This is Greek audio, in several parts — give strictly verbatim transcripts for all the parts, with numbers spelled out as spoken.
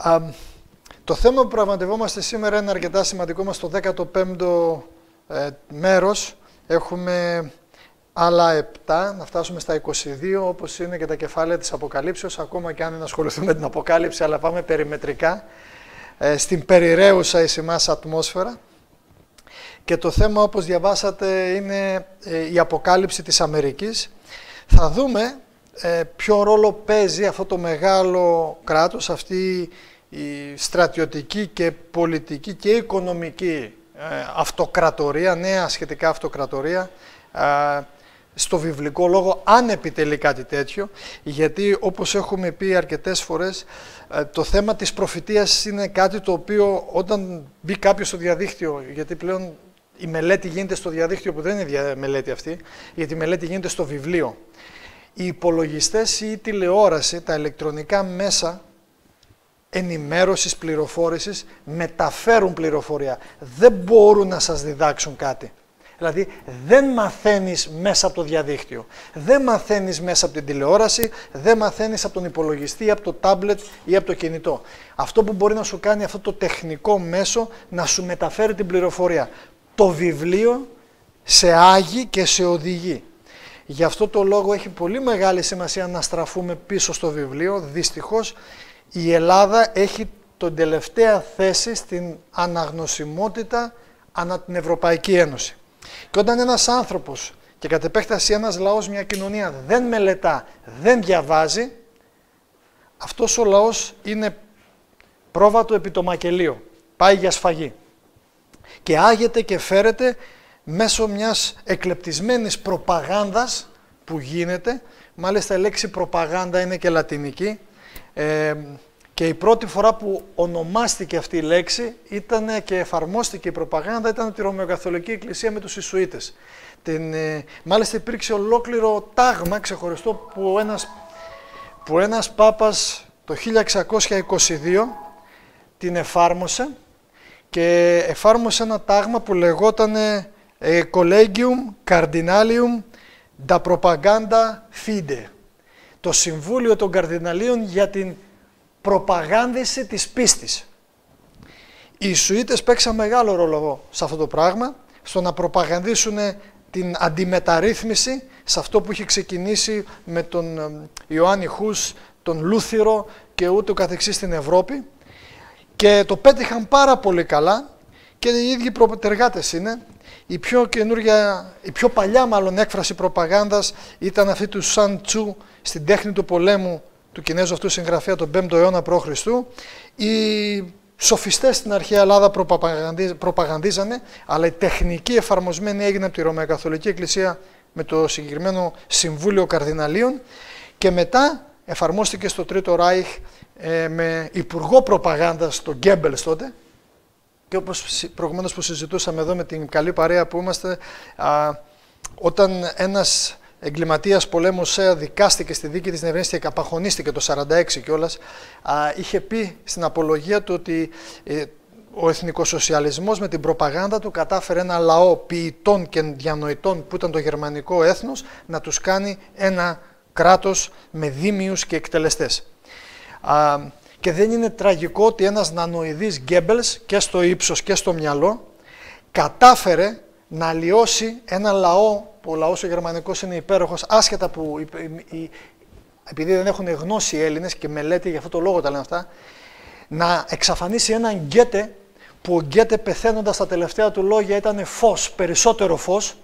Α, το θέμα που πραγματευόμαστε σήμερα είναι αρκετά σημαντικό. Μας στο δέκατο πέμπτο ε, μέρος έχουμε άλλα επτά, να φτάσουμε στα είκοσι δύο, όπως είναι και τα κεφάλαια της Αποκαλύψεως, ακόμα και αν δεν ασχοληθούμε με την Αποκάλυψη, αλλά πάμε περιμετρικά, ε, στην περιραίουσα εις εμάς ατμόσφαιρα. Και το θέμα, όπως διαβάσατε, είναι ε, η Αποκάλυψη της Αμερικής. Θα δούμε ε, ποιο ρόλο παίζει αυτό το μεγάλο κράτος, αυτή η στρατιωτική και πολιτική και οικονομική ε, αυτοκρατορία, νέα σχετικά αυτοκρατορία, ε, στο βιβλικό λόγο, αν επιτελεί κάτι τέτοιο, γιατί όπως έχουμε πει αρκετές φορές, το θέμα της προφητείας είναι κάτι το οποίο όταν μπει κάποιος στο διαδίκτυο, γιατί πλέον η μελέτη γίνεται στο διαδίκτυο, που δεν είναι η μελέτη αυτή, γιατί η μελέτη γίνεται στο βιβλίο. Οι υπολογιστές ή η τηλεόραση, τα ηλεκτρονικά μέσα ενημέρωσης, πληροφόρησης, μεταφέρουν πληροφορία. Δεν μπορούν να σας διδάξουν κάτι. Δηλαδή δεν μαθαίνεις μέσα από το διαδίκτυο, δεν μαθαίνεις μέσα από την τηλεόραση, δεν μαθαίνεις από τον υπολογιστή, από το τάμπλετ ή από το κινητό. Αυτό που μπορεί να σου κάνει αυτό το τεχνικό μέσο, να σου μεταφέρει την πληροφορία. Το βιβλίο σε άγει και σε οδηγεί. Γι' αυτό το λόγο έχει πολύ μεγάλη σημασία να στραφούμε πίσω στο βιβλίο. Δυστυχώς η Ελλάδα έχει την τελευταία θέση στην αναγνωσιμότητα ανά την Ευρωπαϊκή Ένωση. Και όταν ένας άνθρωπος και κατ' επέκταση ένας λαός, μια κοινωνία δεν μελετά, δεν διαβάζει, αυτός ο λαός είναι πρόβατο επί το μακελείο, πάει για σφαγή. Και άγεται και φέρεται μέσω μιας εκλεπτισμένης προπαγάνδας που γίνεται, μάλιστα η λέξη προπαγάνδα είναι και λατινική, ε, και η πρώτη φορά που ονομάστηκε αυτή η λέξη ήταν και εφαρμόστηκε η προπαγάνδα ήταν από τη Ρωμαιοκαθολική Εκκλησία με τους Ιησουήτες. Την, ε, μάλιστα υπήρξε ολόκληρο τάγμα ξεχωριστό που ένας, που ένας Πάπας το χίλια εξακόσια είκοσι δύο την εφάρμοσε και εφάρμοσε ένα τάγμα που λεγόταν ε, Collegium Cardinalium da Propaganda Fide. Το Συμβούλιο των Καρδιναλίων για την προπαγάνδηση της πίστης. Οι Ιησουήτες παίξαν μεγάλο ρόλο σε αυτό το πράγμα, στο να προπαγανδίσουν την αντιμεταρρύθμιση σε αυτό που είχε ξεκινήσει με τον Ιωάννη Χους, τον Λούθυρο και ούτω καθεξής στην Ευρώπη, και το πέτυχαν πάρα πολύ καλά και οι ίδιοι προτεργάτες είναι. Η πιο καινούργια, η πιο παλιά μάλλον έκφραση προπαγάνδας ήταν αυτή του Σαν Τσου στην τέχνη του πολέμου του Κινέζου αυτού συγγραφέα τον πέμπτο αιώνα π.Χ. Οι σοφιστές στην αρχαία Ελλάδα προπαγανδίζανε, αλλά η τεχνική εφαρμοσμένη έγινε από τη Ρωμαιοκαθολική Εκκλησία με το συγκεκριμένο Συμβούλιο Καρδιναλίων και μετά εφαρμόστηκε στο Τρίτο Ράιχ ε, με υπουργό προπαγάνδας τον Γκέμπελς τότε, και όπως προηγουμένως που συζητούσαμε εδώ με την καλή παρέα που είμαστε, α, όταν ένας εγκληματίας πολέμου ΣΕΑ δικάστηκε στη δίκη της Νευρίνης και απαχωνίστηκε το σαράντα έξι κιόλας, α, είχε πει στην απολογία του ότι ε, ο εθνικοσοσιαλισμός με την προπαγάνδα του κατάφερε ένα λαό ποιητών και διανοητών που ήταν το γερμανικό έθνος να τους κάνει ένα κράτος με δήμιους και εκτελεστές. Α, και δεν είναι τραγικό ότι ένας νανοειδής Γκέμπελς και στο ύψος και στο μυαλό κατάφερε να αλλοιώσει ένα λαό, που ο λαός ο γερμανικός είναι υπέροχος, άσχετα που επειδή δεν έχουν γνώση οι Έλληνες και μελέτη, για αυτό το λόγο τα λένε αυτά, να εξαφανίσει έναν Γκέτε, που ο Γκέτε πεθαίνοντας τα τελευταία του λόγια ήταν φως, περισσότερο φως,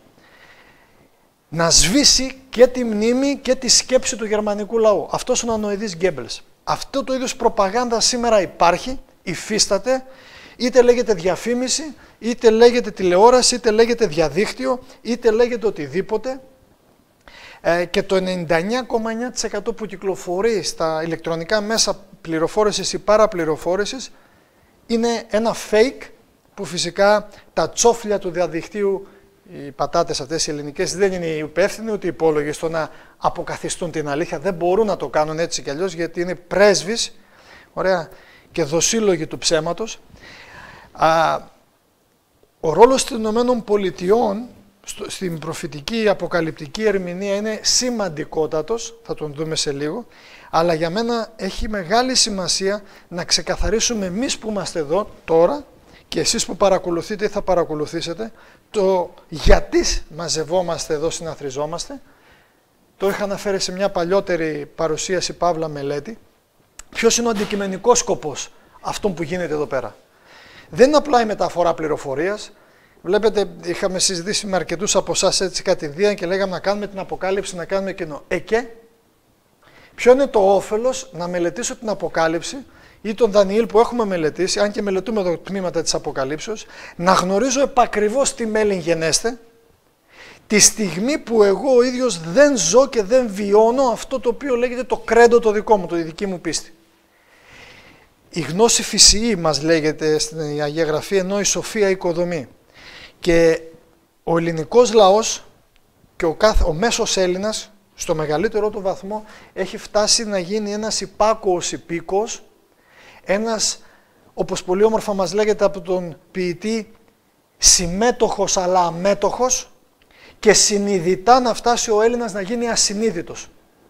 να σβήσει και τη μνήμη και τη σκέψη του γερμανικού λαού. Αυτός ο νανοειδής Γκέμπελς. Αυτό το είδος προπαγάνδα σήμερα υπάρχει, υφίσταται, είτε λέγεται διαφήμιση, είτε λέγεται τηλεόραση, είτε λέγεται διαδίκτυο, είτε λέγεται οτιδήποτε. Ε, και το ενενήντα εννέα κόμμα εννέα τοις εκατό που κυκλοφορεί στα ηλεκτρονικά μέσα πληροφόρησης ή παραπληροφόρησης είναι ένα fake, που φυσικά τα τσόφλια του διαδικτύου, οι πατάτες αυτές οι ελληνικές, δεν είναι υπεύθυνοι ούτε υπόλογοι στο να αποκαθιστούν την αλήθεια. Δεν μπορούν να το κάνουν έτσι κι αλλιώς, γιατί είναι πρέσβεις, ωραία, και δοσύλλογοι του ψέματος. Α, ο ρόλος των Ηνωμένων Πολιτειών στο, στην προφητική αποκαλυπτική ερμηνεία είναι σημαντικότατος, θα τον δούμε σε λίγο, αλλά για μένα έχει μεγάλη σημασία να ξεκαθαρίσουμε εμείς που είμαστε εδώ τώρα και εσείς που παρακολουθείτε ή θα παρακολουθήσετε, το γιατί μαζευόμαστε εδώ, συναθριζόμαστε. Το είχα αναφέρει σε μια παλιότερη παρουσίαση Παύλα Μελέτη. Ποιος είναι ο αντικειμενικός σκοπός αυτών που γίνεται εδώ πέρα. Δεν είναι απλά η μεταφορά πληροφορίας. Βλέπετε, είχαμε συζητήσει με αρκετούς από εσάς έτσι κατηδίαν και λέγαμε να κάνουμε την Αποκάλυψη, να κάνουμε κοινό. Ε, και ποιο είναι το όφελος να μελετήσω την Αποκάλυψη ή τον Δανιήλ που έχουμε μελετήσει, αν και μελετούμε εδώ τμήματα της Αποκαλύψεως, να γνωρίζω επακριβώς τι μέλλον γενέστε, τη στιγμή που εγώ ο ίδιος δεν ζω και δεν βιώνω αυτό το οποίο λέγεται το κρέντο το δικό μου, το η δική μου πίστη. Η γνώση φυσιή μας λέγεται στην Αγία Γραφή, ενώ η σοφία οικοδομή. Και ο ελληνικός λαός και ο, κάθε, ο μέσος Έλληνας, στο μεγαλύτερο του βαθμό, έχει φτάσει να γίνει ένας υπάκοος υπήκος, ένας, όπως πολύ όμορφα μας λέγεται από τον ποιητή, συμμέτοχος αλλά αμέτοχος, και συνειδητά να φτάσει ο Έλληνας να γίνει ασυνείδητος.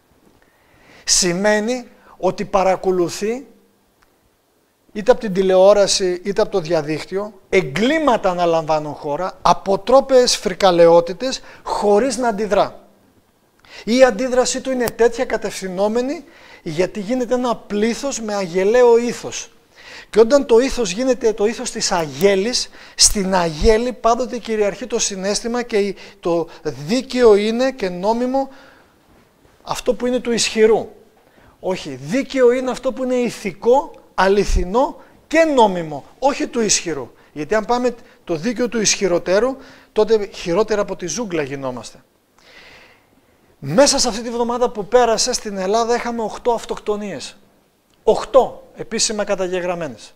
Σημαίνει ότι παρακολουθεί είτε από την τηλεόραση είτε από το διαδίκτυο, εγκλήματα αναλαμβάνουν χώρα, αποτρόπαιες φρικαλαιότητες, χωρίς να αντιδρά. Η αντίδρασή του είναι τέτοια κατευθυνόμενη, γιατί γίνεται ένα πλήθος με αγελαίο ήθος. Και όταν το ήθος γίνεται το ήθος της αγέλης, στην αγέλη πάντοτε κυριαρχεί το συναίσθημα και το δίκαιο είναι και νόμιμο αυτό που είναι του ισχυρού. Όχι, δίκαιο είναι αυτό που είναι ηθικό, αληθινό και νόμιμο, όχι του ισχυρού. Γιατί αν πάμε το δίκαιο του ισχυροτέρου, τότε χειρότερα από τη ζούγκλα γινόμαστε. Μέσα σε αυτή τη βδομάδα που πέρασε στην Ελλάδα είχαμε οκτώ αυτοκτονίες. οκτώ επίσημα καταγεγραμμένες.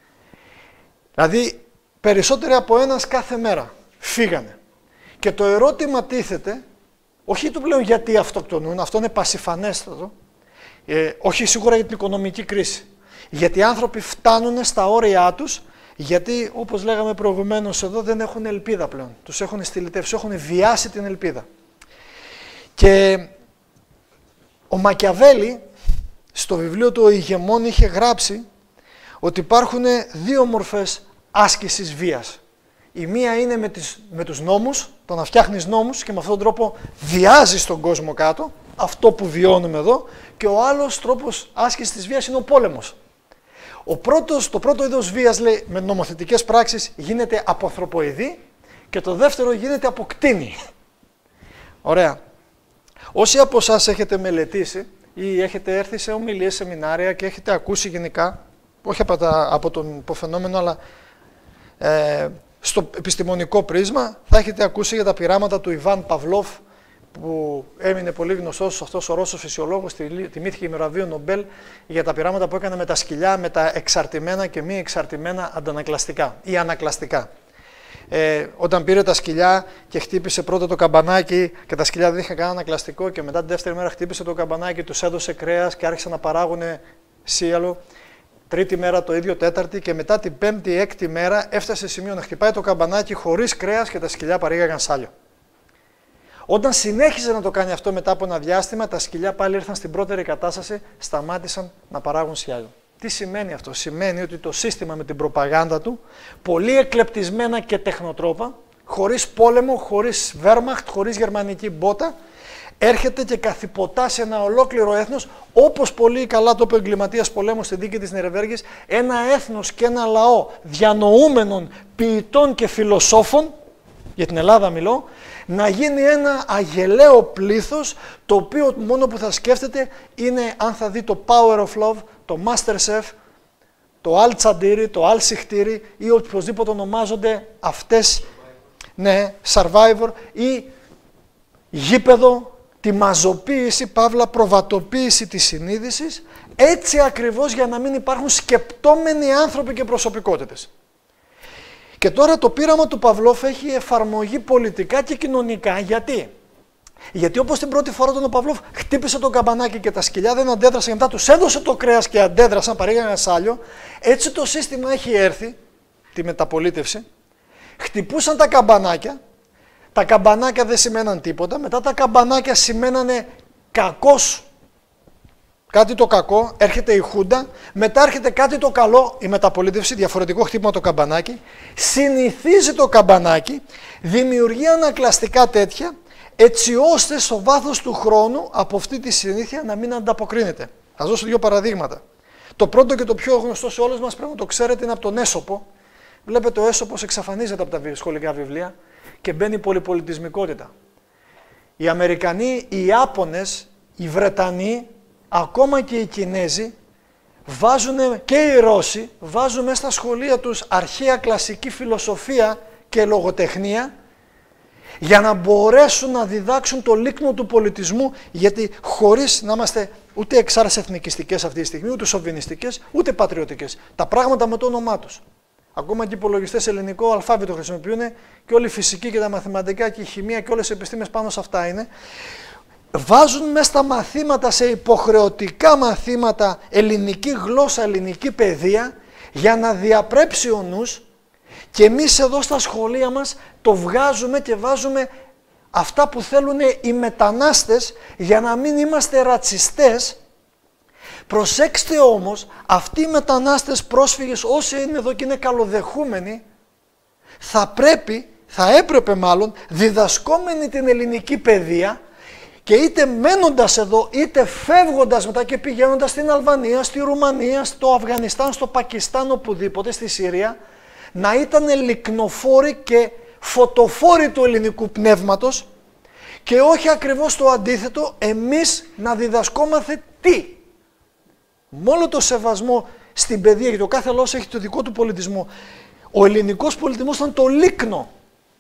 Δηλαδή περισσότεροι από ένας κάθε μέρα φύγανε. Και το ερώτημα τίθεται, όχι του πλέον γιατί αυτοκτονούν, αυτό είναι πασιφανέστατο, ε, όχι σίγουρα για την οικονομική κρίση. Γιατί οι άνθρωποι φτάνουν στα όρια τους, γιατί όπως λέγαμε προηγουμένως εδώ δεν έχουν ελπίδα πλέον. Τους έχουν στυλιτεύσει, έχουν βιάσει την ελπίδα. Και ο Μακιαβέλη στο βιβλίο του «Ο Ηγεμόν» είχε γράψει ότι υπάρχουν δύο μορφές άσκησης βίας. Η μία είναι με, τις, με τους νόμους, το να φτιάχνεις νόμους και με αυτόν τον τρόπο βιάζεις τον κόσμο κάτω, αυτό που βιώνουμε εδώ, και ο άλλος τρόπος άσκησης της βίας είναι ο πόλεμος. Ο πρώτος, το πρώτο είδος βίας, λέει, με νομοθετικές πράξεις γίνεται από ανθρωποειδή και το δεύτερο γίνεται από κτήνη. Ωραία. Όσοι από εσάς έχετε μελετήσει ή έχετε έρθει σε ομιλίες, σεμινάρια και έχετε ακούσει γενικά, όχι από, τα, από τον υποφαινόμενο, αλλά ε, στο επιστημονικό πρίσμα, θα έχετε ακούσει για τα πειράματα του Ιβάν Παυλόφ, που έμεινε πολύ γνωστός αυτός ο Ρώσος φυσιολόγος, τιμήθηκε με βραβείο Νομπέλ για τα πειράματα που έκανε με τα σκυλιά, με τα εξαρτημένα και μη εξαρτημένα αντανακλαστικά ή ανακλαστικά. Ε, όταν πήρε τα σκυλιά και χτύπησε πρώτα το καμπανάκι και τα σκυλιά δεν είχαν κανένα ανακλαστικό, και μετά τη δεύτερη μέρα χτύπησε το καμπανάκι, τους έδωσε κρέας και άρχισαν να παράγουν σύαλο. Τρίτη μέρα το ίδιο, τέταρτη, και μετά την πέμπτη, έκτη μέρα έφτασε σε σημείο να χτυπάει το καμπανάκι χωρίς κρέας και τα σκυλιά παρήγαγαν σάλιο. Όταν συνέχιζε να το κάνει αυτό μετά από ένα διάστημα, τα σκυλιά πάλι ήρθαν στην πρώτερη κατάσταση, σταμάτησαν να παράγουν σιάλιο. Τι σημαίνει αυτό? Σημαίνει ότι το σύστημα με την προπαγάνδα του, πολύ εκλεπτισμένα και τεχνοτρόπα, χωρίς πόλεμο, χωρίς Wehrmacht, χωρίς γερμανική μπότα, έρχεται και καθυποτά σε ένα ολόκληρο έθνος, όπως πολύ καλά το είπε ο εγκληματίας πολέμου στη δίκη της Νερεβέργης, ένα έθνος και ένα λαό διανοούμενων ποιητών και φιλοσόφων, για την Ελλάδα μιλώ, να γίνει ένα αγελαίο πλήθος, το οποίο μόνο που θα σκέφτεται είναι αν θα δει το Power of Love, το Masterchef, το Al Chadiri, το Al Sichtiri ή οποιοσδήποτε ονομάζονται αυτές, ναι, Survivor, ή γήπεδο, τη μαζοποίηση, παύλα προβατοποίηση της συνείδησης, έτσι ακριβώς για να μην υπάρχουν σκεπτόμενοι άνθρωποι και προσωπικότητες. Και τώρα το πείραμα του Παυλόφ έχει εφαρμογή πολιτικά και κοινωνικά. Γιατί? Γιατί όπως την πρώτη φορά τον ο Παυλόφ χτύπησε το καμπανάκι και τα σκυλιά δεν αντέδρασαν, και μετά τους έδωσε το κρέας και αντέδρασαν, παρήγαγαν ένα σάλιο, έτσι το σύστημα έχει έρθει, τη μεταπολίτευση, χτυπούσαν τα καμπανάκια, Τα καμπανάκια δεν σημαίναν τίποτα, μετά τα καμπανάκια σημαίνανε κακός, κάτι το κακό, έρχεται η Χούντα, μετά έρχεται κάτι το καλό, η μεταπολίτευση, διαφορετικό χτύπημα το καμπανάκι, συνηθίζει το καμπανάκι, δημιουργεί ανακλαστικά τέτοια, έτσι ώστε στο βάθος του χρόνου από αυτή τη συνήθεια να μην ανταποκρίνεται. Θα σας δώσω δύο παραδείγματα. Το πρώτο και το πιο γνωστό σε όλους μας, πρέπει να το ξέρετε, είναι από τον Έσοπο. Βλέπετε ο Έσοπος εξαφανίζεται από τα σχολικά βιβλία και μπαίνει η πολυπολιτισμικότητα. Οι Αμερικανοί, οι Ιάπωνες, οι Βρετανοί, ακόμα και οι Κινέζοι, βάζουν, και οι Ρώσοι, βάζουν μέσα στα σχολεία τους αρχαία κλασική φιλοσοφία και λογοτεχνία, για να μπορέσουν να διδάξουν το λίκνο του πολιτισμού, γιατί χωρίς να είμαστε ούτε εξάρας εθνικιστικές αυτή τη στιγμή, ούτε σοβινιστικές, ούτε πατριωτικές. Τα πράγματα με το όνομά τους. Ακόμα και οι υπολογιστές ελληνικό αλφάβητο χρησιμοποιούν και όλη η φυσική και τα μαθηματικά και η χημεία και όλες οι επιστήμες πάνω σε αυτά είναι. Βάζουν μέσα στα μαθήματα, σε υποχρεωτικά μαθήματα, ελληνική γλώσσα, ελληνική παιδεία, για να διαπρέψει ο νους. Και εμείς εδώ στα σχολεία μας το βγάζουμε και βάζουμε αυτά που θέλουν οι μετανάστες για να μην είμαστε ρατσιστές. Προσέξτε όμως, αυτοί οι μετανάστες πρόσφυγες, όσοι είναι εδώ και είναι καλοδεχούμενοι, θα πρέπει, θα έπρεπε μάλλον, διδασκόμενοι την ελληνική παιδεία και είτε μένοντας εδώ, είτε φεύγοντας μετά και πηγαίνοντας στην Αλβανία, στη Ρουμανία, στο Αφγανιστάν, στο Πακιστάν, οπουδήποτε, στη Συρία, να ήταν λικνοφόροι και φωτοφόροι του ελληνικού πνεύματος και όχι ακριβώς το αντίθετο, εμείς να διδασκόμαστε τι. Μόνο το σεβασμό στην παιδεία, γιατί ο κάθε λαός έχει το δικό του πολιτισμό. Ο ελληνικός πολιτισμός ήταν το λίκνο.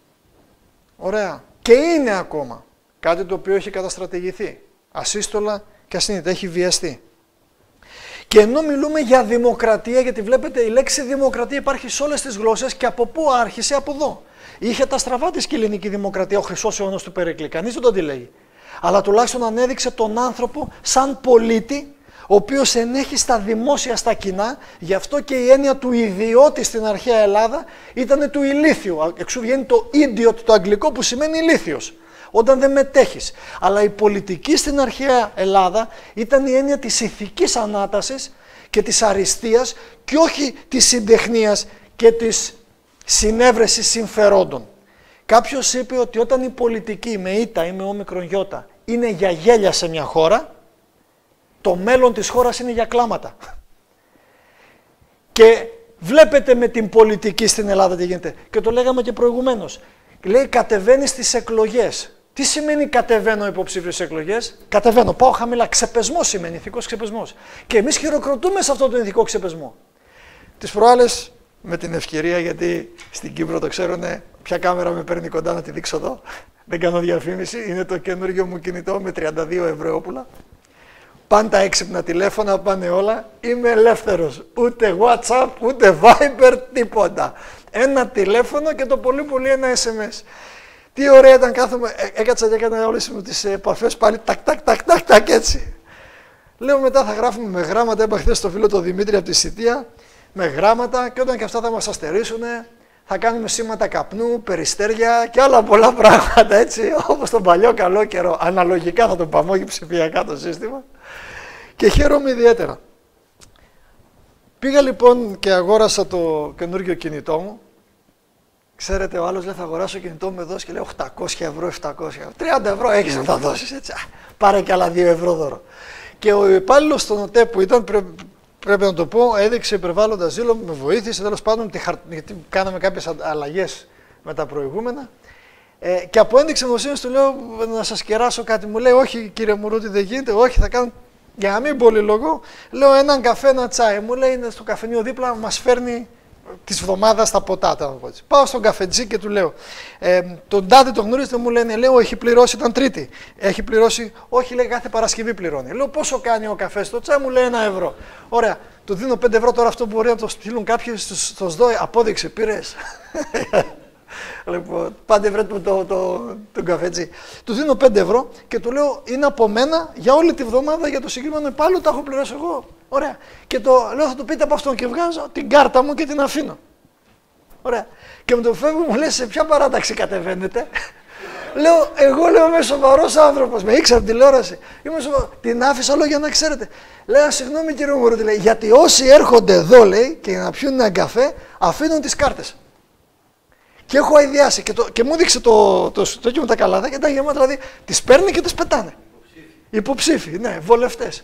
Ωραία. Και είναι ακόμα. Κάτι το οποίο έχει καταστρατηγηθεί. Ασύστολα και ασύνητα. Έχει βιαστεί. Και ενώ μιλούμε για δημοκρατία, γιατί βλέπετε η λέξη δημοκρατία υπάρχει σε όλες τις γλώσσες και από πού άρχισε, από εδώ. Είχε τα στραβά της και η ελληνική δημοκρατία, ο χρυσός αιώνας του Περίκλη. Κανείς δεν το αντιλέγει. Αλλά τουλάχιστον ανέδειξε τον άνθρωπο σαν πολίτη, ο οποίος ενέχει στα δημόσια, στα κοινά, γι' αυτό και η έννοια του ιδιώτη στην αρχαία Ελλάδα ήταν του ηλίθιου. Εξού βγαίνει το idiot, το αγγλικό, που σημαίνει ηλίθιος, όταν δεν μετέχεις. Αλλά η πολιτική στην αρχαία Ελλάδα ήταν η έννοια της ηθικής ανάτασης και της αριστείας και όχι της συντεχνίας και της συνέβρεσης συμφερόντων. Κάποιος είπε ότι όταν η πολιτική με ήτα ή με όμικρον γιώτα είναι για γέλια σε μια χώρα, το μέλλον της χώρας είναι για κλάματα. Και βλέπετε με την πολιτική στην Ελλάδα τι γίνεται. Και το λέγαμε και προηγουμένως. Λέει κατεβαίνει στις εκλογές. Τι σημαίνει κατεβαίνω υποψήφιος στις εκλογές? Κατεβαίνω, πάω χαμηλά. Ξεπεσμός σημαίνει, ηθικός ξεπεσμός. Και εμείς χειροκροτούμε σε αυτόν τον ηθικό ξεπεσμό. Τις προάλλες, με την ευκαιρία, γιατί στην Κύπρο το ξέρουν, ποια κάμερα με παίρνει κοντά να τη δείξω εδώ. Δεν κάνω διαφήμιση, είναι το καινούργιο μου κινητό με τριάντα δύο ευρώ όπουλα. Πάνε τα έξυπνα τηλέφωνα, πάνε όλα. Είμαι ελεύθερος. Ούτε WhatsApp, ούτε Viber, τίποτα. Ένα τηλέφωνο και το πολύ πολύ ένα ες εμ ες. Τι ωραία ήταν, κάθομαι, έκατσα και έκανα όλες μου τις επαφές πάλι, τακ, τακ, τακ, τακ, τακ, έτσι. Λέω μετά θα γράφουμε με γράμματα, είπα χθες στο φίλο το Δημήτρη από τη Σιτία, με γράμματα και όταν και αυτά θα μας αστερίσουν, θα κάνουμε σήματα καπνού, περιστέρια και άλλα πολλά πράγματα, έτσι, όπως τον παλιό καλό καιρό. Αναλογικά θα το πάμε, όχι ψηφιακά το σύστημα. Και χαίρομαι ιδιαίτερα. Πήγα λοιπόν και αγόρασα το καινούργιο κινητό μου. Ξέρετε, ο άλλος λέει θα αγοράσω κινητό μου εδώ και λέει οκτακόσια ευρώ, επτακόσια. τριάντα ευρώ έχεις να τα δώσεις, έτσι. Πάρε και άλλα δύο ευρώ δώρο. Και ο υπάλληλος στον ΟΤΕ που ήταν, πρέ, πρέπει να το πω, έδειξε υπερβάλλοντα ζήλο, με βοήθησε τέλος πάντων, γιατί κάναμε κάποιες αλλαγές με τα προηγούμενα. Ε, και από ένδειξη εμπιστοσύνης του λέω να σας κεράσω κάτι. Μου λέει όχι κύριε Μουρούτη, δεν γίνεται, όχι θα κάνω. Για να μην πολυλογώ, λέω έναν καφέ, ένα τσάι. Μου λέει είναι στο καφενείο δίπλα, μας φέρνει της εβδομάδας τα ποτά. Τα πάω στον καφετζή και του λέω, ε, τον τάδε το γνωρίζετε, μου λένε, λέω έχει πληρώσει, ήταν Τρίτη. Έχει πληρώσει, όχι λέει κάθε Παρασκευή πληρώνει. Λέω πόσο κάνει ο καφές το τσάι, μου λέει ένα ευρώ. Ωραία, του δίνω πέντε ευρώ τώρα, αυτό που μπορεί να το στείλουν κάποιοι, το ΣΔΟΕ, απόδειξε, πήρες. Λοιπόν, πάντε βρέτε μου το, το, τον καφέτζι. Του δίνω πέντε ευρώ και του λέω είναι από μένα για όλη τη βδομάδα για το συγκεκριμένο υπάλληλο, τα έχω πληρώσει εγώ. Ωραία. Και το λέω θα το πείτε από αυτόν και βγάζω την κάρτα μου και την αφήνω. Ωραία. Και με το φεύγω μου λέει σε ποια παράταξη κατεβαίνετε. Λέω, εγώ λέω είμαι σοβαρός άνθρωπος, με ήξερα την τηλεόραση. Είμαι σοβαρός. Την άφησα λόγω για να ξέρετε. Λέω, συγγνώμη κύριε Μουρούτη, λέει, γιατί όσοι έρχονται εδώ, λέει, και να πιούν ένα καφέ, αφήνουν τις κάρτες. Και έχω αηδιάσει και, το, και μου δείξε το, το σουτόκι με τα καλάθια και ήταν γεμάτα, δηλαδή τις παίρνει και τις πετάνε. Υποψήφοι, Υποψήφοι ναι, βολευτές.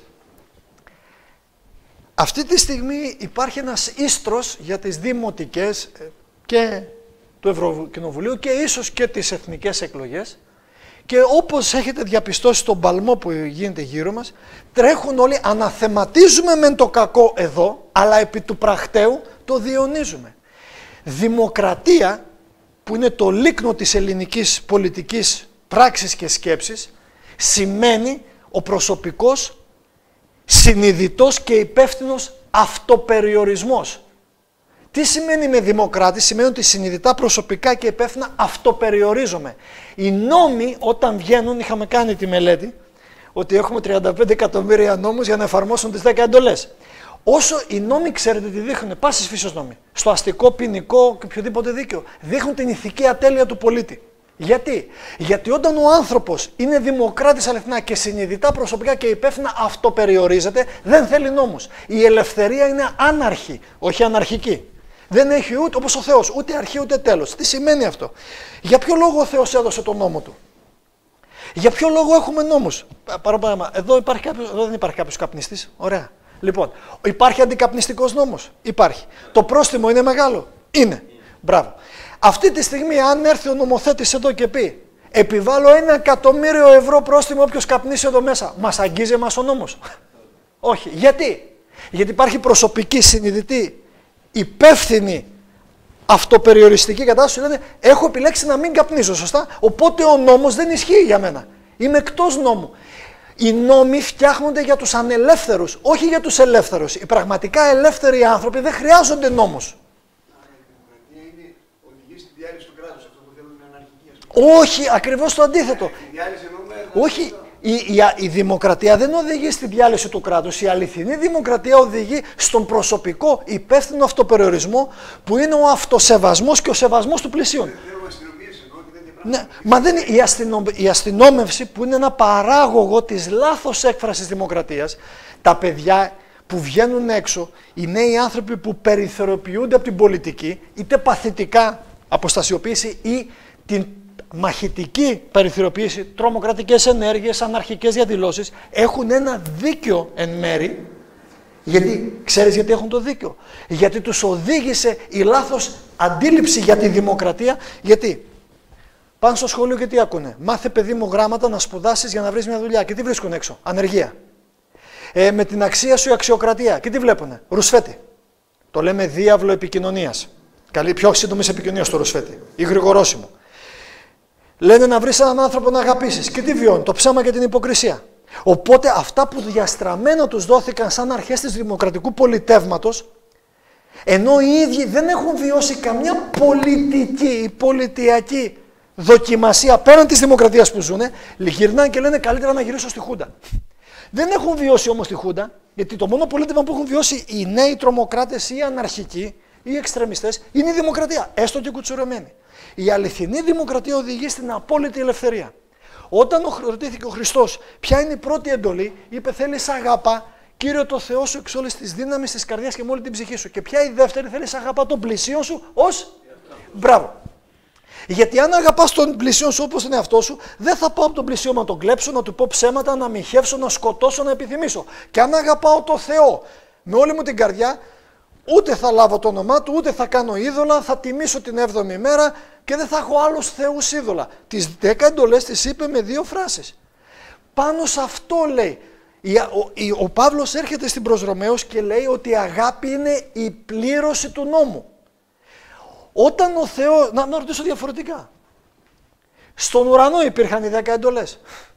Αυτή τη στιγμή υπάρχει ένας ίστρος για τις δημοτικές και του Ευρωκοινοβουλίου και ίσως και τις εθνικές εκλογές και όπως έχετε διαπιστώσει στον παλμό που γίνεται γύρω μας, τρέχουν όλοι, αναθεματίζουμε μεν το κακό εδώ, αλλά επί του πρακτέου το διονύζουμε. Δημοκρατία, που είναι το λίκνο της ελληνικής πολιτικής πράξης και σκέψης, σημαίνει ο προσωπικός, συνειδητός και υπεύθυνος αυτοπεριορισμός. Τι σημαίνει με δημοκράτη? Σημαίνει ότι συνειδητά, προσωπικά και υπεύθυνα αυτοπεριορίζομαι. Οι νόμοι όταν βγαίνουν, είχαμε κάνει τη μελέτη, ότι έχουμε τριάντα πέντε εκατομμύρια νόμους για να εφαρμόσουν τις δέκα εντολές. Όσο οι νόμοι, ξέρετε τι δείχνουν, πάσης φύσεως νόμοι, στο αστικό, ποινικό και οποιοδήποτε δίκαιο, δείχνουν την ηθική ατέλεια του πολίτη. Γιατί? Γιατί όταν ο άνθρωπος είναι δημοκράτης αληθινά και συνειδητά, προσωπικά και υπεύθυνα αυτοπεριορίζεται, δεν θέλει νόμους. Η ελευθερία είναι άναρχη, όχι αναρχική. Δεν έχει ούτε, όπως ο Θεός, ούτε αρχή ούτε τέλος. Τι σημαίνει αυτό? Για ποιο λόγο ο Θεός έδωσε τον νόμο του? Για ποιο λόγο έχουμε νόμους? Παράδειγμα, εδώ, υπάρχει κάποιος, εδώ δεν υπάρχει κάποιος καπνιστής. Ωραία. Λοιπόν, υπάρχει αντικαπνιστικός νόμος? Υπάρχει. Το πρόστιμο είναι μεγάλο? Είναι. Μπράβο. Αυτή τη στιγμή, αν έρθει ο νομοθέτης εδώ και πει επιβάλλω ένα εκατομμύριο ευρώ πρόστιμο όποιος καπνίσει εδώ μέσα, μας αγγίζει εμάς ο νόμος? Όχι. Γιατί? Γιατί υπάρχει προσωπική, συνειδητή, υπεύθυνη, αυτοπεριοριστική κατάσταση. Λένε, έχω επιλέξει να μην καπνίζω, σωστά. Οπότε ο νόμος δεν ισχύει για μένα. Είμαι εκτός νόμου. Οι νόμοι φτιάχνονται για τους ανελεύθερους, όχι για τους ελεύθερους. Οι πραγματικά ελεύθεροι άνθρωποι δεν χρειάζονται νόμους. Όχι, ακριβώς το αντίθετο. Όχι, η, η, η δημοκρατία δεν οδηγεί στη διάλυση του κράτους. Η αληθινή δημοκρατία οδηγεί στον προσωπικό υπεύθυνο αυτοπεριορισμό που είναι ο αυτοσεβασμός και ο σεβασμός του πλησίον. Ναι, μα δεν είναι η, αστυνο, η αστυνόμευση που είναι ένα παράγωγο της λάθος έκφρασης δημοκρατίας. Τα παιδιά που βγαίνουν έξω, οι νέοι άνθρωποι που περιθωριοποιούνται από την πολιτική, είτε παθητικά αποστασιοποίηση ή την μαχητική περιθωριοποίηση, τρομοκρατικές ενέργειες, αναρχικές διαδηλώσεις, έχουν ένα δίκιο εν μέρη. Γιατί, ξέρεις γιατί έχουν το δίκιο? Γιατί τους οδήγησε η λάθος αντίληψη για τη δημοκρατία. Γιατί πάνε στο σχολείο και τι ακούνε? Μάθε παιδί μου γράμματα να σπουδάσεις για να βρεις μια δουλειά. Και τι βρίσκουν έξω? Ανεργία. Ε, με την αξία σου η αξιοκρατία. Και τι βλέπουνε? Ρουσφέτη. Το λέμε διάβλο επικοινωνίας. Καλή, πιο σύντομη επικοινωνία στο ρουσφέτη. Ή γρηγορόσημο. Λένε να βρεις έναν άνθρωπο να αγαπήσεις. Και τι βιώνει? Το ψέμα και την υποκρισία. Οπότε αυτά που διαστραμμένα τους δόθηκαν σαν αρχές της δημοκρατικού πολιτεύματος, ενώ οι ίδιοι δεν έχουν βιώσει καμιά πολιτική ή πολιτιακή δοκιμασία πέραν της δημοκρατίας που ζουν, γυρνάνε και λένε καλύτερα να γυρίσω στη Χούντα. Δεν έχουν βιώσει όμως τη Χούντα, γιατί το μόνο πολίτευμα που έχουν βιώσει οι νέοι τρομοκράτες ή οι αναρχικοί ή οι εξτρεμιστές είναι η δημοκρατία, έστω και κουτσουρεμένη. Η αληθινή δημοκρατία οδηγεί στην απόλυτη ελευθερία. Όταν ρωτήθηκε ο Χριστός ποια είναι η πρώτη εντολή, είπε θέλεις αγάπα Κύριο το Θεό σου εξ όλης της δύναμης της καρδιάς και με όλη την ψυχή σου. Και ποια η δεύτερη? Θέλεις αγάπα τον πλησίον σου ως... Μπράβο. Γιατί αν αγαπάς τον πλησίον σου όπως είναι αυτό σου, δεν θα πάω από τον πλησίον να τον κλέψω, να του πω ψέματα, να μοιχεύσω, να σκοτώσω, να επιθυμήσω. Και αν αγαπάω το Θεό με όλη μου την καρδιά, ούτε θα λάβω το όνομά του, ούτε θα κάνω είδωλα, θα τιμήσω την έβδομη μέρα και δεν θα έχω άλλους θεούς είδωλα. Τις δέκα εντολές τις είπε με δύο φράσεις. Πάνω σε αυτό λέει. Ο, ο Παύλος έρχεται στην προς Ρωμαίους και λέει ότι η αγάπη είναι η πλήρωση του νόμου. Όταν ο Θεός, να, να ρωτήσω διαφορετικά, στον ουρανό υπήρχαν οι δέκα εντολές.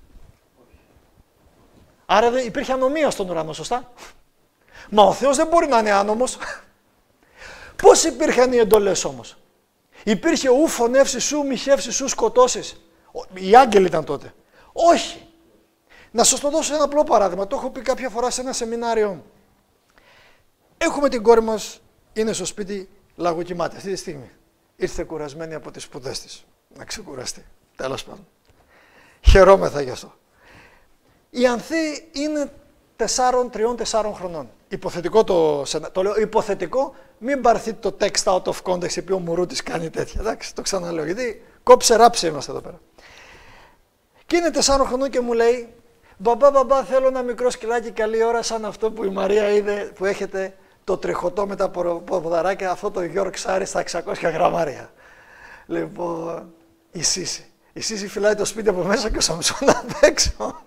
Άρα δεν υπήρχε ανομία στον ουρανό, σωστά? Μα ο Θεός δεν μπορεί να είναι άνομος. Πώς υπήρχαν οι εντολές όμως? Υπήρχε ου φωνεύσεις σου, μοιχεύσεις σου, σκοτώσεις. Οι άγγελοι ήταν τότε. Όχι. Να σας το δώσω ένα απλό παράδειγμα. Το έχω πει κάποια φορά σε ένα σεμινάριο μου. Έχουμε την κόρη μας, είναι στο σπίτι, λαγοκοιμάται αυτή τη στιγμή. Ήρθε κουρασμένη από τις σπουδές της. Να ξεκουραστεί. Τέλος πάντων. Χαιρόμεθα γι' αυτό. Η Ανθή είναι τεσσάρων, τριών, τεσσάρων χρονών. Υποθετικό το, το λέω, υποθετικό, μην πάρθει το text out of context, επειδή ο Μουρούτης κάνει τέτοια, εντάξει, το ξαναλέω, γιατί κόψε ράψε είμαστε εδώ πέρα. Και είναι τεσσάρων χρονών και μου λέει, μπαμπά, μπαμπά, θέλω ένα μικρό σκυλάκι καλή ώρα σαν αυτό που η Μαρία είδε, που έχετε το τριχωτό με τα ποδαράκια, αυτό το Yorkshire στα εξακόσια γραμμάρια. Λοιπόν, η Σύση. Η Σύση φυλάει το σπίτι από μέσα και ο Σαμσόν απ' έξω.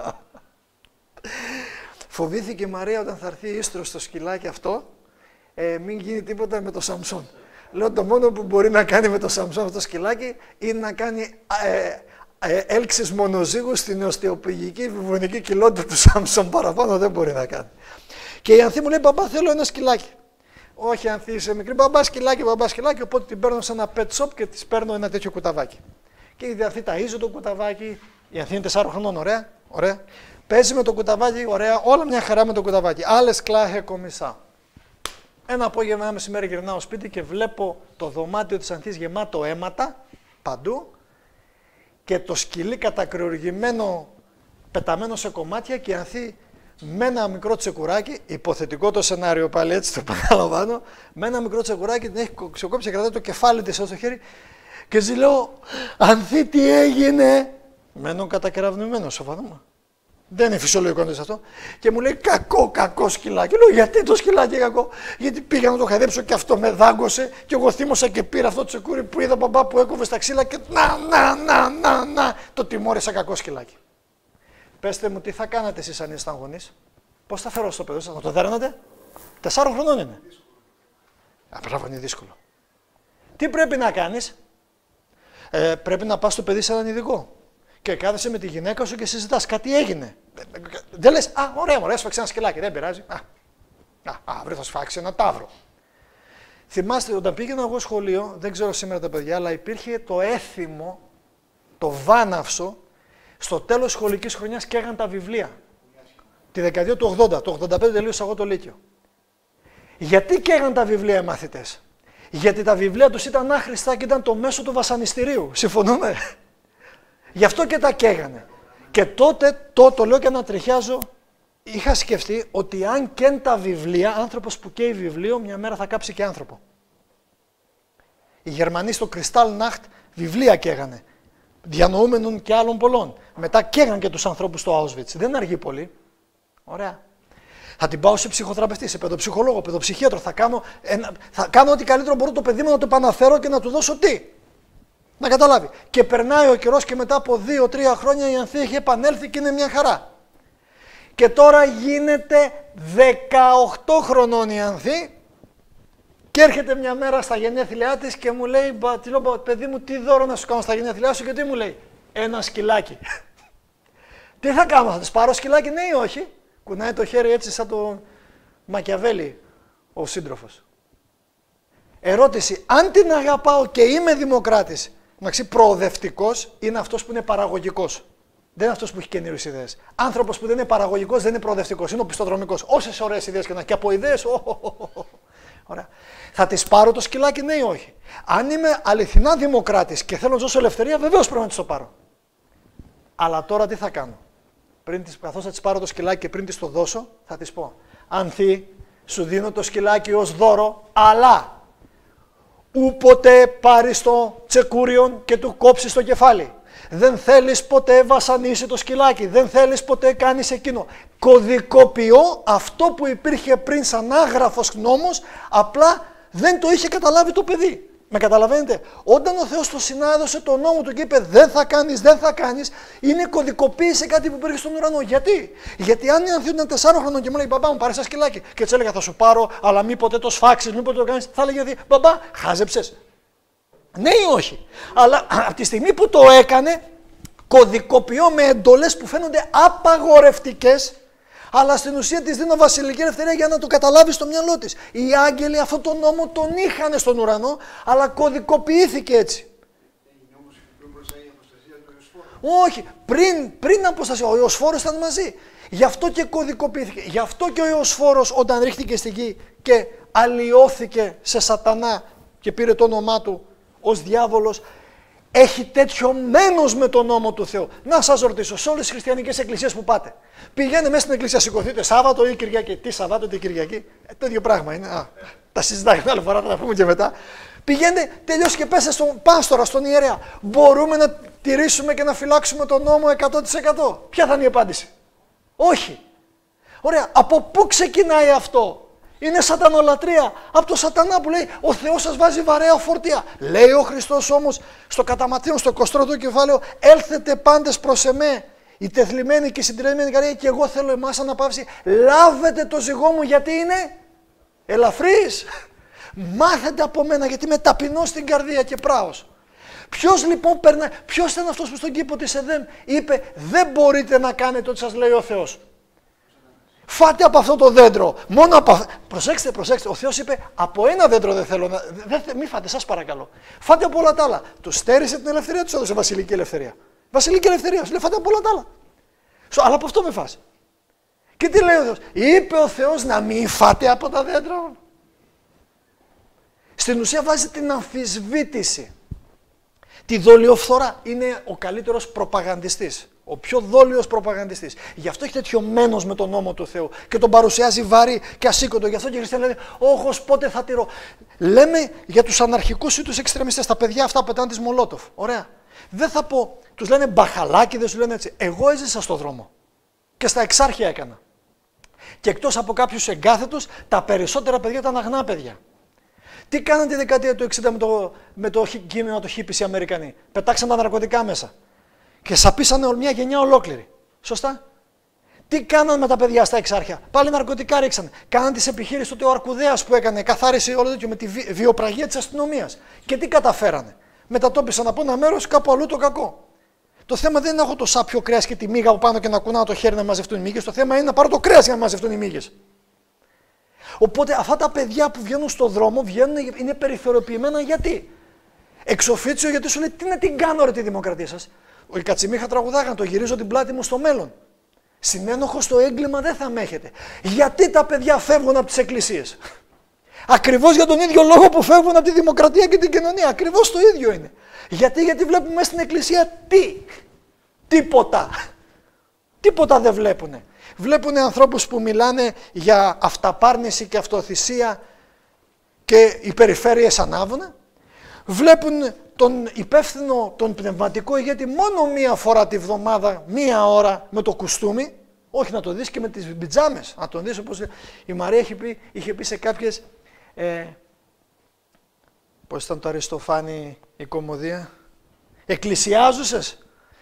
Φοβήθηκε η Μαρία όταν θα έρθει ίστρο στο σκυλάκι αυτό, ε, μην γίνει τίποτα με το Σαμσόν. Λέω το μόνο που μπορεί να κάνει με το Σαμσόν αυτό το σκυλάκι είναι να κάνει ε, ε, έλξεις μονοζύγου στην οστεοπηγική βιβονική κοιλότητα του Σαμσόν, παραπάνω δεν μπορεί να κάνει. Και η Ανθή μου λέει, μπαμπά, θέλω ένα σκυλάκι. Όχι, Ανθή, είσαι μικρή, μπαμπά σκυλάκι, μπαμπά σκυλάκι, οπότε την παίρνω σε ένα pet shop και της παίρνω ένα τέτοιο κουταβάκι. Και η Ανθή ταΐζει το κουταβάκι, η Ανθή είναι τεσσάρων χρονών, ωραία, ωραία. Παίζει με το κουταβάκι, ωραία, όλα μια χαρά με το κουταβάκι. Άλλες κλάχε κομισά. Ένα απόγευμα, ένα μεσημέρι γυρνάω σπίτι και βλέπω το δωμάτιο της Ανθής γεμάτο αίματα παντού και το σκυλί κατακριουργημένο, πεταμένο σε κομμάτια και η Ανθή με ένα μικρό τσεκουράκι, υποθετικό το σενάριο πάλι έτσι το παραλαμβάνω, με ένα μικρό τσεκουράκι την έχει ξεκόψει και κρατάει το κεφάλι της στο χέρι και της λέω, Ανθή, τι έγινε? Μένω κατακεραυνημένο, σοβαρόμα. Δεν είναι φυσιολογικό να αυτό. Και μου λέει, κακό, κακό σκυλάκι. Λέω, γιατί το σκυλάκι κακό? Γιατί πήγα να το χαϊδέψω και αυτό με δάγκωσε και εγώ θύμωσα και πήρα αυτό το τσεκούρι που είδα μπαμπά που έκοβε στα ξύλα και να, να, να, να, να, το τιμώρησα κακό σκυλάκι. Πέστε μου, τι θα κάνατε εσείς αν ήσασταν γονείς? Πώς θα φέρω στο παιδί σας, να το δέρνατε? Τεσσάρων χρονών είναι. Απράβο, είναι δύσκολο. Τι πρέπει να κάνεις? Ε, πρέπει να πας στο παιδί σε έναν ειδικό. Και κάθεσαι με τη γυναίκα σου και συζητάς. Κάτι έγινε. Δεν λες, α, ωραία, ωραία, σφάξε ένα σκυλάκι, δεν πειράζει. Α, α, αύριο θα σφάξει ένα ταύρο. Θυμάστε, όταν πήγαινα εγώ σχολείο, δεν ξέρω σήμερα τα παιδιά, αλλά υπήρχε το έθιμο, το βάναυσο, στο τέλος σχολικής χρονιάς καίγαν τα βιβλία. Τη δεκαετία του ογδόντα, το ογδόντα πέντε τελείωσα εγώ το Λύκειο. Γιατί καίγαν τα βιβλία οι μαθητές? Γιατί τα βιβλία τους ήταν άχρηστα και ήταν το μέσο του βασανιστηρίου. Συμφωνούμε? Γι' αυτό και τα καίγανε. Και τότε, το, το λέω και ανατριχιάζω, είχα σκεφτεί ότι αν καίν τα βιβλία, άνθρωπος που καίει βιβλίο, μια μέρα θα κάψει και άνθρωπο. Οι Γερμανοί στο Kristallnacht βιβλία καίγανε. Διανοούμενων και άλλων πολλών. Μετά καίγαν και τους ανθρώπους στο Auschwitz. Δεν αργεί πολύ. Ωραία. Θα την πάω σε ψυχοθεραπευτή, σε παιδοψυχολόγο, παιδοψυχίατρο. Θα κάνω, ένα, θα κάνω ό,τι καλύτερο μπορώ το παιδί μου να το επαναφέρω και να του δώσω τι? Να καταλάβει. Και περνάει ο καιρός και μετά από δύο τρία χρόνια η Ανθή έχει επανέλθει και είναι μια χαρά. Και τώρα γίνεται δεκαοκτώ χρονών η Ανθή και έρχεται μια μέρα στα γενέθλιά της και μου λέει, τι λέω, παιδί μου, τι δώρο να σου κάνω στα γενέθλιά σου? Και τι μου λέει? Ένα σκυλάκι. Τι θα κάνω, θα της πάρω σκυλάκι, ναι ή όχι? Κουνάει το χέρι έτσι σαν το Μακιαβέλη ο σύντροφος. Ερώτηση, αν την αγαπάω και είμαι δημοκράτης, μεταξύ προοδευτικός είναι αυτός που είναι παραγωγικός. Δεν είναι αυτός που έχει καινούριες ιδέες. Άνθρωπος που δεν είναι παραγωγικός δεν είναι προοδευτικός, είναι ο πιστοδρομικός. Όσες ωραίες ιδέες και να και από ιδέες. Oh, oh, oh, oh. Ωραία. Θα της πάρω το σκυλάκι, ναι ή όχι? Αν είμαι αληθινά δημοκράτης και θέλω να ζώσω ελευθερία, βεβαίως πρέπει να της το πάρω. Αλλά τώρα τι θα κάνω? Πριν της, καθώς θα της πάρω το σκυλάκι και πριν της το δώσω, θα της πω, Ανθή, σου δίνω το σκυλάκι ως δώρο, αλλά ούποτε πάρεις το τσεκούριον και του κόψεις το κεφάλι. Δεν θέλεις ποτέ βασανίσει το σκυλάκι, δεν θέλεις ποτέ κάνεις εκείνο. Κωδικοποιώ αυτό που υπήρχε πριν σαν άγραφος νόμος, απλά δεν το είχε καταλάβει το παιδί. Με καταλαβαίνετε? Όταν ο Θεός το συνάδωσε το νόμο του και είπε δεν θα κάνεις, δεν θα κάνεις, είναι κωδικοποίησε κάτι που υπήρχε στον ουρανό. Γιατί? Γιατί αν η Ανθή ήταν τεσσάρων χρονών και μου λέει μπαμπά μου πάρε ένα σκυλάκι και της έλεγα θα σου πάρω, αλλά μη ποτέ το σφάξεις, μη ποτέ το κάνεις, θα έλεγε μπαμπά, χάζεψες. Ναι ή όχι? Αλλά από τη στιγμή που το έκανε, κωδικοποιώ με εντολές που φαίνονται απαγορευτικές, αλλά στην ουσία της δίνω βασιλική ελευθερία για να το καταλάβει στο μυαλό της. Οι άγγελοι αυτόν τον νόμο τον είχαν στον ουρανό, αλλά κωδικοποιήθηκε έτσι. Όχι, πριν, πριν αποστασία, ο Ιωσφόρος ήταν μαζί. Γι' αυτό και κωδικοποιήθηκε. Γι' αυτό και ο Ιωσφόρος όταν ρίχτηκε στη γη και αλλοιώθηκε σε σατανά και πήρε το όνομά του ως διάβολος, έχει τέτοιο μένος με τον νόμο του Θεού. Να σας ρωτήσω, σε όλες τις χριστιανικές εκκλησίες που πάτε, πηγαίνετε μέσα στην εκκλησία, σηκωθείτε Σάββατο ή Κυριακή. Τι Σαββάτο, τι Κυριακή, ε, το ίδιο πράγμα είναι. Α, τα συζητάμε άλλη φορά, θα τα πούμε και μετά. Πηγαίνετε, τελειώσει και πέστε στον πάστορα, στον ιερέα. Μπορούμε να τηρήσουμε και να φυλάξουμε τον νόμο εκατό τοις εκατό. Ποια θα είναι η απάντηση? Όχι. Ωραία, από πού ξεκινάει αυτό? Είναι σατανολατρία. Από το σατανά που λέει ο Θεός σας βάζει βαρέα φορτία. Λέει ο Χριστός όμως στο κατά Ματθαίον, στο εικοστό τρίτο κεφάλαιο, έλθετε πάντες προς εμέ, οι τεθλιμμένοι και οι συντηρημένοι καρδία, και εγώ θέλω εμάς αναπαύση. Λάβετε το ζυγό μου, γιατί είναι ελαφρύς. Μάθετε από μένα, γιατί είμαι ταπεινός στην καρδία και πράος. Ποιος λοιπόν περνάει, ποιος ήταν αυτός που στον κήπο της Εδέμ είπε δεν μπορείτε να κάνετε ό,τι σας λέει ο Θεός? Φάτε από αυτό το δέντρο. Μόνο από... Προσέξτε, προσέξτε. Ο Θεός είπε από ένα δέντρο δεν θέλω να... Δεν... Μη φάτε, σας παρακαλώ. Φάτε από όλα τα άλλα. Του στέρισε την ελευθερία, του έδωσε βασιλική ελευθερία. Βασιλική ελευθερία, σου λέει φάτε από όλα τα άλλα. Σου, αλλά από αυτό με φας. Και τι λέει ο Θεός? Είπε ο Θεός να μην φάτε από τα δέντρα. Στην ουσία βάζει την αμφισβήτηση. Τη δολιοφθορά. Είναι ο καλύτερος προπαγανδιστής. Ο πιο δόλιος προπαγανδιστής. Γι' αυτό έχει τέτοιο μένος με τον νόμο του Θεού και τον παρουσιάζει βαρύ και ασήκωτο. Γι' αυτό και οι χριστιανοί λένε όχος πότε θα τηρώ. Λέμε για τους αναρχικούς ή τους εξτρεμιστές, τα παιδιά αυτά πετάνε τις Μολότοφ. Ωραία. Δεν θα πω, τους λένε μπαχαλάκιδες, τους λένε έτσι. Εγώ έζησα στο δρόμο και στα εξάρχεια έκανα. Και εκτός από κάποιους εγκάθετους, τα περισσότερα παιδιά ήταν αγνά παιδιά. Τι κάνανε τη δεκαετία του εξήντα με το, με το κίνημα, το χίπης οι Αμερικανοί? Πετάξαν τα ναρκωτικά μέσα. Και σαπίσανε μια γενιά ολόκληρη. Σωστά. Τι κάνανε με τα παιδιά στα εξάρχεια? Πάλι ναρκωτικά ρίξανε. Κάνανε τις επιχείρησεις τότε ο Αρκουδέας που έκανε, καθάρισε όλο τέτοιο με τη βι... βιοπραγία της αστυνομίας. Και τι καταφέρανε? Μετατόπισαν από ένα μέρος κάπου αλλού το κακό. Το θέμα δεν είναι να έχω το σάπιο κρέας και τη μύγα από πάνω και να κουνάω το χέρι να μαζευτούν οι μύγες. Το θέμα είναι να πάρω το κρέας για να μαζευτούν οι μύγες. Οπότε αυτά τα παιδιά που βγαίνουν στον δρόμο βγαίνουν, είναι περιθωριοποιημένα γιατί? Εξοφίτσιο, γιατί σου λέει τι να την κάνω ρε τη δημοκρατία σας. Οι Κατσιμίχα τραγουδάγαν, το γυρίζω την πλάτη μου στο μέλλον. Συνένοχο στο έγκλημα δεν θα με έχετε. Γιατί τα παιδιά φεύγουν από τις εκκλησίες? Ακριβώς για τον ίδιο λόγο που φεύγουν από τη δημοκρατία και την κοινωνία. Ακριβώς το ίδιο είναι. Γιατί, γιατί βλέπουμε μέσα στην εκκλησία τι? Τίποτα. Τίποτα δεν βλέπουνε. Βλέπουν ανθρώπους που μιλάνε για αυταπάρνηση και αυτοθυσία και οι περιφέρειες ανάβουνε. Βλέπουν τον υπεύθυνο, τον πνευματικό ηγέτη μόνο μία φορά τη βδομάδα, μία ώρα με το κουστούμι. Όχι να το δεις και με τις πιτζάμες. Να τον δεις όπως η Μαρία είχε πει, είχε πει σε κάποιες... Ε, πώς ήταν το Αριστοφάνη η κωμωδία? Εκκλησιάζουσες.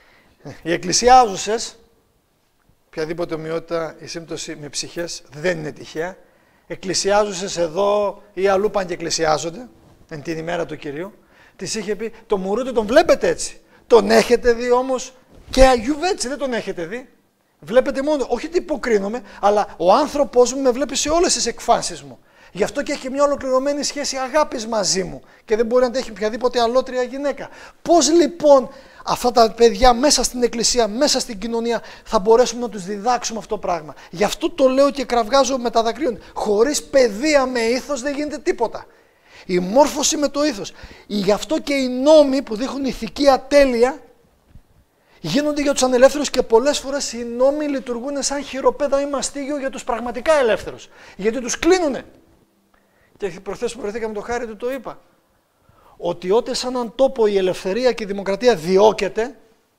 Οι εκκλησιάζουσες, οποιαδήποτε ομοιότητα η σύμπτωση με ψυχές δεν είναι τυχαία. Εκκλησιάζουσες εδώ ή αλλού πάνε και εκκλησιάζονται, εν την ημέρα του Κυρίου. Της είχε πει, το μουρούτι τον βλέπετε έτσι. Τον έχετε δει όμως και αγιουβέτσι, δεν τον έχετε δει. Βλέπετε μόνο, όχι τι υποκρίνομαι, αλλά ο άνθρωπος μου με βλέπει σε όλες τις εκφάνσεις μου. Γι' αυτό και έχει μια ολοκληρωμένη σχέση αγάπης μαζί μου και δεν μπορεί να τα έχει οποιαδήποτε αλότρια γυναίκα. Πώς λοιπόν αυτά τα παιδιά μέσα στην εκκλησία, μέσα στην κοινωνία θα μπορέσουμε να τους διδάξουμε αυτό το πράγμα? Γι' αυτό το λέω και κραυγάζω με τα δακρύων. Χωρίς παιδεία με ήθος δεν γίνεται τίποτα. Η μόρφωση με το ήθος. Γι' αυτό και οι νόμοι που δείχνουν ηθική ατέλεια γίνονται για τους ανελεύθερους και πολλές φορές οι νόμοι λειτουργούν σαν χειροπέδα ή μαστίγιο για τους πραγματικά ελεύθερους. Γιατί τους κλείνουνε. Και προχθές που βρεθήκαμε το χάρη του το είπα. Ότι όταν σαν έναν τόπο η ελευθερία και η δημοκρατία διώκεται,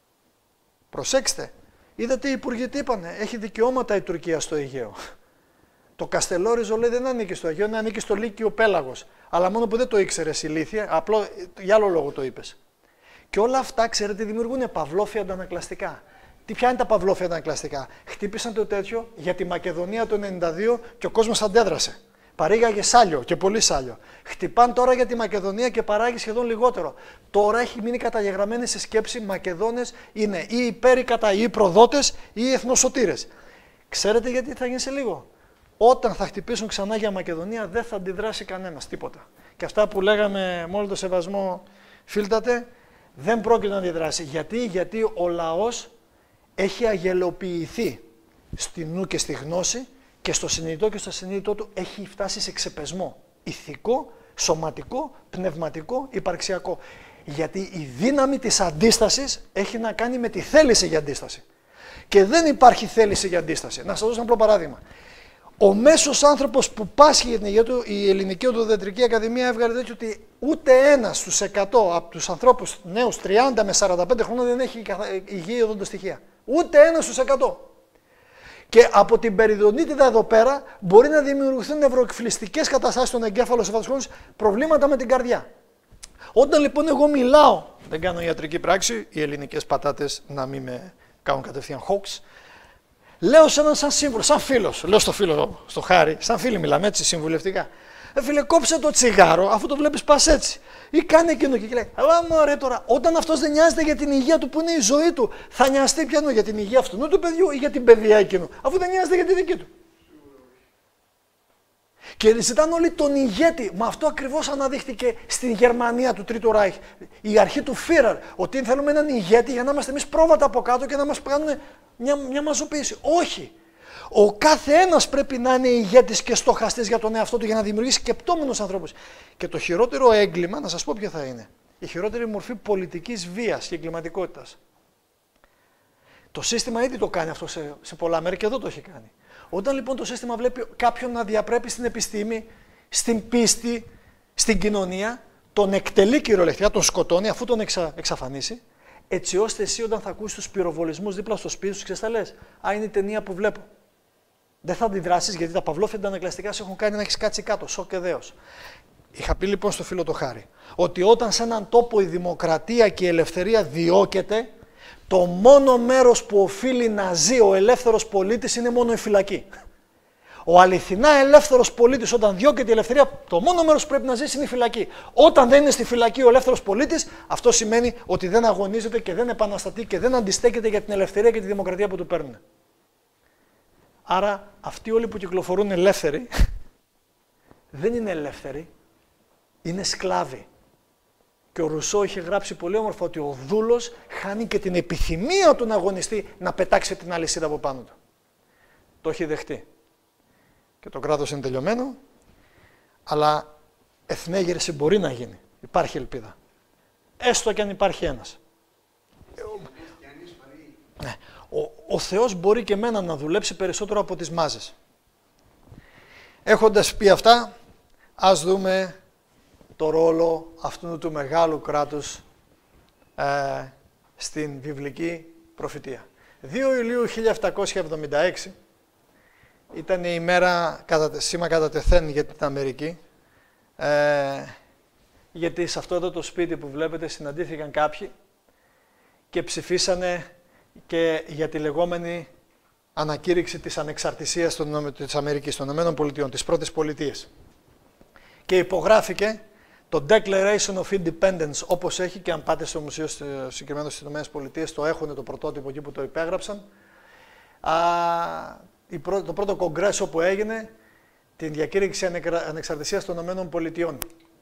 προσέξτε, είδατε οι υπουργοί τι είπανε, έχει δικαιώματα η Τουρκία στο Αιγαίο. Το Καστελόριζο λέει δεν ανήκει στο Αιγαίο, ανήκει στο Λύκειο Πέλαγος. Αλλά μόνο που δεν το ήξερες ηλίθεια, απλό για άλλο λόγο το είπες. Και όλα αυτά, ξέρετε, δημιουργούν παυλόφια αντανακλαστικά. Τι ποια είναι τα παυλόφια αντανακλαστικά? Χτύπησαν το τέτοιο για τη Μακεδονία το ενενήντα δύο και ο κόσμος αντέδρασε. Παρήγαγε σάλιο και πολύ σάλιο. Χτυπάν τώρα για τη Μακεδονία και παράγει σχεδόν λιγότερο. Τώρα έχει μείνει καταγεγραμμένη σε σκέψη Μακεδόνες είναι ή υπέρ ή κατά ή προδότες ή εθνοσωτήρες. Ξέρετε γιατί θα γίνει σε λίγο? Όταν θα χτυπήσουν ξανά για Μακεδονία δεν θα αντιδράσει κανένας, τίποτα. Και αυτά που λέγαμε με όλο το σεβασμό, φίλτατε, δεν πρόκειται να αντιδράσει. Γιατί, Γιατί ο λαός έχει αγελοποιηθεί στη νου και στη γνώση και στο συνειδητό και στο συνείδητό του έχει φτάσει σε ξεπεσμό. Ηθικό, σωματικό, πνευματικό, υπαρξιακό. Γιατί η δύναμη της αντίστασης έχει να κάνει με τη θέληση για αντίσταση. Και δεν υπάρχει θέληση για αντίσταση. Να σας δώσω ένα απλό παράδειγμα. Ο μέσος άνθρωπος που πάσχει για την υγεία του, η Ελληνική Οδοντιατρική Ακαδημία έβγαλε τέτοιο ότι ούτε ένας στους εκατό από τους ανθρώπους νέους τριάντα με σαράντα πέντε χρόνων δεν έχει υγιή οδοντοστοιχεία. Ούτε ένας στους εκατό. Και από την περιδονίτιδα εδώ πέρα μπορεί να δημιουργηθούν νευροεκφυλιστικές καταστάσεις στον εγκέφαλο σε βάθος χρόνου, προβλήματα με την καρδιά. Όταν λοιπόν εγώ μιλάω, δεν κάνω ιατρική πράξη, οι ελληνικές πατάτες να μην με κάνουν κατευθείαν hoax, λέω σε έναν σαν σύμβουλο, σαν φίλος, λέω στο φίλο, στο Χάρη, σαν φίλοι μιλάμε έτσι συμβουλευτικά. Ε, φίλε, κόψε το τσιγάρο, αφού το βλέπεις πας έτσι. Ή κάνε εκείνο και λέει, αλλά μωρέ τώρα, όταν αυτός δεν νοιάζεται για την ηγεία του που είναι η ζωή του, θα νοιαστεί πιανού για την υγεία αυτού του παιδιού ή για την παιδεία εκείνου, αφού δεν νοιάζεται για τη δική του. Και ζητάνε όλοι τον ηγέτη. Μα αυτό ακριβώς αναδείχθηκε στην Γερμανία του Τρίτου Ράιχ. Η αρχή του Φίρερ. Ότι θέλουμε έναν ηγέτη για να είμαστε εμείς πρόβατα από κάτω και να μας κάνουν μια, μια μαζοποίηση. Όχι. Ο κάθε ένας πρέπει να είναι ηγέτης και στοχαστής για τον εαυτό του για να δημιουργήσει σκεπτόμενους ανθρώπους. Και το χειρότερο έγκλημα, να σας πω ποιο θα είναι. Η χειρότερη μορφή πολιτικής βίας και εγκληματικότητας. Το σύστημα ήδη το κάνει αυτό σε, σε πολλά μέρη και εδώ το έχει κάνει. Όταν λοιπόν το σύστημα βλέπει κάποιον να διαπρέπει στην επιστήμη, στην πίστη, στην κοινωνία, τον εκτελεί κυριολεκτικά, τον σκοτώνει αφού τον εξα, εξαφανίσει, έτσι ώστε εσύ όταν θα ακούσεις τους πυροβολισμούς δίπλα στο σπίτι σου, ξέρεις τα λες, α, είναι η ταινία που βλέπω. Δεν θα αντιδράσεις γιατί τα παυλόφεντα ανακλαστικά σε έχουν κάνει να έχεις κάτσει κάτω, σοκ και δέος. Είχα πει λοιπόν στο φίλο το Χάρη, ότι όταν σε έναν τόπο η δημοκρατία και η ελευθερία διώκεται, το μόνο μέρος που οφείλει να ζει ο ελεύθερος πολίτης είναι μόνο η φυλακή. Ο αληθινά ελεύθερος πολίτης όταν διώκεται η ελευθερία, το μόνο μέρος που πρέπει να ζήσει είναι η φυλακή. Όταν δεν είναι στη φυλακή ο ελεύθερος πολίτης, αυτό σημαίνει ότι δεν αγωνίζεται και δεν επαναστατεί και δεν αντιστέκεται για την ελευθερία και τη δημοκρατία που του παίρνουν. Άρα αυτοί όλοι που κυκλοφορούν ελεύθεροι, δεν είναι ελεύθεροι, είναι σκλάβοι. Και ο Ρουσό είχε γράψει πολύ όμορφα ότι ο δούλος χάνει και την επιθυμία του να αγωνιστεί να πετάξει την αλυσίδα από πάνω του. Το έχει δεχτεί. Και το κράτος είναι τελειωμένο, αλλά εθνέγερση μπορεί να γίνει. Υπάρχει ελπίδα. Έστω και αν υπάρχει ένας. Ναι. Ο, ο Θεός μπορεί και εμένα να δουλέψει περισσότερο από τις μάζες. Έχοντας πει αυτά, ας δούμε το ρόλο αυτού του μεγάλου κράτους ε, στην βιβλική προφητεία. δύο Ιουλίου χίλια επτακόσια εβδομήντα έξι ήταν η ημέρα κατά, σήμα κατά τεθέν για την Αμερική, ε, γιατί σε αυτό εδώ το σπίτι που βλέπετε συναντήθηκαν κάποιοι και ψηφίσανε και για τη λεγόμενη ανακήρυξη της ανεξαρτησίας των, της Αμερικής, των ΗΠΑ, της πρώτης πολιτείας. Και υπογράφηκε το Declaration of Independence, όπως έχει, και αν πάτε στο μουσείο συγκεκριμένο στις ΗΠΑ, το έχουν το πρωτότυπο εκεί που το υπέγραψαν. Α, η πρω, το πρώτο κογκρέσο που έγινε, την διακήρυξη ανεξαρτησίας των ΗΠΑ.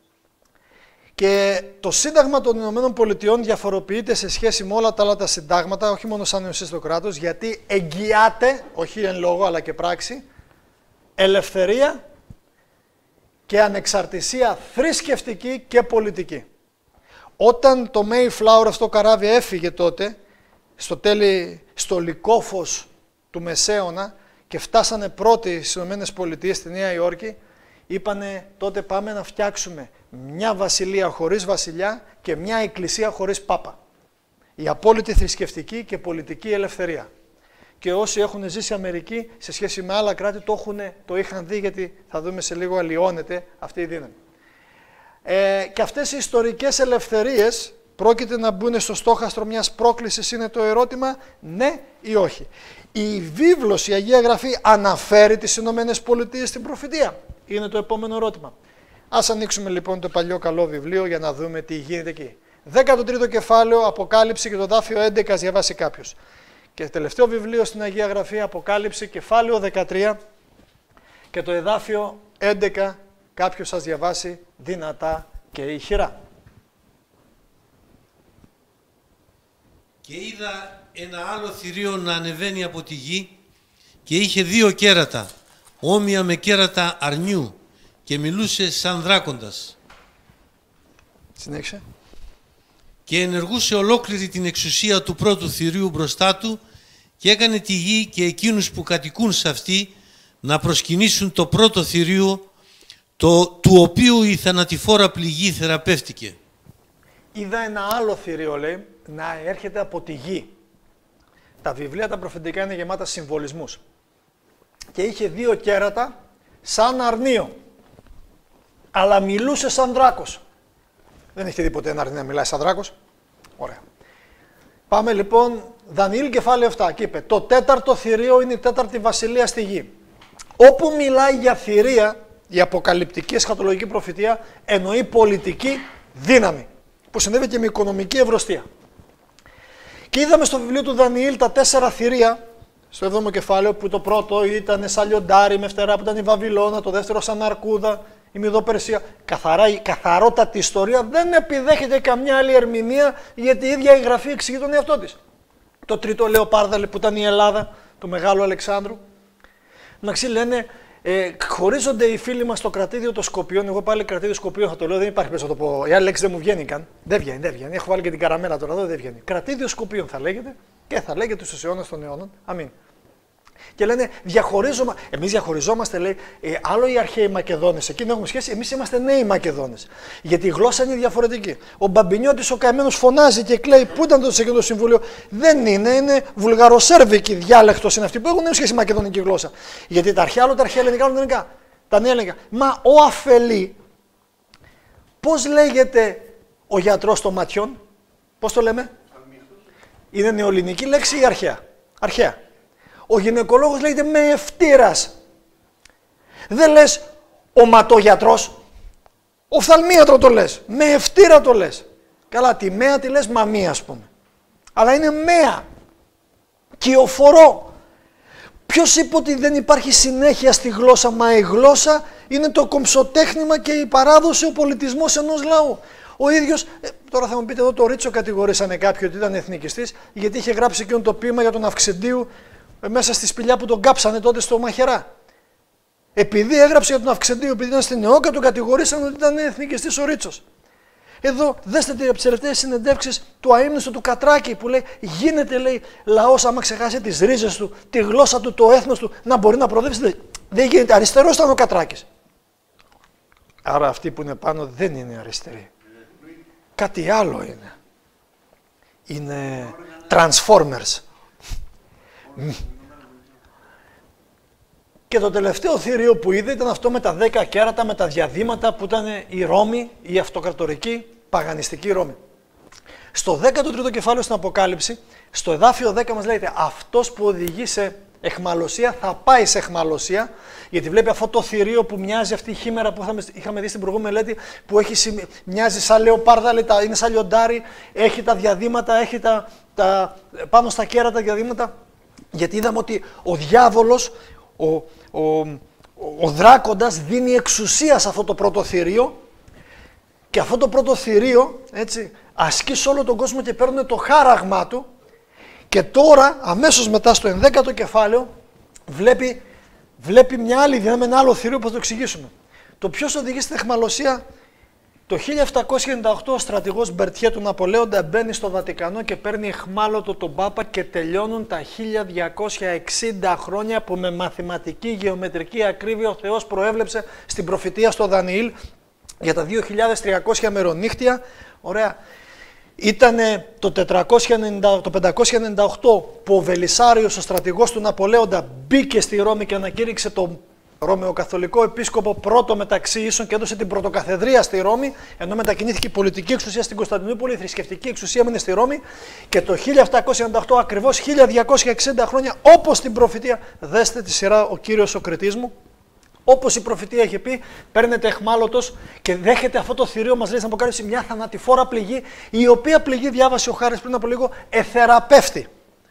Και το Σύνταγμα των Ηνωμένων Πολιτειών διαφοροποιείται σε σχέση με όλα τα άλλα τα συντάγματα, όχι μόνο σαν νεοσύστατο στο κράτος, γιατί εγγυάται, όχι εν λόγω αλλά και πράξη, ελευθερία και ανεξαρτησία θρησκευτική και πολιτική. Όταν το Mayflower, αυτό καράβι, έφυγε τότε, στο τέλη, στο λυκόφως του Μεσαίωνα και φτάσανε πρώτοι στις Ηνωμένες Πολιτείες, στη Νέα Υόρκη, είπανε τότε πάμε να φτιάξουμε μια βασιλεία χωρίς βασιλιά και μια εκκλησία χωρίς πάπα. Η απόλυτη θρησκευτική και πολιτική ελευθερία. Και όσοι έχουν ζήσει Αμερική σε σχέση με άλλα κράτη το, έχουν, το είχαν δει, γιατί θα δούμε σε λίγο αλλοιώνεται αυτή η δύναμη. Ε, και αυτές οι ιστορικές ελευθερίες πρόκειται να μπουν στο στόχαστρο μιας πρόκλησης, είναι το ερώτημα, ναι ή όχι. Η βίβλος, η Αγία Γραφή, αναφέρει τις Ηνωμένες Πολιτείες στην προφητεία. Είναι το επόμενο ερώτημα. Ας ανοίξουμε λοιπόν το παλιό καλό βιβλίο για να δούμε τι γίνεται εκεί. δέκατο τρίτο κεφάλαιο, Αποκάλυψη, και το δάφιο έντεκα, ας διαβάσει κάποιος. Και τελευταίο βιβλίο στην Αγία Γραφή, Αποκάλυψη, κεφάλαιο δεκατρία και το εδάφιο έντεκα, κάποιος σας διαβάσει δυνατά και ηχηρά. Και είδα ένα άλλο θηρίο να ανεβαίνει από τη γη και είχε δύο κέρατα, όμοια με κέρατα αρνιού, και μιλούσε σαν δράκοντας. Συνέχισε. και ενεργούσε ολόκληρη την εξουσία του πρώτου θηρίου μπροστά του και έκανε τη γη και εκείνους που κατοικούν σε αυτή να προσκυνήσουν το πρώτο θηρίο, το, του οποίου η θανατηφόρα πληγή θεραπεύτηκε. Είδα ένα άλλο θηρίο, λέει, να έρχεται από τη γη. Τα βιβλία τα προφητικά είναι γεμάτα συμβολισμούς. Και είχε δύο κέρατα σαν αρνίο. Αλλά μιλούσε σαν δράκος. Δεν έχετε δει ποτέ ένα αρνί να μιλάει σαν δράκος. Ωραία. Πάμε λοιπόν, Δανιήλ κεφάλαιο επτά. Και είπε, το τέταρτο θηρίο είναι η τέταρτη βασιλεία στη γη. Όπου μιλάει για θηρία, η αποκαλυπτική εσχατολογική προφητεία εννοεί πολιτική δύναμη. Που συνδέεται και με οικονομική ευρωστία. Και είδαμε στο βιβλίο του Δανιήλ τα τέσσερα θηρία, στο έβδομο κεφάλαιο, που το πρώτο ήταν σαν λιοντάρι με φτερά που ήταν η Βαβυλώνα, το δεύτερο σαν αρκούδα, η Μηδοπερσία. Καθαρά, η καθαρότατη ιστορία δεν επιδέχεται καμιά άλλη ερμηνεία, γιατί η ίδια η Γραφή εξηγεί τον εαυτό της. Το τρίτο Λεοπάρδαλε που ήταν η Ελλάδα του Μεγάλου Αλεξάνδρου. Εντάξει, λένε, ε, χωρίζονται οι φίλοι μας στο κρατήδιο των Σκοπιών. Εγώ πάλι κρατήδιο Σκοπιών θα το λέω, δεν υπάρχει πίσω να το πω. Η άλλη λέξη δεν μου βγαίνει καν. Δεν βγαίνει, δεν βγαίνει. Έχω βάλει και την καραμέλα τώρα εδώ, δεν βγαίνει. Κρατήδιο Σκοπιών θα λέγεται και θα λέγεται στους αιώνες των αιώνων. Αμήν. Και λένε, διαχωρίζομαι. Εμείς διαχωριζόμαστε, λέει, ε, άλλο οι αρχαίοι Μακεδόνες. Εκεί δεν έχουμε σχέση. Εμείς είμαστε νέοι Μακεδόνες. Γιατί η γλώσσα είναι διαφορετική. Ο Μπαμπινιώτης ο καημένος φωνάζει και κλαίει. Πού ήταν το Second Συμβούλιο? Δεν είναι, είναι βουλγαροσέρβικη διάλεκτος. Είναι αυτή που έχουν σχέση με μακεδονική γλώσσα. Γιατί τα αρχαία, άλλο τα αρχαία ελληνικά, άλλο τα ελληνικά. Τα νέα ελληνικά. Μα ο αφελή, πώς λέγεται ο γιατρός των ματιών? Πώς το λέμε? Είναι νεοελληνική λέξη ή αρχαία? Αρχαία. Ο γυναικολόγος λέγεται με ευτήρας. Δεν λες οματογιατρός. Οφθαλμίατρο το λες. Με ευτήρα το λες. Καλά, τη μέα τη λες μαμία, ας πούμε. Αλλά είναι μέα. Κυοφορώ. Ποιος είπε ότι δεν υπάρχει συνέχεια στη γλώσσα? Μα η γλώσσα είναι το κομψοτέχνημα και η παράδοση, ο πολιτισμός ενός λαού. Ο ίδιος, ε, τώρα θα μου πείτε εδώ, το Ρίτσο κατηγορήσανε κάποιοι ότι ήταν εθνικιστής, γιατί είχε γράψει εκείνο το ποίημα για τον Αυξεντίου μέσα στη σπηλιά που τον κάψανε τότε στο Μαχαιρά. Επειδή έγραψε για τον Αυξεντίο, επειδή ήταν στην Νεόκα, τον κατηγορήσαν ότι ήταν εθνικιστής ο Ρίτσος. Εδώ, δέστε από τις τελευταίες συνεντεύξεις του αείμνηστου του Κατράκη που λέει: γίνεται, λέει, λαός άμα ξεχάσει τις ρίζες του, τη γλώσσα του, το έθνος του, να μπορεί να προοδεύσει. Δεν, δεν γίνεται. Αριστερός ήταν ο Κατράκης. Άρα αυτοί που είναι πάνω δεν είναι αριστεροί. Κάτι άλλο είναι. Είναι Transformers. Και το τελευταίο θηρίο που είδε ήταν αυτό με τα δέκα κέρατα, με τα διαδήματα που ήταν η Ρώμη, η αυτοκρατορική, παγανιστική Ρώμη. Στο δέκατο τρίτο κεφάλαιο στην Αποκάλυψη, στο εδάφιο δέκα μας λέγεται αυτός που οδηγεί σε εχμαλωσία θα πάει σε εχμαλωσία, γιατί βλέπει αυτό το θηρίο που μοιάζει αυτή η χήμερα που είχαμε, είχαμε δει στην προηγούμενη μελέτη, που έχει, μοιάζει σαν λεοπάρδα, είναι σαν λιοντάρι, έχει τα διαδήματα, έχει τα, τα, πάνω στα κέρατα διαδήματα, γιατί είδαμε ότι ο διάβολος, ο, ο, ο, ο δράκοντας δίνει εξουσία σε αυτό το πρώτο θηρίο και αυτό το πρώτο θηρίο, έτσι, ασκεί σε όλο τον κόσμο και παίρνουν το χάραγμά του. Και τώρα, αμέσως μετά στο ενδέκατο κεφάλαιο, βλέπει, βλέπει μια άλλη δύναμη, ένα άλλο θηρίο που θα το εξηγήσουμε. Το ποιος οδηγεί στην αιχμαλωσία? Το χίλια επτακόσια ενενήντα οκτώ ο στρατηγός Μπερτιέ του Ναπολέοντα μπαίνει στο Βατικανό και παίρνει αιχμάλωτο τον Πάπα και τελειώνουν τα χίλια διακόσια εξήντα χρόνια που με μαθηματική γεωμετρική ακρίβεια ο Θεός προέβλεψε στην προφητεία στο Δανιήλ για τα δύο χιλιάδες τριακόσια μερονύχτια. Ωραία. Ήταν το, το πεντακόσια ενενήντα οκτώ που ο Βελισσάριος, ο στρατηγός του Ναπολέοντα, μπήκε στη Ρώμη και ανακήρυξε τον Ρωμαιοκαθολικό επίσκοπο πρώτο μεταξύ ίσων και έδωσε την πρωτοκαθεδρία στη Ρώμη, ενώ μετακινήθηκε η πολιτική εξουσία στην Κωνσταντινούπολη, η θρησκευτική εξουσία έμεινε στη Ρώμη και το χίλια επτακόσια ενενήντα οκτώ, ακριβώς χίλια διακόσια εξήντα χρόνια, όπως την προφητεία, δέστε τη σειρά ο Κύριος ο Κριτής μου, όπως η προφητεία είχε πει, παίρνεται αιχμάλωτος και δέχεται αυτό το θηρίο, μας λέει στην Αποκάλυψη, μια θανατηφόρα πληγή, η οποία πληγή, διάβασε ο Χάρης πριν από λίγο, εθεραπεύτη.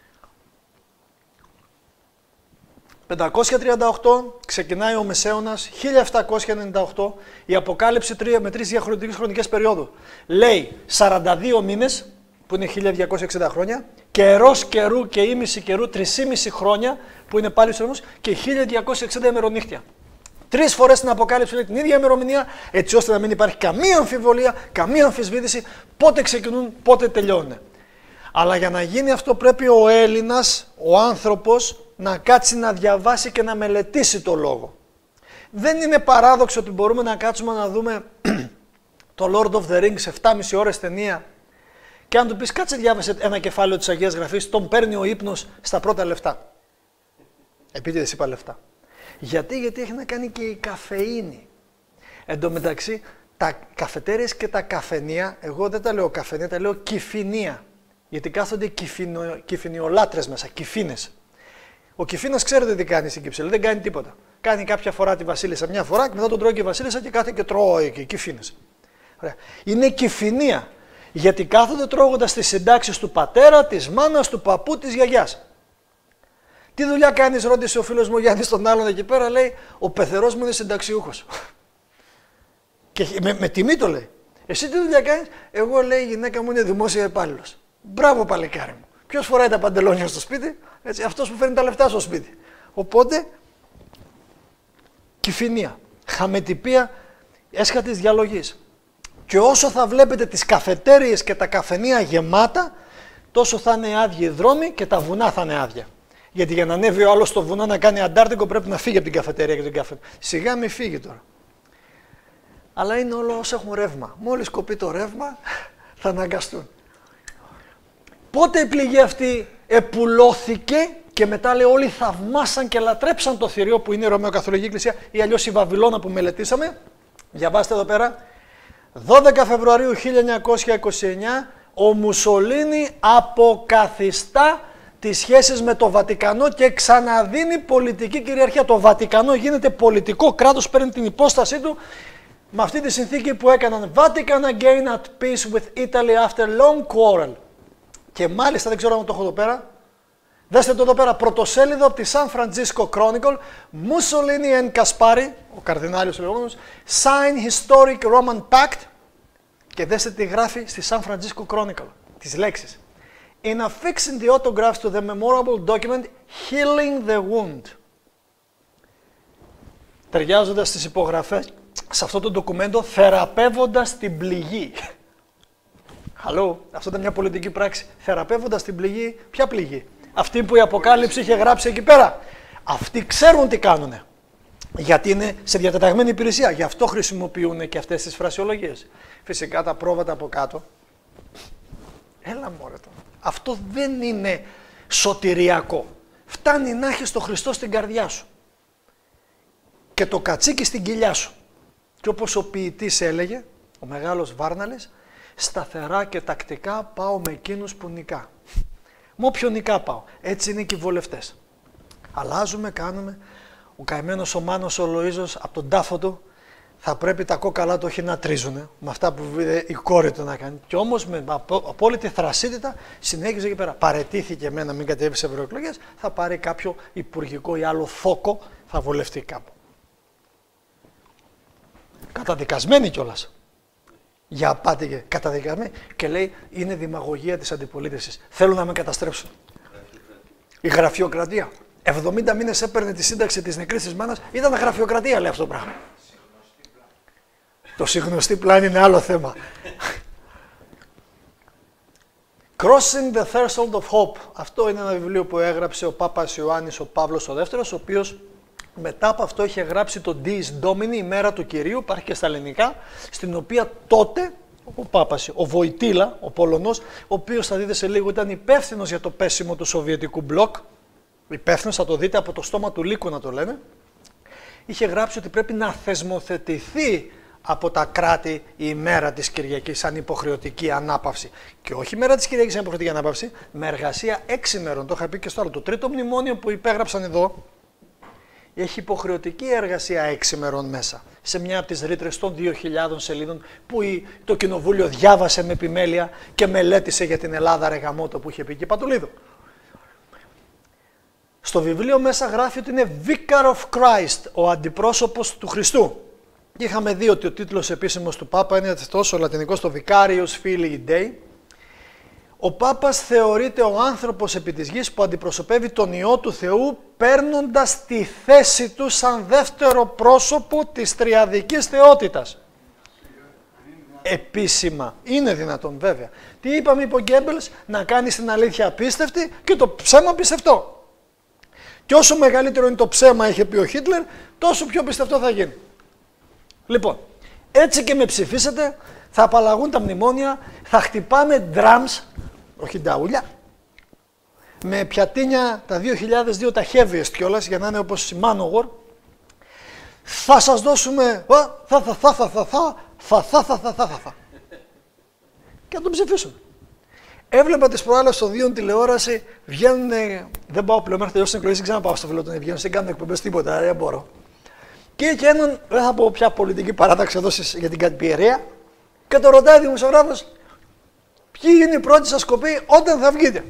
πεντακόσια τριάντα οκτώ ξεκινάει ο Μεσαίωνας, χίλια επτακόσια ενενήντα οκτώ η Αποκάλυψη με τρεις διαχρονικές χρονικές περιόδου. Λέει σαράντα δύο μήνες, που είναι χίλια διακόσια εξήντα χρόνια, καιρός καιρού και ήμιση καιρού, τρία και μισό χρόνια, που είναι πάλι στους αιώνους, και χίλια διακόσια εξήντα ημερονύχτια. Τρεις φορές στην Αποκάλυψη λέει την ίδια ημερομηνία, έτσι ώστε να μην υπάρχει καμία αμφιβολία, καμία αμφισβήτηση, πότε ξεκινούν, πότε τελειώνουν. Αλλά για να γίνει αυτό πρέπει ο Έλληνας, ο άνθρωπος, να κάτσει να διαβάσει και να μελετήσει το λόγο. Δεν είναι παράδοξο ότι μπορούμε να κάτσουμε να δούμε το Lord of the Rings επτά και μισή ώρες ταινία και αν του πεις κάτσε διάβασε ένα κεφάλαιο της Αγίας Γραφής, τον παίρνει ο ύπνος στα πρώτα λεφτά. Επίτηδες είπα λεφτά. Γιατί, γιατί έχει να κάνει και η καφεΐνη. Εν τω μεταξύ, τα καφετέρειες και τα καφενεία, εγώ δεν τα λέω καφενεία, τα λέω κυφινία. Γιατί κάθονται κυφινο, κυφινιολάτρες μέσα, κυφίνες. Ο κυφίνας ξέρετε τι κάνει στην Κυψέλη, δεν κάνει τίποτα. Κάνει κάποια φορά τη βασίλισσα μια φορά και μετά τον τρώει και η βασίλισσα και κάθεται και τρώει εκεί, κυφίνες. Είναι κυφινία. Γιατί κάθονται τρώγοντας τις συντάξεις του πατέρα, της μάνας, του παππού, της γιαγιάς. Τι δουλειά κάνεις, ρώτησε ο φίλος μου Γιάννης τον άλλον εκεί πέρα, λέει, ο πεθερός μου είναι συνταξιούχος. Και με, με τιμή το λέει. Εσύ τι δουλειά κάνεις, εγώ λέει η γυναίκα μου είναι δημόσια υπάλληλος. Μπράβο παλικάρι μου. Ποιος φοράει τα παντελόνια στο σπίτι, έτσι, αυτός που φέρνει τα λεφτά στο σπίτι. Οπότε, κυφινία, χαμετυπία έσχατης διαλογής. Και όσο θα βλέπετε τις καφετέριες και τα καφενεία γεμάτα, τόσο θα είναι άδειοι οι δρόμοι και τα βουνά θα είναι άδεια. Γιατί για να ανέβει ο άλλος στο βουνό να κάνει αντάρτικο πρέπει να φύγει από την καφετέρια και τον καφέ. Σιγά μη φύγει τώρα. Αλλά είναι όλο όσο έχουν ρεύμα. Μόλις κοπεί το ρεύμα θα αναγκαστούν. Πότε η πληγή αυτή επουλώθηκε και μετά λέει όλοι θαυμάσαν και λατρέψαν το θηρίο που είναι η Ρωμαιοκαθολική Εκκλησία ή αλλιώς η Βαβυλώνα που μελετήσαμε. Διαβάστε εδώ πέρα. δώδεκα Φεβρουαρίου χίλια εννιακόσια είκοσι εννιά ο Μουσολίνι αποκαθιστά τις σχέσεις με το Βατικανό και ξαναδίνει πολιτική κυριαρχία. Το Βατικανό γίνεται πολιτικό κράτος, παίρνει την υπόστασή του με αυτή τη συνθήκη που έκαναν Vatican again at peace with Italy after long quarrel. Και μάλιστα, δεν ξέρω αν το έχω εδώ πέρα, δέστε το εδώ πέρα, πρωτοσέλιδο από τη San Francisco Chronicle, Mussolini and Caspari, ο καρδινάλιος λεγόμενος, sign historic Roman pact και δέστε τι γράφει στη San Francisco Chronicle, τις λέξεις. In affixing the autographs to the memorable document, healing the wound. Ταιριάζοντας τις υπογραφές σε αυτό το ντοκουμέντο, θεραπεύοντας την πληγή. Χαλό, αυτό ήταν μια πολιτική πράξη. Θεραπεύοντας την πληγή, ποια πληγή? Αυτή που η Αποκάλυψη είχε γράψει εκεί πέρα. Αυτοί ξέρουν τι κάνουνε. Γιατί είναι σε διατεταγμένη υπηρεσία. Γι' αυτό χρησιμοποιούν και αυτές τις φρασιολογίες. Φυσικά τα πρόβατα από κάτω. Έλα μωρέ τώρα. Αυτό δεν είναι σωτηριακό. Φτάνει να έχεις τον Χριστό στην καρδιά σου. Και το κατσίκι στην κοιλιά σου. Και όπως ο ποιητής έλεγε, ο μεγάλος Βάρναλης, σταθερά και τακτικά πάω με εκείνους που νικά. Με όποιον νικά πάω. Έτσι είναι και οι βολευτές. Αλλάζουμε, κάνουμε. Ο καημένος ο Μάνος ο Λοΐζος από τον τάφο του θα πρέπει τα κόκαλά του όχι να τρίζουνε με αυτά που είδε η κόρη του να κάνει. Και όμως με απόλυτη θρασίτητα συνέχιζε εκεί πέρα. Παρετήθηκε εμένα, μην κατέβει σε ευρωεκλογές, θα πάρει κάποιο υπουργικό ή άλλο θόκο, θα βολευτεί κάπου. Καταδικασμένη κιόλας. Για απάτη και καταδικασμένη. Και λέει είναι δημαγωγία της αντιπολίτευσης. Θέλουν να με καταστρέψουν. Η γραφειοκρατία. εβδομήντα μήνες έπαιρνε τη σύνταξη της νεκρής της μάνας. Ήταν γραφειοκρατία, λέει αυτό το πράγμα. Το συγνωστή πλάνη είναι άλλο θέμα. Crossing the Threshold of Hope. Αυτό είναι ένα βιβλίο που έγραψε ο Πάπας Ιωάννης ο Παύλος ο Δεύτερος, ο οποίος μετά από αυτό είχε γράψει το Dies Domini, η μέρα του Κυρίου, υπάρχει και στα ελληνικά, στην οποία τότε ο Πάπας, ο Βοητήλα, ο Πολωνός, ο οποίος θα δείτε σε λίγο ήταν υπεύθυνος για το πέσιμο του Σοβιετικού μπλοκ, υπεύθυνος, θα το δείτε από το στόμα του λύκου να το λένε, είχε γράψει ότι πρέπει να θεσμοθετηθεί από τα κράτη η ημέρα της Κυριακής σαν υποχρεωτική ανάπαυση. Και όχι η μέρα της Κυριακής σαν υποχρεωτική ανάπαυση, με εργασία έξι μέρων. Το είχα πει και στο άλλο. Το τρίτο μνημόνιο που υπέγραψαν εδώ έχει υποχρεωτική εργασία έξι μερών μέσα. Σε μια από τις ρήτρες των δύο χιλιάδων σελίδων που το Κοινοβούλιο διάβασε με επιμέλεια και μελέτησε για την Ελλάδα ρε γαμώτο που είχε πει και Πατουλίδου. Στο βιβλίο μέσα γράφει ότι είναι Vicar of Christ, ο αντιπρόσωπος του Χριστού. Είχαμε δει ότι ο τίτλος επίσημος του Πάπα είναι αυτός, ο λατινικός, το Vicarius Filii Dei. Ο Πάπας θεωρείται ο άνθρωπος επί της γης που αντιπροσωπεύει τον Υιό του Θεού, παίρνοντας τη θέση του σαν δεύτερο πρόσωπο της τριαδικής θεότητας. Επίσημα. Είναι δυνατόν βέβαια. Τι είπαμε, είπε ο Γκέμπελς, να κάνεις την αλήθεια απίστευτη και το ψέμα πιστευτό. Και όσο μεγαλύτερο είναι το ψέμα, είχε πει ο Χίτλερ, τόσο πιο πιστευτό θα γίνει. Λοιπόν, έτσι και με ψηφίσετε, θα απαλλαγούν τα μνημόνια, θα χτυπάμε drums, όχι νταούλια, με πιατίνια τα δύο χιλιάδες δύο, τα heaviest κιόλας, για να είναι όπως η Manowar. Θα σας δώσουμε, θα θα θα θα θα θα θα θα θα θα θα θα και να τον ψηφίσουμε. Έβλεπα τις προάλλες στο δύο τηλεόραση, βγαίνουν, δεν πάω πλέον μέχρι τελειώσει την εκλογή, δεν ξαναπάω στο Φιλότονι, βγαίνουν, δεν κάνουν εκπομπές τίποτα, δεν μπορώ. Και είχε έναν, δεν θα πω ποια πολιτική παράταξη εδώ για την κατηπιερία, και το ρωτάει ο δημοσιογράφος, ποιοι είναι οι πρώτοι σας σκοποί όταν θα βγείτε.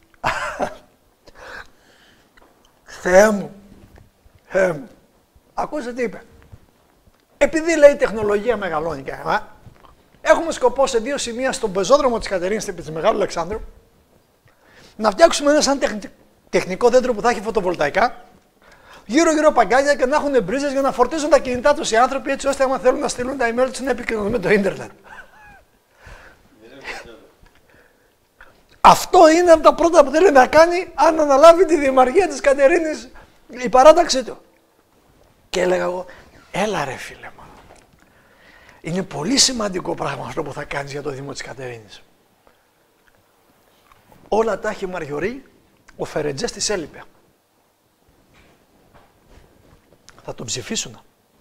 Θεέ μου, Θεέ μου. Ακούστε τι είπε. Επειδή λέει η τεχνολογία μεγαλώνει και α, έχουμε σκοπό σε δύο σημεία στον πεζόδρομο της Κατερίνης επί της Μεγάλου Αλεξάνδρου να φτιάξουμε ένα σαν τεχνικό δέντρο που θα έχει φωτοβολταϊκά, γύρω-γύρω παγκάλια και να έχουν μπρίζες για να φορτίζουν τα κινητά τους οι άνθρωποι, έτσι ώστε άμα θέλουν να στείλουν τα email τους να επικοινωνούν με το ίντερνετ. Αυτό είναι από τα πρώτα που θέλει να κάνει αν αναλάβει τη δημαρχία της Κατερίνης η παράταξή του. Και έλεγα εγώ, έλα ρε φίλε μου, είναι πολύ σημαντικό πράγμα αυτό που θα κάνεις για το Δήμο της Κατερίνης. Όλα τα έχει Μαριωρή, ο Φερετζές της έλειπε. Θα τον ψηφίσουν.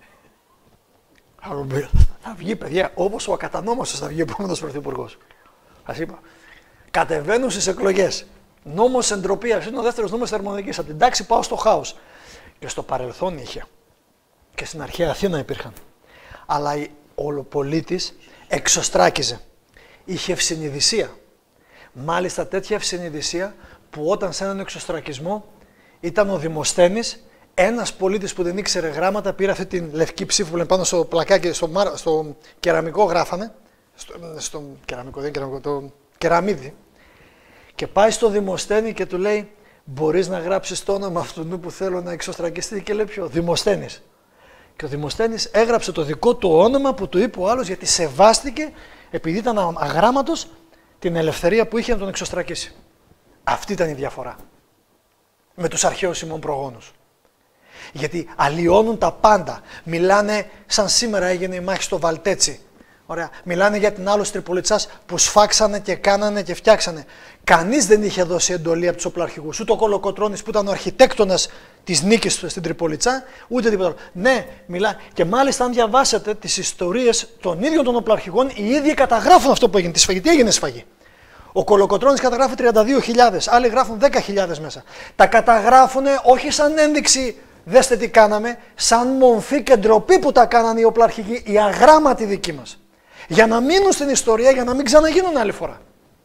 Θα βγει παιδιά, όπως ο ακατανόμαστος θα βγει επόμενος πρωθυπουργός. Ας είπα, κατεβαίνουν στις εκλογές. Νόμος εντροπίας, είναι ο δεύτερος νόμος θερμονικής. Από την τάξη πάω στο χάος. Και στο παρελθόν είχε. Και στην αρχαία Αθήνα υπήρχαν. Αλλά ο πολίτης εξωστράκιζε. Είχε ευσυνειδησία. Μάλιστα τέτοια ευσυνειδησία που όταν σε έναν εξωστρακισμό ήταν ο Δημοσθένης, ένας πολίτης που δεν ήξερε γράμματα, πήρε αυτή την λευκή ψήφο που λένε πάνω στο πλακάκι, στο, στο κεραμικό γράφανε, στο, στο κεραμικό, δεν κεραμικό, το κεραμίδι, και πάει στο Δημοσθένη και του λέει, μπορείς να γράψεις το όνομα αυτού που θέλω να εξωστρακιστεί, και λέει ποιο, Δημοσθένης. Και ο Δημοσθένης έγραψε το δικό του όνομα που του είπε ο άλλος, γιατί σεβάστηκε, επειδή ήταν αγράμματος, την ελευθερία που είχε να τον εξωστρακίσει. Αυτή ήταν η διαφορά με τους αρχαίους ημών προγόνους. Γιατί αλλοιώνουν τα πάντα. Μιλάνε σαν σήμερα έγινε η μάχη στο Βαλτέτσι. Ωραία. Μιλάνε για την άλλος Τριπολιτσάς που σφάξανε και κάνανε και φτιάξανε. Κανείς δεν είχε δώσει εντολή από τους οπλαρχηγούς. Ούτε ο Κολοκοτρώνης που ήταν ο αρχιτέκτονας της νίκης του στην Τριπολιτσά, ούτε τίποτα άλλο. Ναι, μιλά. Και μάλιστα, αν διαβάσετε τις ιστορίες των ίδιων των οπλαρχηγών, οι ίδιοι καταγράφουν αυτό που έγινε. Τη σφαγή. Τι έγινε σφαγή. Ο Κολοκοτρώνης καταγράφει τριάντα δύο χιλιάδες, άλλοι γράφουν δέκα χιλιάδες μέσα. Τα καταγράφουν όχι σαν ένδειξη, δέστε τι κάναμε, σαν μομφή και ντροπή που τα κάνανε οι οπλαρχηγοί, οι αγράμματοι δικοί μας. Για να μείνουν στην ιστορία, για να μην ξαναγίνουν άλλη φορά.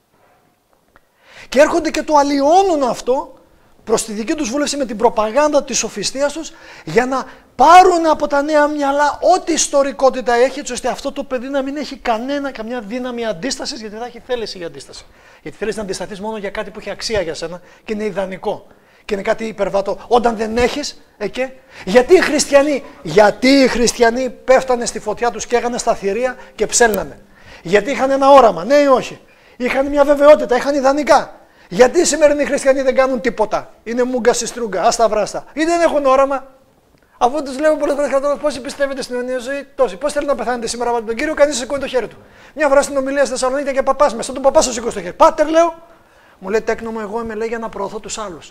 Και έρχονται και το αλλοιώνουν αυτό προς τη δική τους βούλευση με την προπαγάνδα της σοφιστίας τους, για να πάρουν από τα νέα μυαλά ό,τι ιστορικότητα έχει, έτσι ώστε αυτό το παιδί να μην έχει κανένα, καμιά δύναμη αντίστασης, γιατί θα έχει θέληση για αντίσταση. Γιατί θέλεις να αντισταθείς μόνο για κάτι που έχει αξία για σένα και είναι ιδανικό. Και είναι κάτι υπερβατό. Όταν δεν έχεις, εκεί. Γιατί οι χριστιανοί, γιατί οι χριστιανοί πέφτανε στη φωτιά τους και έγανε στα θηρία και ψέλνανε. Γιατί είχαν ένα όραμα, ναι ή όχι. Είχαν μια βεβαιότητα, είχαν ιδανικά. Γιατί οι σημερινοί χριστιανοί δεν κάνουν τίποτα. Είναι μούγκα στη στρούγκα, άστα βράστα. Ή δεν έχουν όραμα. Αφού τους λέω πολλές φορές κατά πόσοι πιστεύετε στην αιωνία ζωή, τόσοι. Πώς θέλετε να πεθάνετε σήμερα από τον Κύριο, κανείς σηκώνει το χέρι του. Μια φορά στην ομιλία στη Θεσσαλονίκη και παπάς μέσα, τον παπά σου σηκώσει το χέρι. Πάτερ, λέω, μου λέει τέκνο μου, εγώ είμαι λέει για να προωθώ τους άλλους.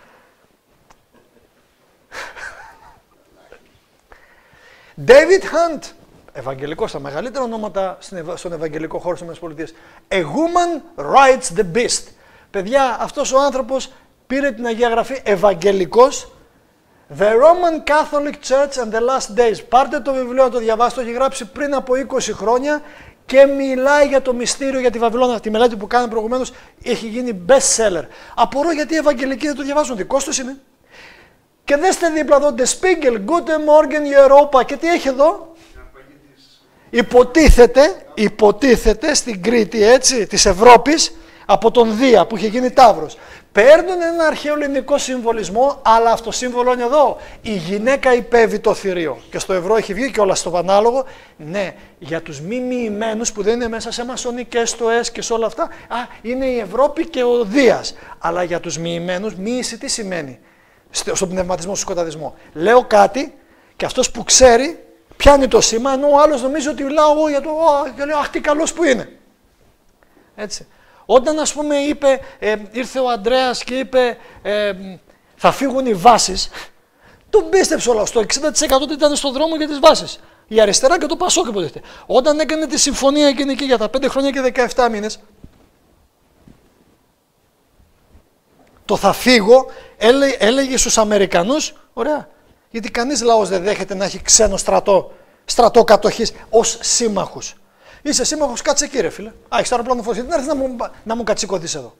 David Hunt, Ευαγγελικός, τα μεγαλύτερα ονόματα στον Ευαγγελικό χώρο στις ΗΠΑ. A woman rides the beast. Παιδιά, αυτός ο άνθρωπος πήρε την Αγία Γραφή, Ευαγγελικός, The Roman Catholic Church and the Last Days. Πάρτε το βιβλίο να το διαβάσετε, το έχει γράψει πριν από είκοσι χρόνια και μιλάει για το μυστήριο για τη Βαβυλώνα. Τη μελέτη που κάναμε προηγουμένως έχει γίνει best seller. Απορώ γιατί οι Ευαγγελικοί δεν το διαβάζουν, δικός τους είναι. Και δέστε δίπλα εδώ, The Spiegel, Guten Morgen Europa. Και τι έχει εδώ? Υποτίθεται, υποτίθεται στην Κρήτη, έτσι, της Ευρώπης, από τον Δία που είχε γίνει Ταύρος. Παίρνουν ένα αρχαίο ελληνικό συμβολισμό, αλλά αυτό σύμβολο είναι εδώ. Η γυναίκα υπέβει το θηρίο. Και στο ευρώ έχει βγει και όλα στο ανάλογο. Ναι, για τους μη μοιημένους που δεν είναι μέσα σε μασονικές στοές και σε όλα αυτά, α, είναι η Ευρώπη και ο Δίας. Αλλά για τους μοιημένους, μοίηση τι σημαίνει στον πνευματισμό, στον σκοταδισμό? Λέω κάτι και αυτός που ξέρει πιάνει το σήμα, ενώ ο άλλος νομίζει ότι μιλάω εγώ για το «Ω», και λέω «Αχ, τι καλός που είναι». Έτσι. Όταν, ας πούμε, είπε, ε, ήρθε ο Ανδρέας και είπε ε, θα φύγουν οι βάσεις, τον πίστεψε όλα. Στο εξήντα τοις εκατό ήταν στον δρόμο για τις βάσεις. Η αριστερά και το Πασόκ υποτίθεται. Όταν έκανε τη συμφωνία εκείνη εκεί για τα πέντε χρόνια και δεκαεπτά μήνες, το θα φύγω έλε, έλεγε στους Αμερικανούς, ωραία, γιατί κανείς λαός δεν δέχεται να έχει ξένο στρατό, στρατό κατοχής ως σύμμαχους. Είσαι σύμμαχος, κάτσε εκεί ρε φίλε. Α, έχεις αεροπλάνο φορτίο, δεν έρθεις να μου, να μου κατσικωθείς εδώ.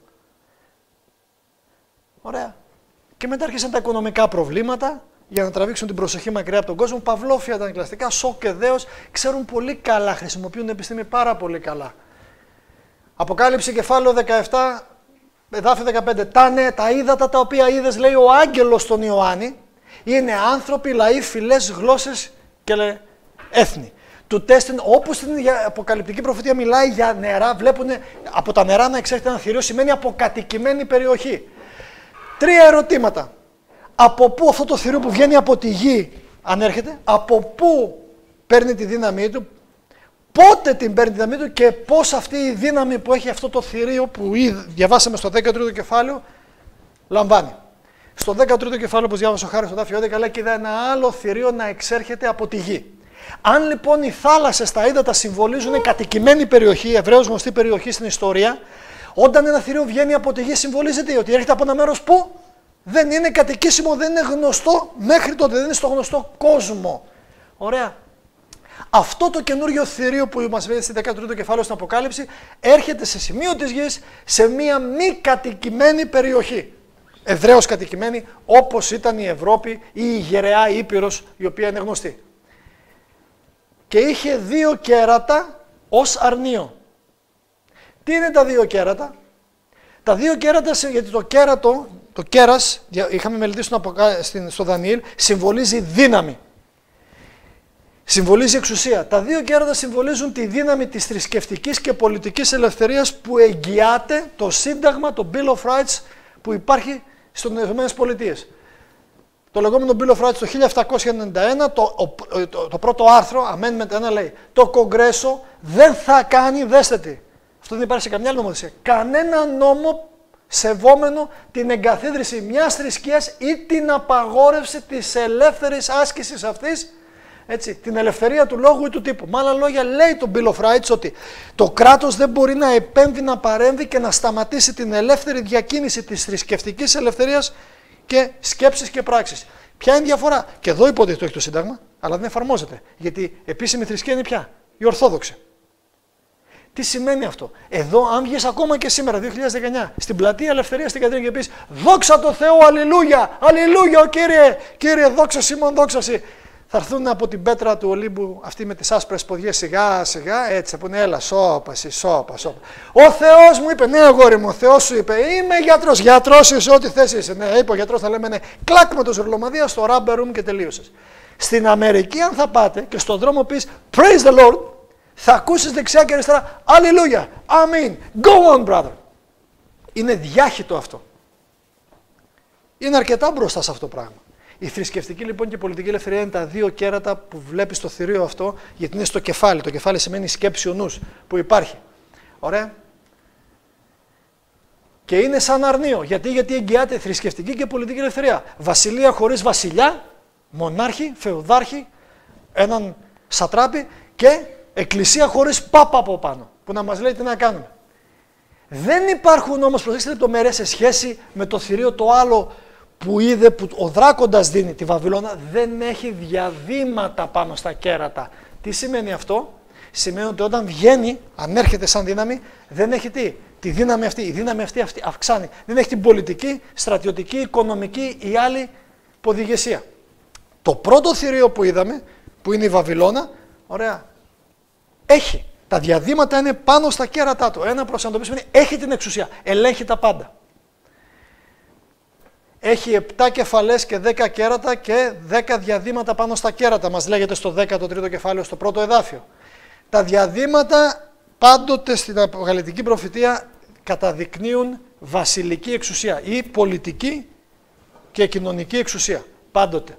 Ωραία. Και μετά άρχισαν τα οικονομικά προβλήματα για να τραβήξουν την προσοχή μακριά από τον κόσμο. Παυλόφια τα ανακλαστικά, σοκ και δέος, ξέρουν πολύ καλά, χρησιμοποιούν την επιστήμη πάρα πολύ καλά. Αποκάλυψη κεφάλαιο δεκαεπτά, εδάφιο δεκαπέντε. Τα, ναι, τα ύδατα τα οποία είδες, λέει ο άγγελος στον Ιωάννη, είναι άνθρωποι, λαοί, φυλές, γλώσσες και λέει, έθνη. Του τέστην, όπως στην αποκαλυπτική προφητεία μιλάει για νερά, βλέπουν από τα νερά να εξέρχεται ένα θηρίο, σημαίνει αποκατοικημένη περιοχή. Τρία ερωτήματα. Από πού αυτό το θηρίο που βγαίνει από τη γη ανέρχεται, από πού παίρνει τη δύναμή του, πότε την παίρνει τη δύναμή του και πώς αυτή η δύναμη που έχει αυτό το θηρίο που ήδη διαβάσαμε στο δέκατο τρίτο κεφάλαιο λαμβάνει. Στο δέκατο τρίτο κεφάλαιο, όπως διάβασε ο Χάρης στο δάφιο έντεκα, λέει και είδα ένα άλλο θηρίο να εξέρχεται από τη γη. Αν λοιπόν οι θάλασσες, τα ύδατα συμβολίζουν κατοικημένη περιοχή, ευρέως γνωστή περιοχή στην ιστορία, όταν ένα θηρίο βγαίνει από τη γη, συμβολίζεται ότι έρχεται από ένα μέρος που δεν είναι κατοικήσιμο, δεν είναι γνωστό μέχρι τότε, δεν είναι στο γνωστό κόσμο. Ωραία. Αυτό το καινούριο θηρίο που μας βρίσκεται στη δέκατο τρίτο κεφάλαιο στην Αποκάλυψη έρχεται σε σημείο της γης σε μία μη κατοικημένη περιοχή. Ευρέως κατοικημένη, όπως ήταν η Ευρώπη ή η γεραιά Ήπειρος, η οποία είναι γνωστή. Και είχε δύο κέρατα ως αρνείο. Τι είναι τα δύο κέρατα? Τα δύο κέρατα, γιατί το κέρατο, το κέρας, είχαμε μελετήσει στο Δανιήλ, συμβολίζει δύναμη. Συμβολίζει εξουσία. Τα δύο κέρατα συμβολίζουν τη δύναμη της θρησκευτικής και πολιτικής ελευθερίας που εγγυάται το Σύνταγμα, το Bill of Rights που υπάρχει στις ΗΠΑ. Το λεγόμενο Bill of Rights το χίλια επτακόσια ενενήντα ένα, το, το, το, το πρώτο άρθρο, Amendment ένα, λέει το Κογκρέσο δεν θα κάνει, δέστε τι, αυτό δεν υπάρχει σε καμιά άλλη νομοθεσία, κανένα νόμο σεβόμενο την εγκαθίδρυση μιας θρησκείας ή την απαγόρευση της ελεύθερης άσκησης αυτής, έτσι, την ελευθερία του λόγου ή του τύπου. Με άλλα λόγια, λέει το Bill of Rights ότι το κράτος δεν μπορεί να επέμβει, να παρέμβει και να σταματήσει την ελεύθερη διακίνηση της θρησκευτικής ελευθερίας και σκέψεις και πράξεις. Ποια είναι η διαφορά? Και εδώ υποτίθεται το έχει το Σύνταγμα, αλλά δεν εφαρμόζεται. Γιατί επίσημη θρησκεία είναι ποια? Η Ορθόδοξη. Τι σημαίνει αυτό? Εδώ, αν βγεις ακόμα και σήμερα, δύο χιλιάδες δεκαεννιά, στην πλατεία Ελευθερίας στην Κατρίνη και πεις «Δόξα τω Θεώ, αλληλούια, αλληλούια, Κύριε, Κύριε, δόξα σήμον, δόξα σύ». Θα έρθουν από την πέτρα του Ολύμπου αυτοί με τις άσπρες ποδιές σιγά σιγά, έτσι, που είναι έλα, σώπα, εσύ, σώπα, σώπα. Ο Θεός μου είπε, ναι αγόρι μου, ο Θεός σου είπε, είμαι γιατρός, γιατρός είσαι, ό,τι θες είσαι. Ναι, είπε ο γιατρός, θα λέμε ναι, κλακ με το ζουρλωμαδία στο rubber room και τελείωσες. Στην Αμερική, αν θα πάτε και στον δρόμο πεις Praise the Lord, θα ακούσεις δεξιά και αριστερά Αλληλούια, Αμήν, go on brother. Είναι διάχυτο αυτό. Είναι αρκετά μπροστά σε αυτό το πράγμα. Η θρησκευτική λοιπόν και η πολιτική ελευθερία είναι τα δύο κέρατα που βλέπεις στο θηρίο αυτό, γιατί είναι στο κεφάλι. Το κεφάλι σημαίνει σκέψη ο νους που υπάρχει. Ωραία. Και είναι σαν αρνείο. Γιατί, γιατί εγγυάται θρησκευτική και πολιτική ελευθερία. Βασιλεία χωρίς βασιλιά, μονάρχη, φεουδάρχη, έναν σατράπη και εκκλησία χωρίς πάπα από πάνω, που να μας λέει τι να κάνουμε. Δεν υπάρχουν όμως, προσέξτε λεπτομέρειες, σε σχέση με το θηρίο το άλλο που είδε που ο δράκοντας δίνει τη Βαβυλώνα, δεν έχει διαδήματα πάνω στα κέρατα. Τι σημαίνει αυτό? Σημαίνει ότι όταν βγαίνει, αν έρχεται σαν δύναμη, δεν έχει τι? Τη δύναμη αυτή. Η δύναμη αυτή, αυτή αυξάνει. Δεν έχει την πολιτική, στρατιωτική, οικονομική ή άλλη ποδηγεσία. Το πρώτο θηρίο που είδαμε, που είναι η Βαβυλώνα, ωραία, έχει Τα διαδήματα είναι πάνω στα κέρατά του. Ένα προσανατολισμό είναι έχει την εξουσία, ελέγχει τα πάντα. Έχει επτά κεφαλές και δέκα κέρατα και δέκα διαδήματα πάνω στα κέρατα, μας λέγεται στο δέκατο τρίτο κεφάλαιο, στο πρώτο εδάφιο. Τα διαδήματα πάντοτε στην Αποκαλυπτική προφητεία καταδεικνύουν βασιλική εξουσία ή πολιτική και κοινωνική εξουσία. Πάντοτε.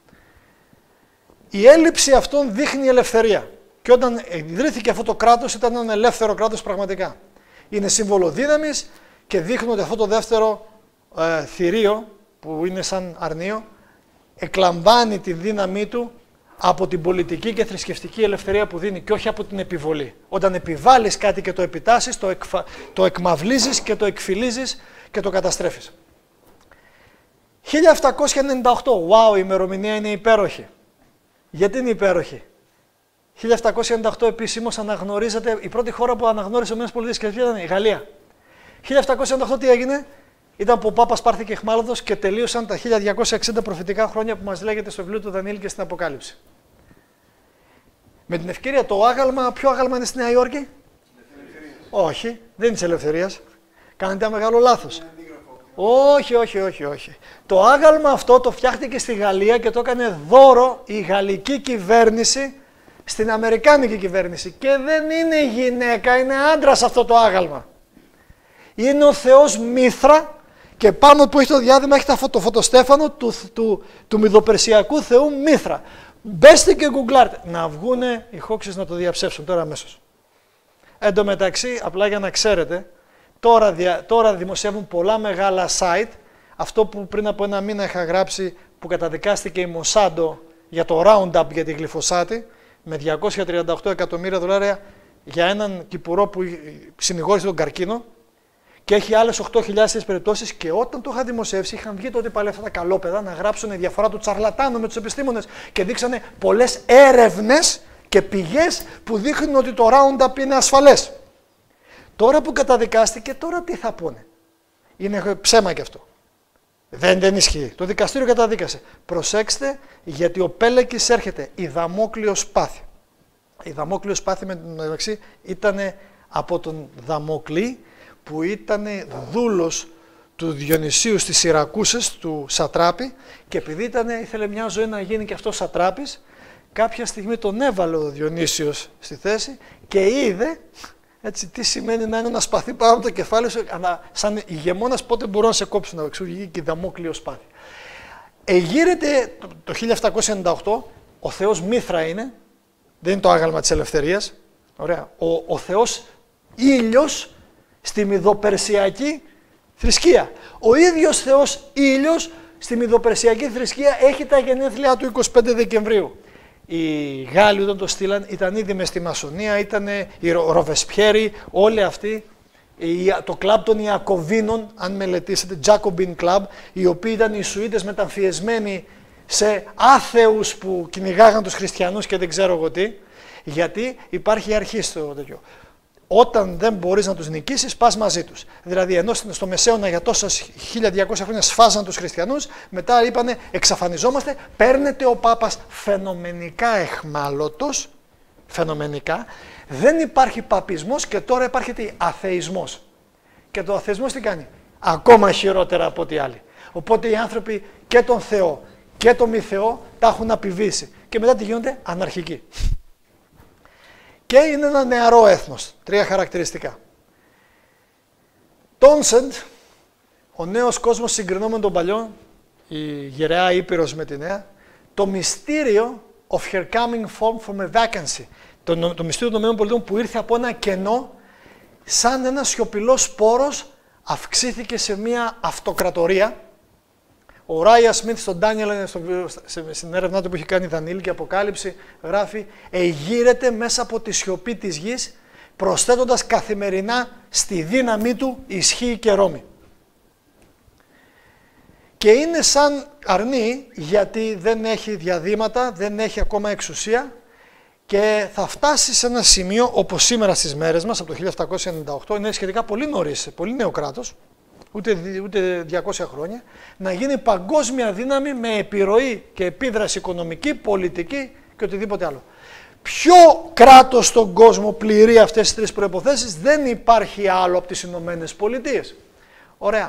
Η έλλειψη αυτών δείχνει ελευθερία. Και όταν ιδρύθηκε αυτό το κράτος ήταν ένα ελεύθερο κράτος πραγματικά. Είναι σύμβολο δύναμης και δείχνουν ότι αυτό το δεύτερο ε, θηρίο, που είναι σαν αρνείο, εκλαμβάνει τη δύναμή του από την πολιτική και θρησκευτική ελευθερία που δίνει και όχι από την επιβολή. Όταν επιβάλλεις κάτι και το επιτάσσεις, το, εκφα... το εκμαυλίζεις και το εκφυλίζεις και το καταστρέφεις. χίλια επτακόσια ενενήντα οκτώ, wow, η ημερομηνία είναι υπέροχη. Γιατί είναι υπέροχη? χίλια επτακόσια ενενήντα οκτώ επισήμως αναγνωρίζεται, η πρώτη χώρα που αναγνώρισε ο ΗΠΑ και ήταν η Γαλλία. χίλια επτακόσια ενενήντα οκτώ τι έγινε? Ήταν που ο Πάπας πάρθηκε αιχμάλωτος και τελείωσαν τα χίλια διακόσια εξήντα προφητικά χρόνια που μας λέγεται στο βιβλίο του Δανιήλ και στην Αποκάλυψη. Με την ευκαιρία το άγαλμα, ποιο άγαλμα είναι στη Νέα Υόρκη? Όχι, δεν είναι της ελευθερίας. Κάνετε ένα μεγάλο λάθος. Όχι, όχι, όχι, όχι. Το άγαλμα αυτό το φτιάχτηκε στη Γαλλία και το έκανε δώρο η γαλλική κυβέρνηση στην αμερικάνικη κυβέρνηση. Και δεν είναι γυναίκα, είναι άντρας αυτό το άγαλμα. Είναι ο Θεός Μήθρα και πάνω που έχει το διάδημα έχει το φωτοστέφανο του, του, του μυδοπερσιακού θεού Μήθρα. Μπέστε και γκουγκλάρτε. Να βγούνε οι χόξες να το διαψεύσουν τώρα αμέσως. Εν τω μεταξύ, απλά για να ξέρετε, τώρα, δια, τώρα δημοσιεύουν πολλά μεγάλα site. Αυτό που πριν από ένα μήνα είχα γράψει που καταδικάστηκε η Μοσάντο για το Roundup για τη γλυφοσάτη με διακόσια τριάντα οκτώ εκατομμύρια δολάρια για έναν κυπουρό που συνηγόρησε τον καρκίνο. Και έχει άλλες οκτώ χιλιάδες περιπτώσεις και όταν το είχα δημοσιεύσει είχαν βγει τότε πάλι αυτά τα καλόπαιδα να γράψουν η διαφορά του τσαρλατάνου με τους επιστήμονες και δείξανε πολλές έρευνες και πηγές που δείχνουν ότι το Roundup είναι ασφαλές. Τώρα που καταδικάστηκε, τώρα τι θα πούνε? Είναι ψέμα και αυτό. Δεν, δεν ισχύει. Το δικαστήριο καταδίκασε. Προσέξτε, γιατί ο Πέλεκης έρχεται η Δαμόκλειο σπάθη. Η Δαμόκλειο σπάθη μεταξύ ήταν από τον Δαμόκλη, που ήταν δούλος του Διονυσίου στις Σιρακούσες, του Σατράπη, και επειδή ήτανε, ήθελε μια ζωή να γίνει και αυτός Σατράπης, κάποια στιγμή τον έβαλε ο Διονύσιος στη θέση και είδε έτσι, τι σημαίνει να είναι ένα σπαθί πάνω από το κεφάλι σου, σαν ηγεμόνας πότε μπορώ να σε κόψω, να εξηγεί και η Δαμόκλειο σπάθη. Εγείρεται το, το χίλια επτακόσια ενενήντα οκτώ, ο Θεός Μήθρα είναι, δεν είναι το άγαλμα της ελευθερίας, ωραία, ο, ο Θεός Ήλιος, στη μυδοπερσιακή θρησκεία. Ο ίδιος Θεός Ήλιος στη μυδοπερσιακή θρησκεία έχει τα γενέθλιά του εικοστή πέμπτη Δεκεμβρίου. Οι Γάλλοι όταν το στείλαν ήταν ήδη μες στη Μασονία, ήταν οι Ροβεσπιέροι, όλοι αυτοί, το κλαμπ των Ιακωβίνων, αν μελετήσετε, Jacobin Club, οι οποίοι ήταν οι Σουήτες μεταμφιεσμένοι σε άθεους που κυνηγάγαν τους χριστιανούς και δεν ξέρω εγώ τι, γιατί υπάρχει η αρχή στο τέτοιο. Όταν δεν μπορείς να τους νικήσεις, πας μαζί τους. Δηλαδή, ενώ στο Μεσαίωνα για τόσα χίλια διακόσια χρόνια σφάζαν τους χριστιανούς, μετά είπανε εξαφανιζόμαστε, παίρνεται ο Πάπας φαινομενικά εχμάλωτος, φαινομενικά, δεν υπάρχει παπισμός και τώρα υπάρχει τι, αθεισμός. Και το αθεισμός τι κάνει? Ακόμα χειρότερα από ό,τι άλλοι. Οπότε οι άνθρωποι και τον Θεό και τον μη Θεό τα έχουν απειβήσει. Και μετά τι γίνονται? Αναρχικοί. Και είναι ένα νεαρό έθνος. Τρία χαρακτηριστικά. Τόνσεντ, ο νέος κόσμος συγκρινό με τον παλιό, η γεραιά Ήπειρος με τη νέα, το μυστήριο of her coming form from a vacancy. Το, το μυστήριο των ΗΠΑ που ήρθε από ένα κενό, σαν ένα σιωπηλός σπόρος, αυξήθηκε σε μια αυτοκρατορία. Ο Ράια Σμιθ στον Ντάνιελ, στην έρευνά του που έχει κάνει Δανιήλ και Αποκάλυψη, γράφει «Εγείρεται μέσα από τη σιωπή της γης, προσθέτοντας καθημερινά στη δύναμή του ισχύ και ρόμη». Και είναι σαν αρνή, γιατί δεν έχει διαδήματα, δεν έχει ακόμα εξουσία και θα φτάσει σε ένα σημείο, όπως σήμερα στις μέρες μας, από το χίλια επτακόσια ενενήντα οκτώ, είναι σχετικά πολύ νωρίς, πολύ νέο κράτος, Ούτε, ούτε διακόσια χρόνια, να γίνει παγκόσμια δύναμη με επιρροή και επίδραση οικονομική, πολιτική και οτιδήποτε άλλο. ποιο κράτος στον κόσμο πληρεί αυτές τις τρεις προϋποθέσεις? Δεν υπάρχει άλλο από τις Ηνωμένες Πολιτείες. Ωραία.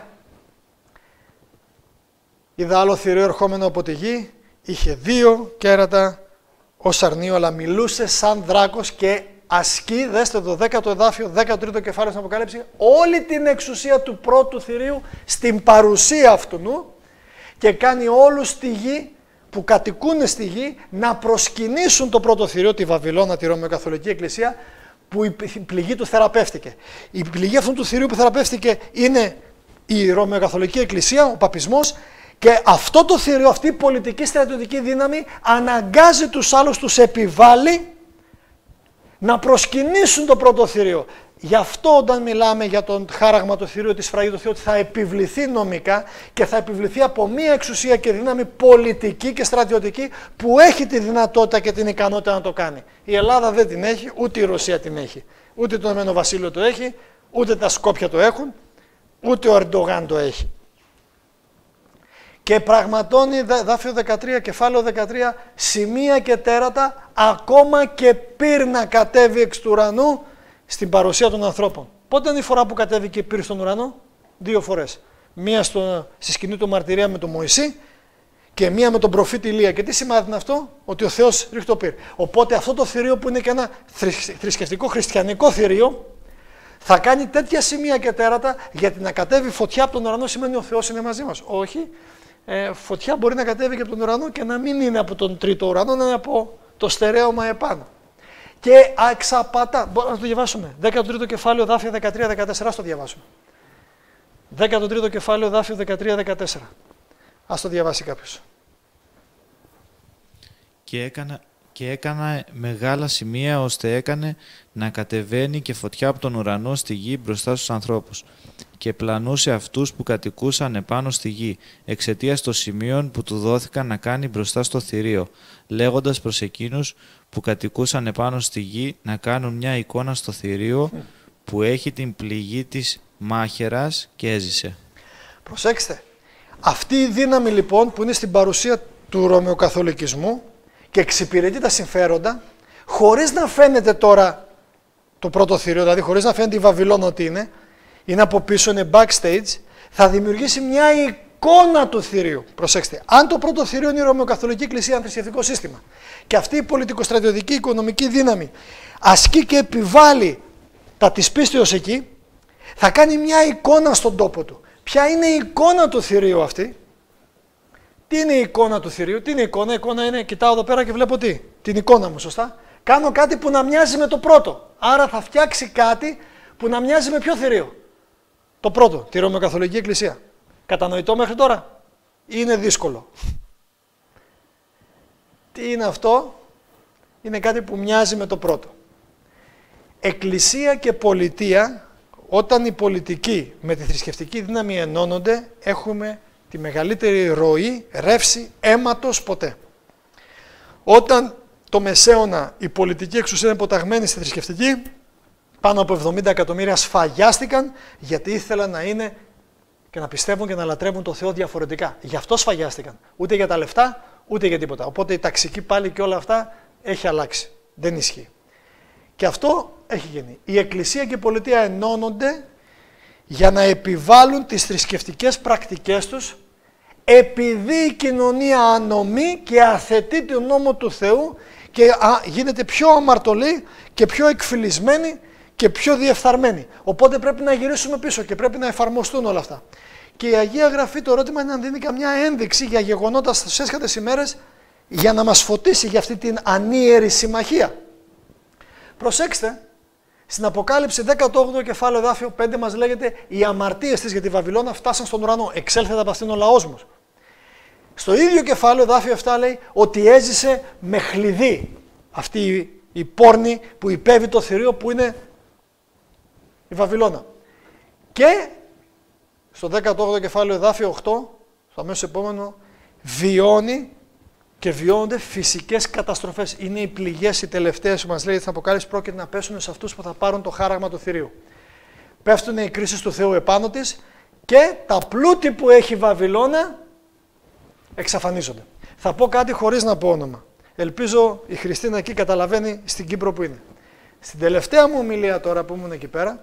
Είδα άλλο θηρίο ερχόμενο από τη γη, είχε δύο κέρατα ως αρνείο, αλλά μιλούσε σαν δράκος και ασκεί, δέστε το δέκατο εδάφιο, δέκατο τρίτο κεφάλαιο στην Αποκάλυψη, όλη την εξουσία του πρώτου θηρίου στην παρουσία αυτού και κάνει όλους στη γη, που κατοικούν στη γη, να προσκυνήσουν το πρώτο θηρίο, τη Βαβυλώνα, τη Ρωμαιοκαθολική Εκκλησία, που η πληγή του θεραπεύτηκε. Η πληγή αυτού του θηρίου που θεραπεύτηκε είναι η Ρωμαιοκαθολική Εκκλησία, ο παπισμός, και αυτό το θηρίο, αυτή η πολιτική στρατιωτική δύναμη αναγκάζει τους άλλους, τους επιβάλλει να προσκυνήσουν το πρώτο θηρίο. Γι' αυτό όταν μιλάμε για τον χάραγμα του θηρίου της Σφραγής του Θεού, ότι θα επιβληθεί νομικά και θα επιβληθεί από μία εξουσία και δύναμη πολιτική και στρατιωτική που έχει τη δυνατότητα και την ικανότητα να το κάνει. Η Ελλάδα δεν την έχει, ούτε η Ρωσία την έχει. Ούτε το Ηνωμένο Βασίλειο το έχει, ούτε τα Σκόπια το έχουν, ούτε ο Ερντογάν το έχει. Και πραγματώνει, δάφιο δεκατρία, κεφάλαιο δεκατρία, σημεία και τέρατα, ακόμα και πυρ να κατέβει εξ του ουρανού στην παρουσία των ανθρώπων. Πότε είναι η φορά που κατέβηκε πυρ στον ουρανό? Δύο φορές. Μία στο, στη σκηνή του μαρτυρία με τον Μωυσή και μία με τον προφήτη Ηλία. Και τι σημαίνει αυτό? Ότι ο Θεός ρίχνει το πυρ. Οπότε αυτό το θηρίο που είναι και ένα θρησκευτικό χριστιανικό θηρίο, θα κάνει τέτοια σημεία και τέρατα, γιατί να κατέβει φωτιά από τον ουρανό σημαίνει ο Θεός είναι μαζί μας. Όχι. Ε, φωτιά μπορεί να κατέβει και από τον ουρανό και να μην είναι από τον τρίτο ουρανό, να είναι από το στερέωμα επάνω. Και εξαπατά. Μπορούμε να το διαβάσουμε. δέκατο τρίτο κεφάλαιο, δάφιο δεκατρία δεκατέσσερα. Ας το διαβάσουμε. δέκατο τρίτο κεφάλαιο, δάφιο δεκατρία δεκατέσσερα. Ας το διαβάσει κάποιος. Και έκανα, και έκανα μεγάλα σημεία ώστε έκανε να κατεβαίνει και φωτιά από τον ουρανό στη γη μπροστά στους ανθρώπους. Και πλανούσε αυτούς που κατοικούσαν επάνω στη γη, εξαιτίας των σημείων που του δόθηκαν να κάνει μπροστά στο θηρίο, λέγοντας προς εκείνους που κατοικούσαν επάνω στη γη να κάνουν μια εικόνα στο θηρίο που έχει την πληγή της μάχαιρας και έζησε. Προσέξτε, αυτή η δύναμη λοιπόν που είναι στην παρουσία του Ρωμαιοκαθολικισμού και εξυπηρετεί τα συμφέροντα, χωρίς να φαίνεται τώρα το πρώτο θηρίο, δηλαδή χωρίς να φαίνεται η Βαβυλώνα ότι είναι, είναι από πίσω, είναι backstage, θα δημιουργήσει μια εικόνα του θηρίου. Προσέξτε, αν το πρώτο θηρίο είναι η Ρωμαιοκαθολική Εκκλησία, ένα θρησκευτικό σύστημα, και αυτή η πολιτικοστρατιωτική οικονομική δύναμη ασκεί και επιβάλλει τα της πίστεως εκεί, θα κάνει μια εικόνα στον τόπο του. Ποια είναι η εικόνα του θηρίου αυτή? Τι είναι η εικόνα του θηρίου? Τι είναι η εικόνα? Η εικόνα είναι, κοιτάω εδώ πέρα και βλέπω τι? Την εικόνα μου, σωστά? Κάνω κάτι που να μοιάζει με το πρώτο. Άρα θα φτιάξει κάτι που να μοιάζει με ποιο θηρίο? Το πρώτο, τη Ρωμαιοκαθολική Εκκλησία. Κατανοητό μέχρι τώρα? Είναι δύσκολο. Τι είναι αυτό? Είναι κάτι που μοιάζει με το πρώτο. Εκκλησία και πολιτεία, όταν η πολιτική με τη θρησκευτική δύναμη ενώνονται, έχουμε τη μεγαλύτερη ροή, ρεύση, αίματος ποτέ. Όταν το Μεσαίωνα η πολιτική εξουσία είναι υποταγμένη στη θρησκευτική, πάνω από εβδομήντα εκατομμύρια σφαγιάστηκαν γιατί ήθελαν να είναι και να πιστεύουν και να λατρεύουν τον Θεό διαφορετικά. Γι' αυτό σφαγιάστηκαν. Ούτε για τα λεφτά, ούτε για τίποτα. Οπότε η ταξική πάλι και όλα αυτά έχει αλλάξει. Δεν ισχύει. Και αυτό έχει γίνει. Η Εκκλησία και η πολιτεία ενώνονται για να επιβάλλουν τις θρησκευτικές πρακτικές τους, επειδή η κοινωνία ανομεί και αθετεί τον νόμο του Θεού και α, γίνεται πιο αμαρτωλή και πιο εκφυλισμένη και πιο διεφθαρμένη. Οπότε πρέπει να γυρίσουμε πίσω και πρέπει να εφαρμοστούν όλα αυτά. Και η Αγία Γραφή, το ερώτημα είναι αν δίνει καμιά ένδειξη για γεγονότα στις έσχατες ημέρες για να μας φωτίσει για αυτή την ανίερη συμμαχία. Προσέξτε, στην Αποκάλυψη δέκατο όγδοο κεφάλαιο εδάφιο πέντε μας λέγεται οι αμαρτίες της για τη Βαβυλώνα φτάσαν στον ουρανό, εξέλθεται από αυτήν ο λαός μου. Στο ίδιο κεφάλαιο εδάφιο επτά λέει ότι έζησε με χλειδί αυτή η, η πόρνη που υπέβη το θηρίο που είναι η Βαβυλώνα. Και στο δέκατο όγδοο κεφάλαιο εδάφιο οκτώ, στο αμέσως επόμενο, βιώνει και βιώνονται φυσικές καταστροφές. Είναι οι πληγές οι τελευταίες που μας λέει στην Αποκάλυψη, πρόκειται να πέσουν σε αυτούς που θα πάρουν το χάραγμα του θηρίου. Πέφτουν οι κρίσεις του Θεού επάνω της και τα πλούτη που έχει η Βαβυλώνα εξαφανίζονται. Θα πω κάτι χωρίς να πω όνομα. Ελπίζω η Χριστίνα εκεί καταλαβαίνει στην Κύπρο που είναι. Στην τελευταία μου ομιλία τώρα που ήμουν εκεί πέρα,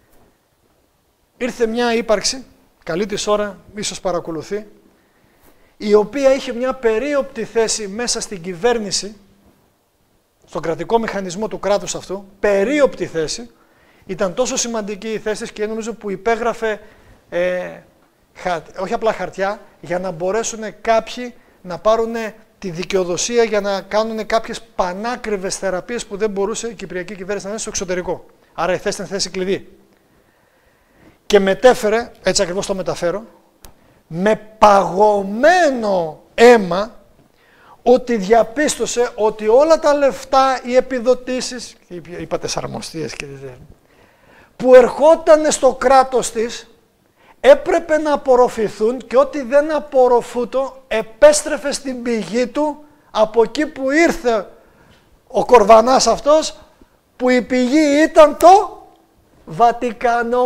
ήρθε μια ύπαρξη, καλή της ώρα, ίσως παρακολουθεί, η οποία είχε μια περίοπτη θέση μέσα στην κυβέρνηση, στον κρατικό μηχανισμό του κράτους αυτού, περίοπτη θέση, ήταν τόσο σημαντική η θέση της και νομίζω που υπέγραφε ε, χα, όχι απλά χαρτιά, για να μπορέσουν κάποιοι να πάρουν τη δικαιοδοσία για να κάνουν κάποιες πανάκριβες θεραπείες που δεν μπορούσε η Κυπριακή κυβέρνηση να είναι στο εξωτερικό. Άρα η θέση ήταν θέση κλειδί. Και μετέφερε, έτσι ακριβώς το μεταφέρω, με παγωμένο αίμα, ότι διαπίστωσε ότι όλα τα λεφτά, οι επιδοτήσεις, είπατε σαρμοστίες και που ερχόταν στο κράτος της, έπρεπε να απορροφηθούν και ό,τι δεν απορροφούτο επέστρεφε στην πηγή του από εκεί που ήρθε ο κορβανάς αυτός, που η πηγή ήταν το Βατικανό.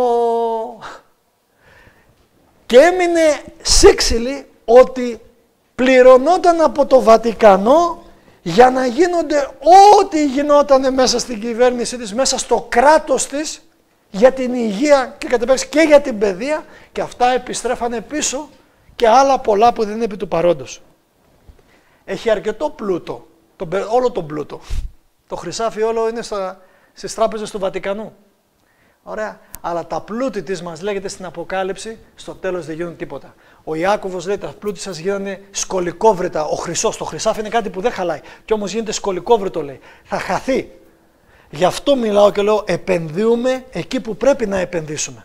Και έμεινε σύξυλη ότι πληρωνόταν από το Βατικανό για να γίνονται ό,τι γινόταν μέσα στην κυβέρνησή της, μέσα στο κράτος της, για την υγεία και κατ' επέκταση και για την παιδεία, και αυτά επιστρέφανε πίσω και άλλα πολλά που δεν είναι επί του παρόντος. Έχει αρκετό πλούτο, το, όλο τον πλούτο. Το χρυσάφι όλο είναι στα, στις τράπεζες του Βατικανού. Ωραία. Αλλά τα πλούτη της, μας λέγεται στην Αποκάλυψη, στο τέλος δεν γίνουν τίποτα. Ο Ιάκωβος λέει τα πλούτη σας γίνανε σκολικόβρητα. Ο χρυσός, το χρυσάφι είναι κάτι που δεν χαλάει. Κι όμως γίνεται σκολικόβρητο, λέει. Θα χαθεί. Γι' αυτό μιλάω και λέω επενδύουμε εκεί που πρέπει να επενδύσουμε.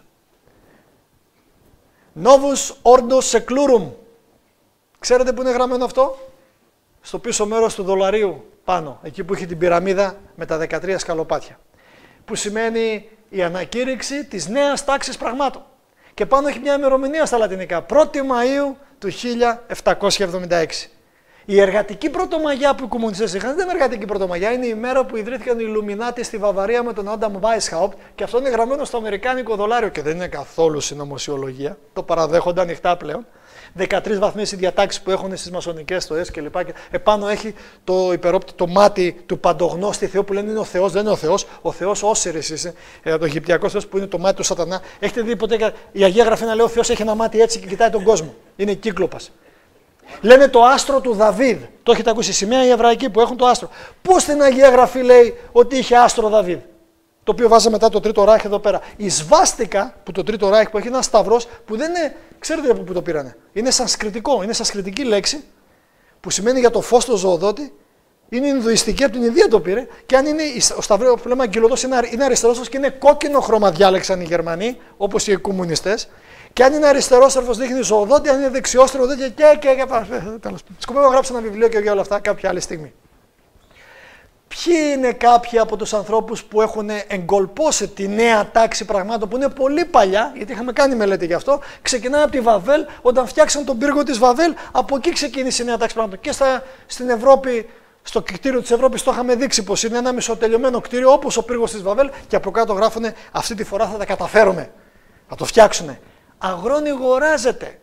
Novus Ordo Seclorum. Ξέρετε που είναι γραμμένο αυτό? Στο πίσω μέρος του δολαρίου πάνω, εκεί που έχει την πυραμίδα με τα δεκατρία σκαλοπάτια. Που σημαίνει η ανακήρυξη της νέας τάξης πραγμάτων. Και πάνω έχει μια ημερομηνία στα λατινικά, πρώτη Μαΐου του χίλια επτακόσια εβδομήντα έξι. Η εργατική πρωτομαγιά που οι κομμουνιστές είχαν δεν είναι εργατική πρωτομαγιά, είναι η μέρα που ιδρύθηκαν οι Ιλουμινάτοι στη Βαβαρία με τον Άνταμ Βάισχαουπτ, και αυτό είναι γραμμένο στο αμερικάνικο δολάριο και δεν είναι καθόλου συνωμοσιολογία, το παραδέχονται ανοιχτά πλέον. δεκατρείς βαθμίες οι διατάξεις που έχουν στις μασονικές στοές κλπ. Και επάνω έχει το υπερόπτητο μάτι του παντογνώστη Θεού που λένε είναι ο Θεός, δεν είναι ο Θεός. Ο Θεός Όσιρις είναι, το Αιγυπτιακό Θεός που είναι το μάτι του Σατανά. Έχετε δει ποτέ η Αγία Γραφή να λέει ο Θεός έχει ένα μάτι έτσι και κοιτάει τον κόσμο? Είναι κύκλοπας. Λένε το άστρο του Δαβίδ. Το έχετε ακούσει, η σημαία η εβραϊκή που έχουν το άστρο. Πώς στην Αγία Γραφή λέει ότι είχε άστρο Δαβίδ? Το οποίο βάζα μετά το Τρίτο Ράιχ εδώ πέρα. Η σβάστηκα που το Τρίτο Ράιχ που έχει ένα σταυρός που δεν είναι. Ξέρετε από πού το πήρανε? Είναι σανσκριτικό, είναι σανσκριτική λέξη που σημαίνει για το φως του ζωοδότη. Είναι Ινδουιστική, από την Ινδία το πήρε. Και αν είναι ο σταυρός που λέμε αγγελωτός, είναι αριστερός και είναι κόκκινο χρώμα, διάλεξαν οι Γερμανοί, όπως οι κομμουνιστές. Και αν είναι αριστερόστροφος δείχνει ζωοδότη, αν είναι δεξιόστροφος δείχνει και. και, και, και σκοπεύω να γράψω ένα βιβλίο και για όλα αυτά κάποια άλλη στιγμή. Ποιοι είναι κάποιοι από τους ανθρώπους που έχουν εγκολπώσει τη νέα τάξη πραγμάτων που είναι πολύ παλιά, γιατί είχαμε κάνει μελέτη γι' αυτό, ξεκινάει από τη Βαβέλ, όταν φτιάξαν τον πύργο της Βαβέλ, από εκεί ξεκίνησε η νέα τάξη πραγμάτων. Και στα, στην Ευρώπη, στο κτίριο της Ευρώπης το είχαμε δείξει πως είναι ένα μισοτελειωμένο κτίριο όπως ο πύργος της Βαβέλ και από κάτω γράφουνε αυτή τη φορά θα τα καταφέρουμε, θα το φτιάξουνε. Αγρόνι αγοράζεται.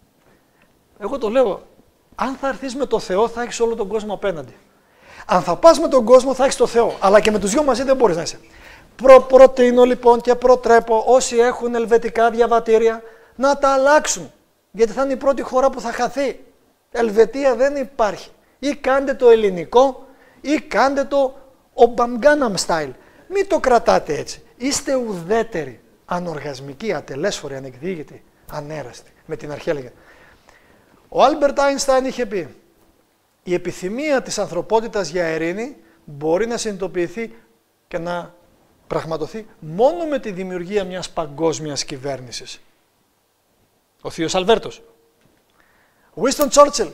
Εγώ το λέω, αν θα έρθεις με το Θεό θα έχεις όλο τον κόσμο απέναντι. Αν θα πας με τον κόσμο θα έχεις το Θεό, αλλά και με τους δυο μαζί δεν μπορείς να είσαι. Προ, προτείνω λοιπόν και προτρέπω όσοι έχουν ελβετικά διαβατήρια να τα αλλάξουν, γιατί θα είναι η πρώτη χώρα που θα χαθεί. Ελβετία δεν υπάρχει. Ή κάντε το ελληνικό ή κάντε το Ομπαμγκάναμ style. Μην το κρατάτε έτσι. Είστε ουδέτεροι, ανοργασμικοί, ατελέσφοροι, ανεκδίγητοι, ανέραστοι. Με την αρχαία λέγεται. Ο Άλμπερτ Άινστάιν είχε πει: η επιθυμία της ανθρωπότητας για ειρήνη μπορεί να συνειδητοποιηθεί και να πραγματοθεί μόνο με τη δημιουργία μιας παγκόσμιας κυβέρνησης. Ο θείος Αλβέρτος. Ο Winston Churchill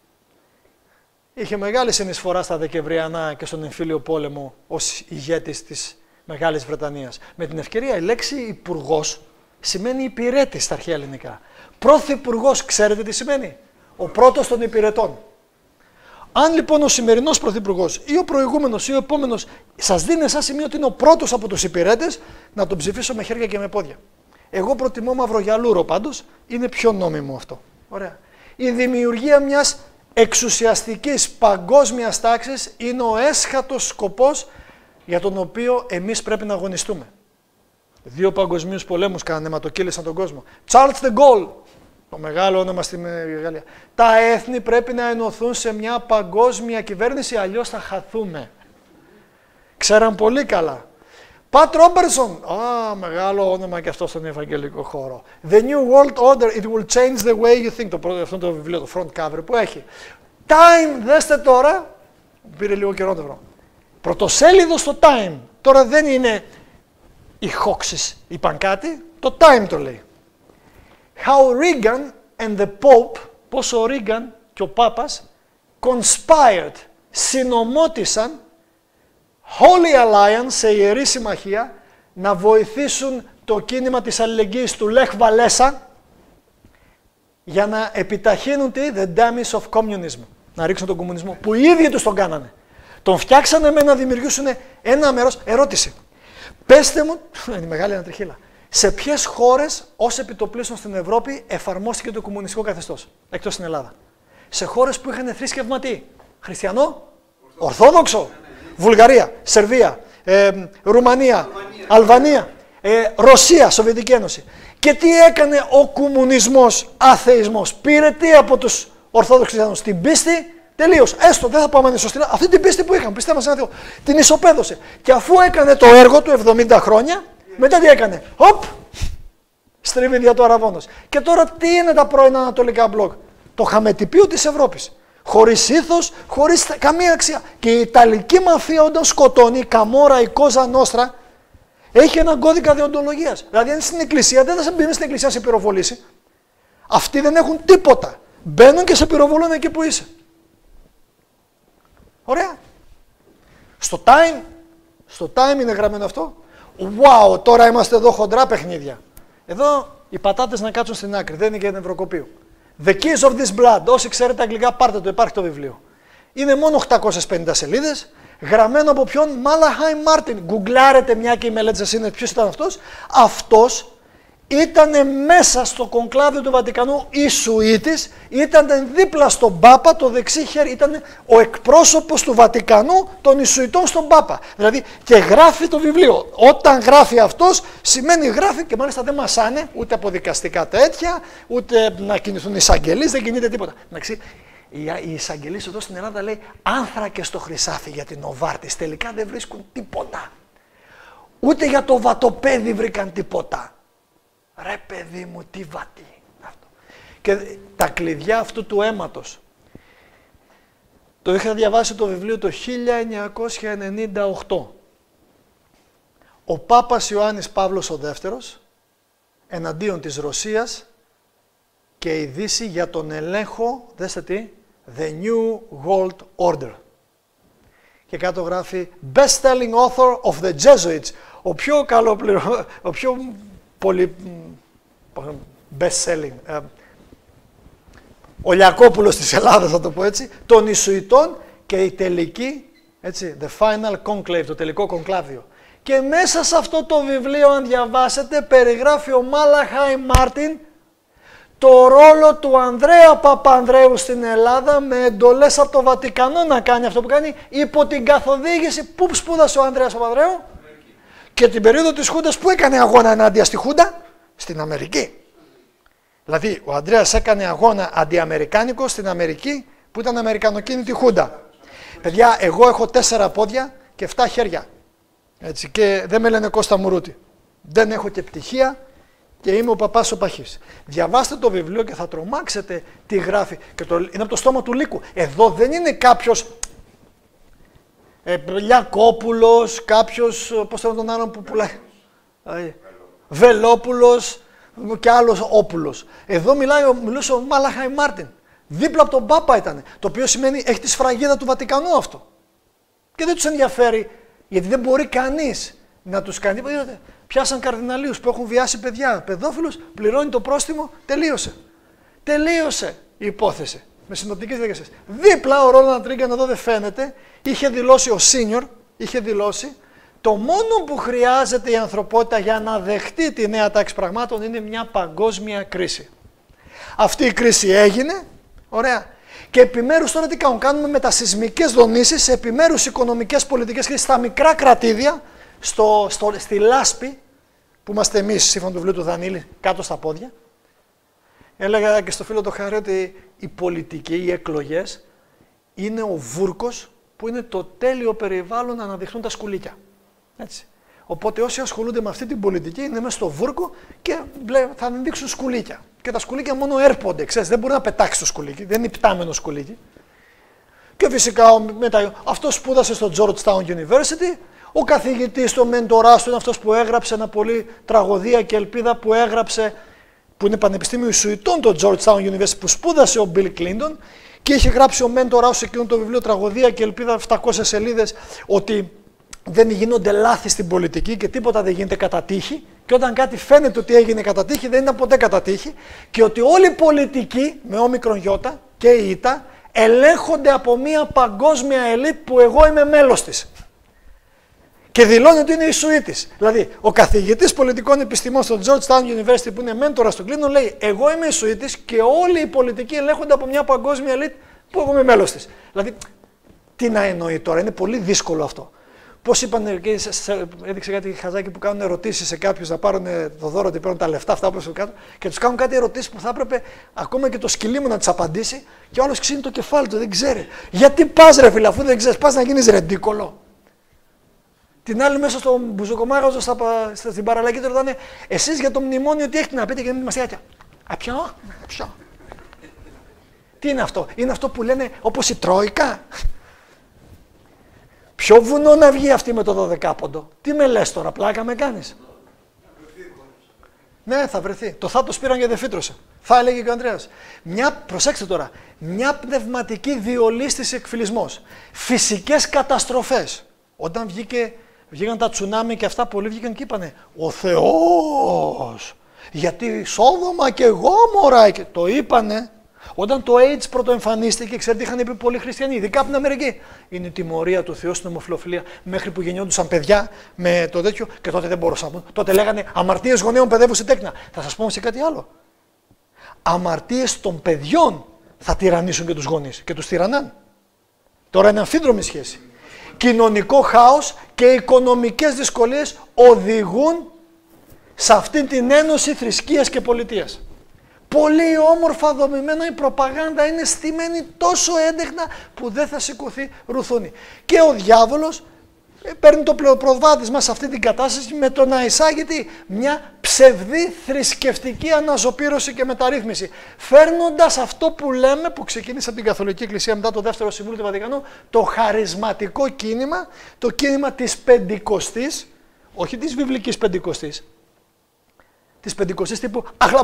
είχε μεγάλη συνεισφορά στα Δεκεμβριανά και στον εμφύλιο πόλεμο ως ηγέτης της Μεγάλης Βρετανίας. Με την ευκαιρία η λέξη υπουργός σημαίνει υπηρέτης στα αρχαία ελληνικά. Πρωθυπουργός, ξέρετε τι σημαίνει? Ο πρώτος των υπηρετών. Αν λοιπόν ο σημερινός πρωθυπουργός ή ο προηγούμενος ή ο επόμενος σας δίνει σαν σημείο ότι είναι ο πρώτος από τους υπηρέτες, να τον ψηφίσω με χέρια και με πόδια. Εγώ προτιμώ μαυρογιαλούρο πάντως, είναι πιο νόμιμο αυτό. Ωραία. Η δημιουργία μιας εξουσιαστικής παγκόσμιας τάξης είναι ο έσχατος σκοπός για τον οποίο εμείς πρέπει να αγωνιστούμε. Δύο παγκοσμίους πολέμους κάνανε, αιματοκύλησαν τον κόσμο. Charles de Gaulle, το μεγάλο όνομα στη Γαλλία. Τα έθνη πρέπει να ενωθούν σε μια παγκόσμια κυβέρνηση, αλλιώς θα χαθούμε. Ξέραν πολύ καλά. Πατ Ρόμπερσον, α, μεγάλο όνομα και αυτό στον Ευαγγελικό χώρο. The New World Order, it will change the way you think. Το πρώτο, αυτό το βιβλίο, το front cover που έχει. Time, δέστε τώρα, πήρε λίγο καιρό το βρω. Πρωτοσέλιδο στο Time. Τώρα δεν είναι οι Hoxes είπαν κάτι, το Time το λέει. How Reagan and the Pope, πώς ο Reagan και ο Πάπας conspired, συνομότησαν Holy Alliance, σε ιερή συμμαχία, να βοηθήσουν το κίνημα της αλληλεγγύης του Λεχ Βαλέσα για να επιταχύνουν τι, the damage of communism, να ρίξουν τον κομμουνισμό, που οι ίδιοι τους τον κάνανε. Τον φτιάξανε με να δημιουργήσουν ένα μέρος. Ερώτηση. Πέστε μου, είναι η μεγάλη ανατριχίλα, σε ποιες χώρες ως επιτοπλίστων στην Ευρώπη εφαρμόστηκε το κομμουνιστικό καθεστώς, εκτός στην Ελλάδα? Σε χώρες που είχαν θρήσκευμα τι, χριστιανό, ορθόδοξο, Βουλγαρία, Σερβία, ε, Ρουμανία, Ρουμανία, Αλβανία, ε, Ρωσία, Σοβιετική Ένωση. Και τι έκανε ο κομμουνισμός, αθεισμός? Πήρε τι από τους ορθόδοξους χριστιανούς? Την πίστη, τελείως. Έστω, δεν θα πάμε να σωστή. Αυτή την πίστη που είχαν, πιστεύαμε σε ένα Θεό, την ισοπαίδωσε. Και αφού έκανε το έργο του εβδομήντα χρόνια, μετά τι έκανε? Οπ! Στρίβει δια του αραβώνος. Και τώρα τι είναι τα πρώην ανατολικά μπλοκ? Το χαμετυπίο της Ευρώπης. Χωρίς ήθος, χωρίς καμία αξία. Και η Ιταλική μαφία όταν σκοτώνει, η Καμόρα, η Κόζα Νόστρα, έχει έναν κώδικα δεοντολογίας. Δηλαδή, αν στην εκκλησία, δεν θα σε μπει στην εκκλησία να σε πυροβολήσει. Αυτοί δεν έχουν τίποτα. Μπαίνουν και σε πυροβολούν εκεί που είσαι. Ωραία. Στο Time, στο Time είναι γραμμένο αυτό. Wow, τώρα είμαστε εδώ χοντρά παιχνίδια. Εδώ οι πατάτες να κάτσουν στην άκρη, δεν είναι για νευροκοπείο. The Keys of this Blood. Όσοι ξέρετε αγγλικά, πάρτε το, υπάρχει το βιβλίο. Είναι μόνο οκτακόσιες πενήντα σελίδες, γραμμένο από ποιον? Μάλαχάιμ Μάρτιν. Γκουγκλάρετε μια και η μελέτη σας είναι ποιος ήταν αυτός. Αυτός ήταν μέσα στο κονκλάβιο του Βατικανού Ιησουήτης, ήταν δίπλα στον Πάπα, το δεξί χέρι, ήταν ο εκπρόσωπος του Βατικανού των Ιησουητών στον Πάπα. Δηλαδή και γράφει το βιβλίο. Όταν γράφει αυτός, σημαίνει γράφει και μάλιστα δεν μασάνε ούτε από δικαστικά τέτοια, ούτε να κινηθούν οι εισαγγελείς, δεν κινείται τίποτα. Εντάξει, οι εισαγγελείς εδώ στην Ελλάδα λέει άνθρακες στο χρυσάφι για την Νοβάρτης, τελικά δεν βρίσκουν τίποτα. Ούτε για το βατοπέδι βρήκαν τίποτα. Ρε παιδί μου, τι βατή αυτό. Και τα κλειδιά αυτού του αίματος. Το είχα διαβάσει το βιβλίο το χίλια εννιακόσια ενενήντα οκτώ. Ο Πάπας Ιωάννης Παύλος ο Δεύτερος εναντίον της Ρωσίας και η Δύση για τον ελέγχο, δέστε τι, The New World Order. Και κάτω γράφει Best-selling author of the Jesuits. Ο πιο καλοπληρο... ο πιο πολύ best-selling, ε, ο Λιακόπουλος της Ελλάδας, θα το πω έτσι, των Ιησουητών και η τελική, έτσι, the final conclave, το τελικό κονκλάβιο. Και μέσα σε αυτό το βιβλίο, αν διαβάσετε, περιγράφει ο Μάλαχάιμ Μάρτιν το ρόλο του Ανδρέα Παπανδρέου στην Ελλάδα με εντολές από το Βατικανό να κάνει αυτό που κάνει υπό την καθοδήγηση. Πού σπούδασε ο Ανδρέας Παπανδρέου? Και την περίοδο της Χούντας που έκανε αγώνα ενάντια στη Χούντα? Στην Αμερική. Δηλαδή ο Ανδρέας έκανε αγώνα αντιαμερικάνικο στην Αμερική που ήταν αμερικανοκίνητη Χούντα. Παιδιά, εγώ έχω τέσσερα πόδια και εφτά χέρια. Έτσι, και δεν με λένε Κώστα Μουρούτη. Δεν έχω και πτυχία και είμαι ο παπάς ο Παχής. Διαβάστε το βιβλίο και θα τρομάξετε τι γράφει. Και το, είναι από το στόμα του Λύκου. Εδώ δεν είναι κάποιος ε, Λιακόπουλος, κάποιος, πώς θέλω τον άλλον που πουλάει, ε, Βελόπουλος και άλλος Όπουλος. Εδώ μιλάει, μιλούσε ο Μάλαχάιμ Μάρτιν. Δίπλα από τον Πάπα ήταν. Το οποίο σημαίνει έχει τη σφραγίδα του Βατικανού αυτό. Και δεν τους ενδιαφέρει, γιατί δεν μπορεί κανείς να τους κάνει. Πιάσαν καρδιναλίους που έχουν βιάσει παιδιά, παιδόφιλους, πληρώνει το πρόστιμο, τελείωσε. Τελείωσε η υπόθεση. Με συνοπτικές διαδικασίες. Δίπλα ο Ρόλαντ Ρίγκαν, εδώ δεν φαίνεται, είχε δηλώσει ο Σίνιορ, είχε δηλώσει, το μόνο που χρειάζεται η ανθρωπότητα για να δεχτεί τη νέα τάξη πραγμάτων είναι μια παγκόσμια κρίση. Αυτή η κρίση έγινε, ωραία, Και επιμέρους τώρα τι κάνουν, κάνουμε μετασυσμικές δονήσεις σε επιμέρους οικονομικές πολιτικές κρίσεις στα μικρά κρατήδια, στο, στο, στη λάσπη, που είμαστε εμείς, σύμφωνα του βιβλίου του Δανίλη, κάτω στα πόδια. Έλεγα και στο φίλο το Χαρή ότι η πολιτική, οι εκλογές, είναι ο βούρκος που είναι το τέλειο περιβάλλον να αναδειχνούν τα σκουλίκια. Έτσι. Οπότε όσοι ασχολούνται με αυτή την πολιτική είναι μέσα στο βούρκο και θα αναδείξουν σκουλίκια. Και τα σκουλίκια μόνο έρπονται, ξέρεις, δεν μπορεί να πετάξει το σκουλίκι, δεν είναι υπτάμενο σκουλίκι. Και φυσικά μετά, αυτός σπούδασε στο Georgetown University, ο καθηγητής, το μέντοράς του είναι αυτός που έγραψε ένα πολύ τραγωδία και ελπίδα που έγραψε, που είναι Πανεπιστήμιο Ισουητών το Georgetown University, που σπούδασε ο Bill Clinton και είχε γράψει ο μέντοράς του εκείνο το βιβλίο Τραγωδία και ελπίδα επτακόσιες σελίδες ότι δεν γίνονται λάθη στην πολιτική και τίποτα δεν γίνεται κατά τύχη. Και όταν κάτι φαίνεται ότι έγινε κατά τύχη, δεν ήταν ποτέ κατά τύχη. Και ότι όλοι οι πολιτικοί, με όμικρον γιώτα και η ΙΤΑ, ελέγχονται από μια παγκόσμια ελίτ που εγώ είμαι μέλος της. Και δηλώνει ότι είναι Ισουήτης. Δηλαδή, ο καθηγητής πολιτικών επιστημών στο Georgetown University, που είναι μέντορας του Clinton, λέει: εγώ είμαι Ισουήτης και όλοι οι πολιτικοί ελέγχονται από μια παγκόσμια ελίτ που εγώ είμαι μέλος της. Δηλαδή, τι να εννοεί τώρα, είναι πολύ δύσκολο αυτό. Πώς είπαν, έδειξε κάτι χαζάκι που κάνουν ερωτήσεις σε κάποιους να πάρουν το δώρο, ότι παίρνουν τα λεφτά αυτά προς το κάτω και τους κάνουν κάτι ερωτήσεις που θα έπρεπε ακόμα και το σκυλί μου να τις απαντήσει και ο άλλος ξύνει το κεφάλι του, δεν ξέρει. Γιατί πας ρε φίλε, αφού δεν ξέρεις, πας να γίνεις ρεντίκολο. Την άλλη μέσα στο μπουζοκομάγαζο, στην παραλλαγή του ρωτάνε, εσείς για το μνημόνιο τι έχετε να πείτε και δεν είμαστε άτια. Α, ποιο, ποιο. Τι είναι αυτό, είναι αυτό που λένε όπως η Τρόικα. Ποιο βουνό να βγει αυτή με το δωδεκάποντο. Τι με λες τώρα, πλάκα με κάνεις. Ναι, θα βρεθεί. Το θάτος πήραν και δεν φύτρωσε. Θα έλεγε και ο Ανδρέας. Μια, προσέξτε τώρα, μια πνευματική διολίστηση εκφυλισμός. Φυσικές καταστροφές. Όταν βγήκε, βγήκαν τα τσουνάμι και αυτά, πολλοί βγήκαν και είπανε ο Θεός. Γιατί Σόδομα και Γόμορα. Και το είπανε. Όταν το AIDS πρωτοεμφανίστηκε, ξέρετε, είχαν πει πολλοί χριστιανοί, ειδικά από την Αμερική. Είναι η τιμωρία του Θεού στην ομοφυλοφιλία, μέχρι που γεννιόντουσαν παιδιά με το τέτοιο και τότε δεν μπορούσαν να πούν. Τότε λέγανε αμαρτίες γονέων παιδεύουν σε τέκνα. Θα σας πω σε κάτι άλλο. Αμαρτίες των παιδιών θα τυραννήσουν και τους γονείς και τους τυραννάν. Τώρα είναι αμφίδρομη σχέση. Κοινωνικό χάος και οικονομικές δυσκολίες οδηγούν σε αυτή την ένωση θρησκείας και πολιτείας. Πολύ όμορφα δομημένα η προπαγάνδα είναι στημένη τόσο έντεχνα που δεν θα σηκωθεί ρουθούνη. Και ο διάβολος παίρνει το προβάδισμα σε αυτή την κατάσταση με το να εισάγεται μια ψευδή θρησκευτική αναζωπήρωση και μεταρρύθμιση. Φέρνοντας αυτό που λέμε, που ξεκίνησε από την Καθολική Εκκλησία μετά το Δεύτερο Συμβούλιο του Βατικανού, το χαρισματικό κίνημα, το κίνημα της Πεντηκοστής, όχι της βιβλικής Πεντηκοστής, της Πεντηκοστής τύπου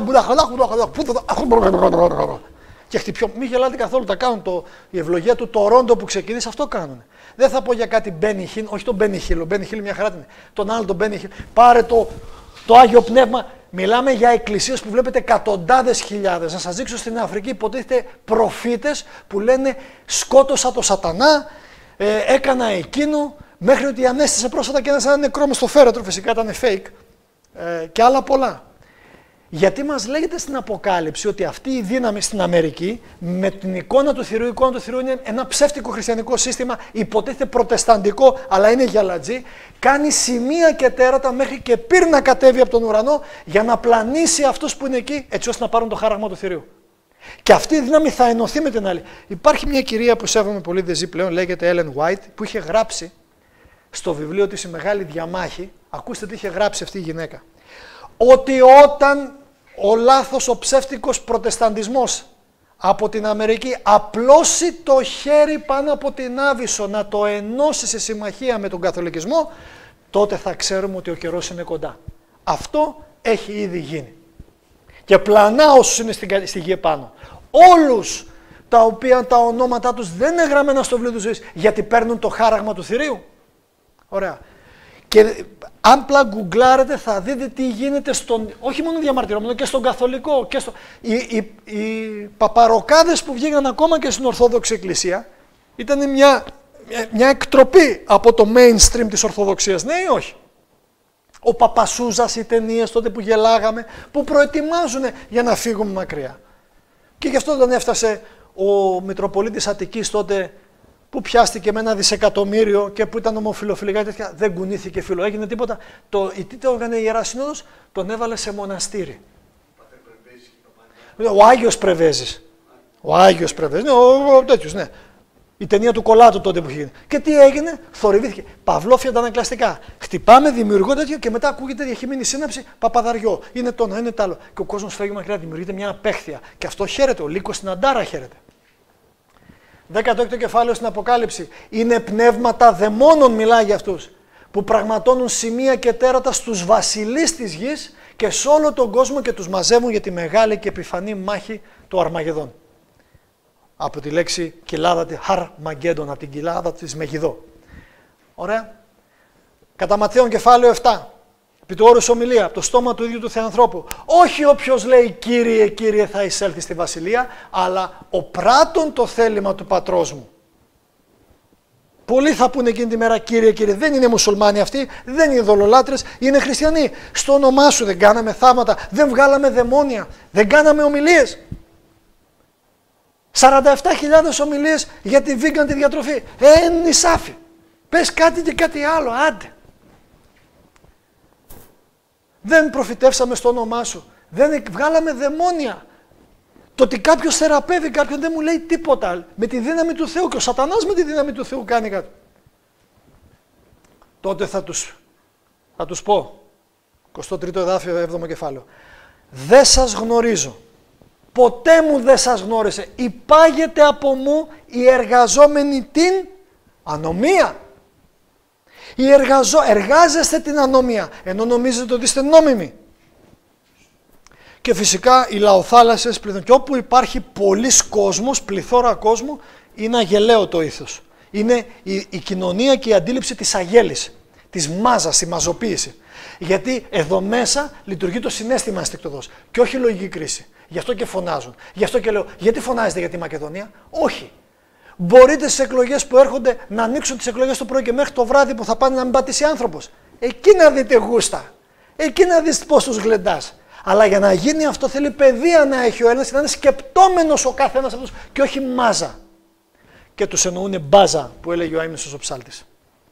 και χτυπιό. Μην γελάτε καθόλου, τα κάνουν το, η ευλογία του Τορόντο που ξεκίνησε, αυτό κάνουν. Δεν θα πω για κάτι Μπένι Χίλ, όχι τον Μπένι Χίλ, ο Μπένι Χίλ μια χαρά είναι. Τον άλλο τον Μπένι Χίλ. Πάρε το, το Άγιο Πνεύμα. Μιλάμε για εκκλησίες που βλέπετε εκατοντάδες χιλιάδες. Να σας δείξω στην Αφρική υποτίθεται προφήτες που λένε σκότωσα το σατανά, ε, έκανα εκείνο, μέχρι ότι ανέστησε πρόσφατα και ένας ένα νεκρό μες στο φέρετρο, φυσικά ήταν fake, ε, και άλλα πολλά. Γιατί μας λέγεται στην Αποκάλυψη ότι αυτή η δύναμη στην Αμερική, με την εικόνα του θηρίου, η εικόνα του θηρίου είναι ένα ψεύτικο χριστιανικό σύστημα, υποτίθεται προτεσταντικό, αλλά είναι γυαλατζή, κάνει σημεία και τέρατα μέχρι και πύρ να κατέβει από τον ουρανό για να πλανήσει αυτούς που είναι εκεί, έτσι ώστε να πάρουν το χάραγμα του θηρίου. Και αυτή η δύναμη θα ενωθεί με την άλλη. Υπάρχει μια κυρία που σέβομαι πολύ, δεν ζει πλέον, λέγεται Ellen White, που είχε γράψει στο βιβλίο της Η Μεγάλη Διαμάχη, ακούστε τι είχε γράψει αυτή η γυναίκα. Ότι όταν ο λάθος, ο ψεύτικος προτεσταντισμός από την Αμερική απλώσει το χέρι πάνω από την Άβυσσο να το ενώσει σε συμμαχία με τον καθολικισμό, τότε θα ξέρουμε ότι ο καιρός είναι κοντά. Αυτό έχει ήδη γίνει. Και πλανά όσους είναι στη γη επάνω. Όλους τα οποία τα ονόματά τους δεν είναι γραμμένα στο βιβλίο του ζωής, γιατί παίρνουν το χάραγμα του θηρίου. Ωραία. Και αν απλά γκουγκλάρετε θα δείτε τι γίνεται στον, όχι μόνο διαμαρτυρόμενο, και στον καθολικό. Και στο, οι, οι, οι παπαροκάδες που βγήκαν ακόμα και στην Ορθόδοξη Εκκλησία ήταν μια, μια εκτροπή από το mainstream της Ορθοδοξίας, ναι ή όχι. Ο Παπασούζας, οι ταινίες τότε που γελάγαμε, που προετοιμάζουν για να φύγουμε μακριά. Και γι' αυτό όταν έφτασε ο Μητροπολίτης Αττικής τότε, που πιάστηκε με ένα δισεκατομμύριο και που ήταν ομοφιλοφιλικά τέτοια, δεν κουνήθηκε φίλο, έγινε τίποτα. Το, η τι το έκανε η Ιερά Σύνοδος, τον έβαλε σε μοναστήρι. Ο Άγιος Πρεβέζης. Ο Άγιος Πρεβέζης, ναι, ο, ο τέτοιος, ναι. Η ταινία του Κολάτου τότε που είχε γίνει. Και τι έγινε, θορυβήθηκε. Παυλόφια τα ανακλαστικά. Χτυπάμε, δημιουργώ τέτοιο και μετά ακούγεται διαχειμένη σύναψη Παπαδαριό. Είναι το ένα, είναι το άλλο. Και ο κόσμος φεύγει μακριά, δημιουργείται μια απέχθεια. Και αυτό χαίρεται. Ο λύκος στην Αντάρα χαίρεται. δέκατο έκτο κεφάλαιο στην Αποκάλυψη. Είναι πνεύματα δαιμόνων, μιλάει για αυτούς. Που πραγματώνουν σημεία και τέρατα στους βασιλείς της γης και σε όλο τον κόσμο και τους μαζεύουν για τη μεγάλη και επιφανή μάχη του Αρμαγεδόν. Από τη λέξη κοιλάδα τη Χαρμαγκέντον, από την κοιλάδα της Μεγιδό. Ωραία. Κατά Ματθαίον κεφάλαιο επτά. Επί του όρους ομιλία, από το στόμα του ίδιου του Θεανθρώπου. Όχι όποιος λέει Κύριε, Κύριε θα εισέλθει στη βασιλεία, αλλά ο πράττων το θέλημα του πατρός μου. Πολλοί θα πούνε εκείνη τη μέρα Κύριε, Κύριε. Δεν είναι μουσουλμάνοι αυτοί, δεν είναι δολολάτρες, είναι χριστιανοί. Στο όνομά σου δεν κάναμε θαύματα, δεν βγάλαμε δαιμόνια, δεν κάναμε ομιλίες. σαράντα επτά χιλιάδες ομιλίες για τη vegan τη διατροφή. Ε, νησάφι. Πες κάτι και κάτι άλλο, άντε. Δεν προφητεύσαμε στο όνομά σου. Δεν βγάλαμε δαιμόνια. Το ότι κάποιος θεραπεύει κάποιον δεν μου λέει τίποτα. Με τη δύναμη του Θεού. Και ο σατανάς με τη δύναμη του Θεού κάνει κάτι. Τότε θα τους, θα τους πω. εικοστό τρίτο εδάφιο, έβδομο κεφάλαιο. Δεν σας γνωρίζω. Ποτέ μου δεν σας γνώρισε. Υπάγεται από μου η εργαζόμενη την ανομία. Η εργαζό... Εργάζεστε την ανομία, ενώ νομίζετε ότι είστε νόμιμοι. Και φυσικά οι λαοθάλασσες πληθούν. Και όπου υπάρχει πολλής κόσμος, πληθώρα κόσμου, είναι αγελαίο το ήθος. Είναι η, η κοινωνία και η αντίληψη της αγέλης, της μάζας, η μαζοποίηση. Γιατί εδώ μέσα λειτουργεί το συναίσθημα ενστικτωδώς και όχι η λογική κρίση. Γι' αυτό και φωνάζουν. Γι' αυτό και λέω, γιατί φωνάζετε για τη Μακεδονία? Όχι. Μπορείτε στις εκλογές που έρχονται να ανοίξουν τις εκλογές το πρωί και μέχρι το βράδυ που θα πάνε να μην πατήσει άνθρωπος. Εκεί να δείτε γούστα. Εκεί να δεις πώς τους γλεντάς. Αλλά για να γίνει αυτό θέλει παιδεία να έχει ο Έλληνας και να είναι σκεπτόμενος ο καθένας αυτός και όχι μάζα. Και τους εννοούνε μπάζα που έλεγε ο Αείμνηστος ο ψάλτης.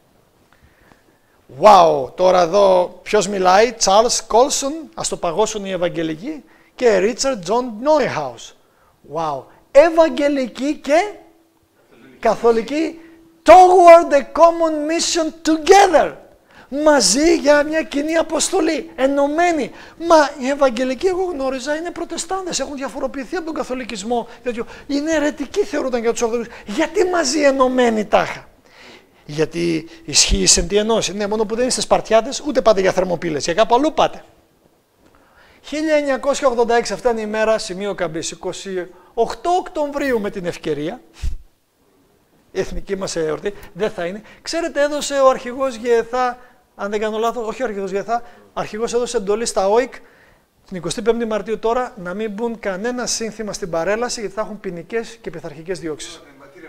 Wow, τώρα εδώ ποιος μιλάει? Charles Colson, ας το παγώσουν οι Ευαγγελικοί, και Richard John Neuhaus. Wow, Ευαγγελικοί και Καθολικοί toward the common mission together. Μαζί για μια κοινή αποστολή, ενωμένοι. Μα οι Ευαγγελικοί, εγώ γνώριζα, είναι Προτεστάντες, έχουν διαφοροποιηθεί από τον Καθολικισμό. Είναι αιρετικοί θεωρούνταν για τους Ορθόδοξους. Γιατί μαζί ενωμένοι τάχα? Γιατί ισχύει η εν ενώση. Ναι, μόνο που δεν είστε Σπαρτιάτες, ούτε πάτε για θερμοπύλες. Για κάπου αλλού πάτε. χίλια εννιακόσια ογδόντα έξι, αυτά είναι η μέρα, σημείο καμπής, εικοστή ογδόη Οκτωβρίου με την ευκαιρία. Η εθνική μας εορτή δεν θα είναι. Ξέρετε, έδωσε ο αρχηγός ΓΕΘΑ, αν δεν κάνω λάθος, όχι ο αρχηγός ΓΕΘΑ, αρχηγός έδωσε εντολή στα ΟΙΚ την εικοστή πέμπτη Μαρτίου τώρα να μην μπουν κανένα σύνθημα στην παρέλαση γιατί θα έχουν ποινικές και πειθαρχικές διώξεις.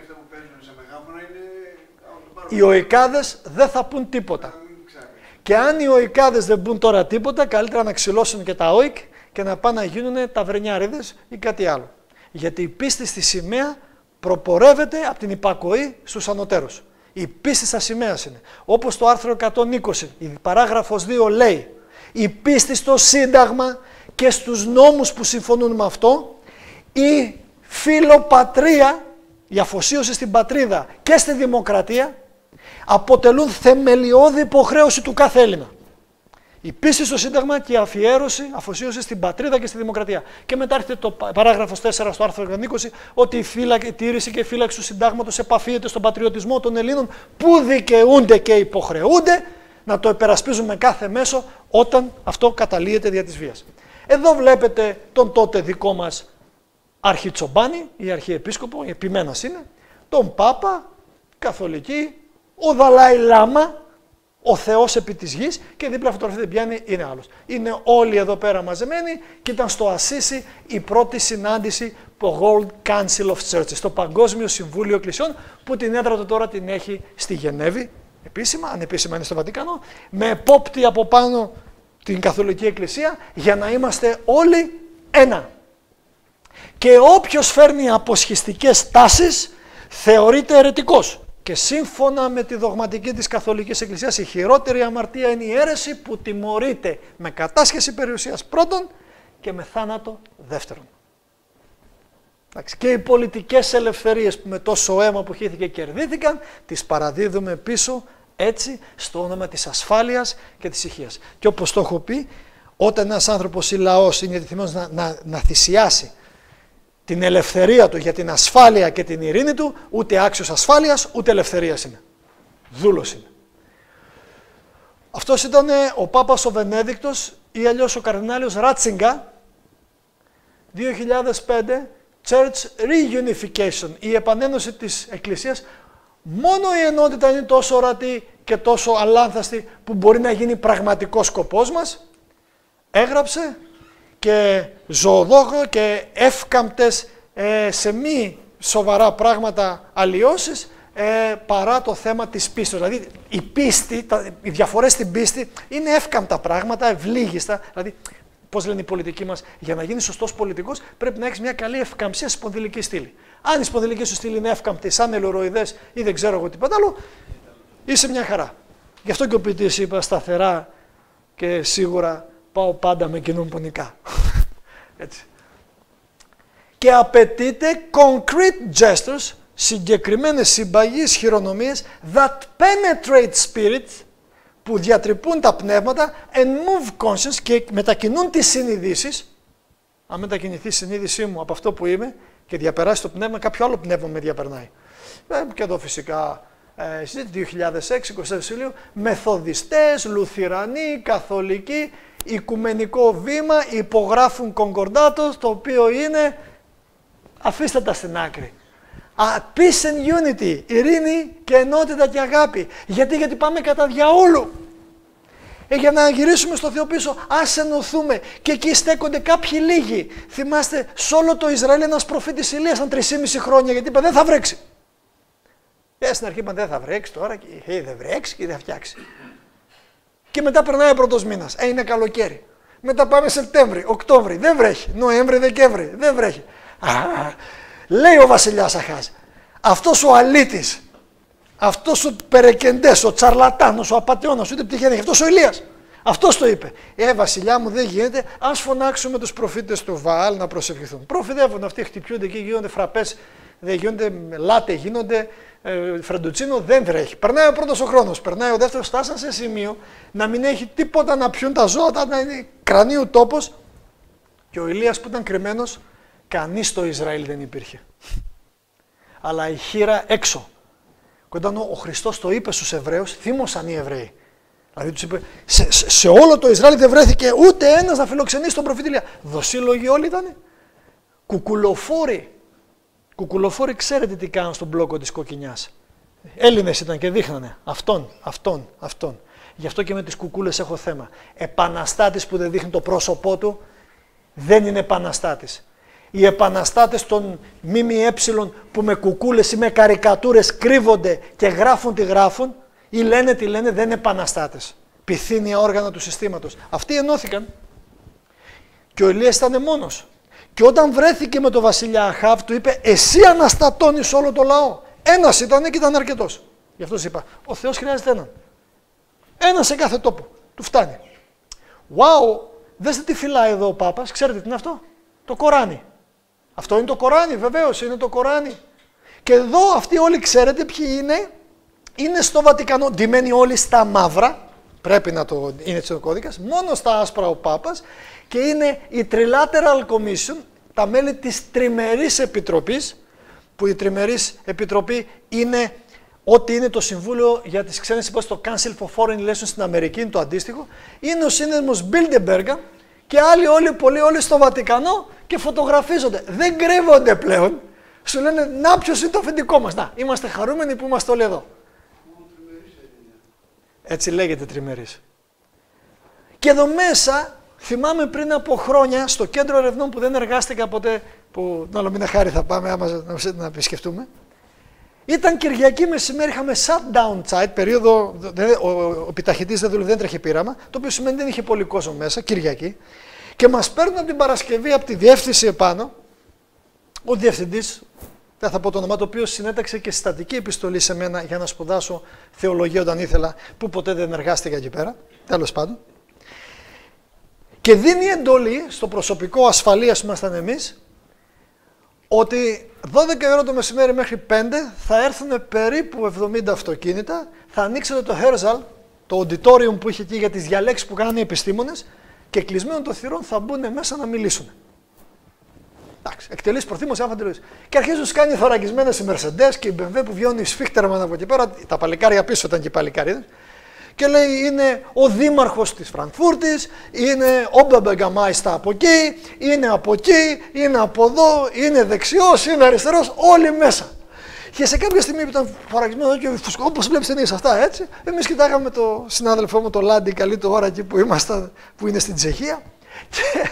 Οι οικάδες δεν θα πούν τίποτα. Και αν οι οικάδες δεν πούν τώρα τίποτα, καλύτερα να ξυλώσουν και τα ΟΙΚ και να πάνε να γίνουν ταβρενιάριδες ή κάτι άλλο. Γιατί η πίστη στη σημαία προπορεύεται από την υπακοή στους ανωτέρους. Η πίστη στα σημαίας είναι. Όπως το άρθρο εκατόν είκοσι, η παράγραφος δύο λέει, η πίστη στο Σύνταγμα και στους νόμους που συμφωνούν με αυτό, η φιλοπατρία, η αφοσίωση στην πατρίδα και στη δημοκρατία, αποτελούν θεμελιώδη υποχρέωση του κάθε Έλληνα. Η πίστη στο Σύνταγμα και η αφιέρωση, αφοσίωση στην πατρίδα και στη δημοκρατία. Και μετά έρχεται το παράγραφος τέσσερα στο άρθρο εκατόν είκοσι, ότι η, φύλακ, η τήρηση και η φύλαξη του Συντάγματος επαφίεται στον πατριωτισμό των Ελλήνων που δικαιούνται και υποχρεούνται να το επερασπίζουν με κάθε μέσο όταν αυτό καταλύεται δια της βίας. Εδώ βλέπετε τον τότε δικό μας αρχιτσομπάνη, η αρχιεπίσκοπο, η επιμένας είναι, τον Πάπα, καθολική, ο Δαλάη Λάμα, ο Θεός επί της γης, και δίπλα φωτογραφία δεν πιάνει, είναι άλλος. Είναι όλοι εδώ πέρα μαζεμένοι και ήταν στο Ασίσι η πρώτη συνάντηση του World Council of Churches, το Παγκόσμιο Συμβούλιο Εκκλησιών, που την έδρα του τώρα την έχει στη Γενέβη, επίσημα, ανεπίσημα είναι στο Βατικανό, με επόπτη από πάνω την Καθολική Εκκλησία, για να είμαστε όλοι ένα. και όποιος φέρνει αποσχιστικές τάσεις θεωρείται αιρετικός. Και σύμφωνα με τη δογματική της Καθολικής Εκκλησίας, η χειρότερη αμαρτία είναι η αίρεση που τιμωρείται με κατάσχεση περιουσίας πρώτον και με θάνατο δεύτερον. Και οι πολιτικές ελευθερίες που με τόσο αίμα που χύθηκε κερδίθηκαν, τις παραδίδουμε πίσω έτσι στο όνομα της ασφάλειας και της ησυχίας. Και όπως το έχω πει, όταν ένας άνθρωπος ή λαός είναι διατεθειμένος να, να, να θυσιάσει την ελευθερία του για την ασφάλεια και την ειρήνη του, ούτε άξιος ασφάλειας ούτε ελευθερίας είναι. Δούλος είναι. Αυτός ήταν ο Πάπας ο Βενέδικτος ή αλλιώς ο Καρδινάλιος Ράτσιγκα, δύο χιλιάδες πέντε, Church Reunification, η επανένωση της Εκκλησίας. Μόνο η ενότητα είναι τόσο ορατή και τόσο αλάνθαστη που μπορεί να γίνει πραγματικός σκοπός μας. Έγραψε και ζωοδόχο και εύκαμπτες ε, σε μη σοβαρά πράγματα αλλοιώσεις ε, παρά το θέμα της πίστης. Δηλαδή η πίστη, τα, οι διαφορές στην πίστη είναι εύκαμπτα πράγματα, ευλίγιστα. Δηλαδή, πώς λένε οι πολιτικοί μας, για να γίνεις σωστός πολιτικός πρέπει να έχεις μια καλή ευκαμψία στη σπονδυλική στήλη. Αν η σπονδυλική σου στήλη είναι εύκαμπτη, σαν ελουροειδές ή δεν ξέρω εγώ τίποτα άλλο, είσαι μια χαρά. Γι' αυτό και ο ποιητής είπα σταθερά και σίγουρα πάω πάντα με κοινούν που νικά. Έτσι. Και απαιτείται concrete gestures, συγκεκριμένες συμπαγείς χειρονομίες that penetrate spirit, που διατρυπούν τα πνεύματα and move conscience και μετακινούν τις συνειδήσεις. Αν μετακινηθεί η συνείδησή μου από αυτό που είμαι και διαπεράσει το πνεύμα, κάποιο άλλο πνεύμα με διαπερνάει. Ε, και εδώ φυσικά ε, δύο χιλιάδες έξι, είκοσι τέσσερα Ιουλίου, μεθοδιστές, λουθυρανοί, καθολικοί, οικουμενικό βήμα, υπογράφουν κονκορντάτος, το οποίο είναι, αφήστε τα στην άκρη. Uh, peace and unity, ειρήνη και ενότητα και αγάπη. Γιατί, γιατί πάμε κατά διαόλου. Ε, για να γυρίσουμε στο Θεό πίσω, ας ενωθούμε. Και εκεί στέκονται κάποιοι λίγοι. Θυμάστε, σε όλο το Ισραήλ ένας προφήτης Ηλίας ήταν τρία και μισό χρόνια, γιατί είπε δεν θα βρέξει. Ε, στην αρχή είπαν δεν θα βρέξει τώρα, και ε, δεν βρέξει και δεν θα φτιάξει. Και μετά περνάει ο πρώτος μήνας. Ε, είναι καλοκαίρι. Μετά πάμε Σεπτέμβρη, Οκτώβρη, δεν βρέχει. Νοέμβρη, Δεκέμβρη, δεν βρέχει. Α, λέει ο βασιλιάς Αχάζ, αυτός ο αλήτης, αυτός ο περεκεντές, ο τσαρλατάνος, ο απατεώνας, ούτε πτυχία δεν έχει, αυτός ο Ηλίας. Αυτός το είπε. Ε, βασιλιά μου, δεν γίνεται, ας φωνάξουμε τους προφήτες του Βαάλ να προσευχηθούν. Προφητεύουν αυτοί, χτυπιούνται εκεί, γίνονται φραπές, δεν γίνονται λάτε, γίνονται ε, φρεντουτσίνο, δεν βρέχει. Περνάει ο πρώτος ο χρόνος, περνάει ο δεύτερος, φτάσαν σε σημείο να μην έχει τίποτα να πιούν τα ζώα, να είναι κρανίου τόπος. Και ο Ηλίας που ήταν κρυμμένος, κανείς στο Ισραήλ δεν υπήρχε. Αλλά η χείρα έξω. Και όταν ο Χριστός το είπε στους Εβραίους, θύμωσαν οι Εβραίοι. Δηλαδή τους είπε, σε, σε, σε όλο το Ισραήλ δεν βρέθηκε ούτε ένας να φιλοξενήσει τον προφήτη Ηλία. Δοσύλλογοι όλοι ήτανε. Κουκουλοφόροι. Κουκουλοφόροι ξέρετε τι κάνουν στον μπλόκο της Κοκκινιάς. Έλληνες ήταν και δείχνανε. Αυτόν, αυτόν, αυτόν. Γι' αυτό και με τις κουκούλες έχω θέμα. Επαναστάτης που δεν δείχνει το πρόσωπό του, δεν είναι επαναστάτης. Οι επαναστάτες των ΜΜΕ που με κουκούλες ή με καρικατούρες κρύβονται και γράφουν τι γράφουν ή λένε τι λένε, δεν είναι επαναστάτες. Πυθύνια όργανα του συστήματος. Αυτοί ενώθηκαν. Και ο Ηλίας ήταν μόνος. Και όταν βρέθηκε με τον βασιλιά Αχάβ, του είπε εσύ αναστατώνεις όλο το λαό. Ένας ήταν και ήταν αρκετός. Γι' αυτό σας είπα, ο Θεός χρειάζεται έναν. Ένα σε κάθε τόπο. Του φτάνει. Wow, δέστε τι φυλάει εδώ ο Πάπας. Ξέρετε τι είναι αυτό? Το Κοράνι. Αυτό είναι το Κοράνι, βεβαίως είναι το Κοράνι. Και εδώ αυτοί όλοι ξέρετε ποιοι είναι. Είναι στο Βατικανό, ντυμένοι όλοι στα μαύρα. Πρέπει να το είναι έτσι ο κώδικας. Μόνο στα άσπρα ο Πάπας. Και είναι η Trilateral Commission, τα μέλη της Τριμερής Επιτροπής. Που η Τριμερής Επιτροπή είναι ό,τι είναι το Συμβούλιο για τις Ξένες Υποθέσεις, το Council for Foreign Relations στην Αμερική, είναι το αντίστοιχο. Είναι ο σύνδεσμος Bilderberg και άλλοι όλοι, πολλοί όλοι στο Βατικανό και φωτογραφίζονται. Δεν κρύβονται πλέον. Σου λένε, να ποιος είναι το αφεντικό μας. Να, είμαστε χαρούμενοι που είμαστε όλοι εδώ. Έτσι λέγεται Τριμερής. Και εδώ μέσα, θυμάμαι πριν από χρόνια, στο κέντρο ερευνών που δεν εργάστηκα ποτέ, που να μην χάρη θα πάμε άμα να επισκεφτούμε, ήταν Κυριακή μεσημέρι, είχαμε shutdown site, περίοδο, ο, ο, ο πιταχητής δεν δούλευε, δεν τρέχει πείραμα, το οποίο σημαίνει δεν είχε πολύ κόσμο μέσα, Κυριακή, και μας παίρνουν από την Παρασκευή, από τη διεύθυνση επάνω, ο διευθυντής, δεν θα πω το όνομά, το οποίο συνέταξε και συστατική επιστολή σε μένα για να σπουδάσω θεολογία όταν ήθελα, που ποτέ δεν εργάστηκα εκεί πέρα, τέλος πάντων. Και δίνει εντολή στο προσωπικό ασφαλείας που ήμασταν εμείς, ότι δώδεκα ώρα το μεσημέρι μέχρι πέντε θα έρθουν περίπου εβδομήντα αυτοκίνητα, θα ανοίξετε το Herzl, το auditorium που είχε εκεί για τις διαλέξεις που κάνανε οι επιστήμονες, και κλεισμένων των θυρών θα μπουν μέσα να μιλήσουν. Εντάξει, εκτελείς προθήμωση, αν φαντελείς. Και αρχίζουν να κάνει θωρακισμένες οι Mercedes και η μπι εμ ντάμπλιου που βιώνει η Σφίχτερμαν από εκεί πέρα, τα παλικάρια πίσω ήταν και οι παλικάριδες. Και λέει είναι ο δήμαρχος της Φραγκφούρτης, είναι ο Μπεμπεγκαμάιστα από εκεί, είναι από εκεί, είναι από εδώ, είναι δεξιός, είναι αριστερός, όλοι μέσα. Και σε κάποια στιγμή που ήταν φοραγισμένο και φουσκό, όπως βλέπεις ταινίες αυτά έτσι, εμείς κοιτάγαμε το συνάδελφό μου, το Λάντι, καλή του ώρα εκεί που ήμασταν, που είναι στην Τσεχία. Και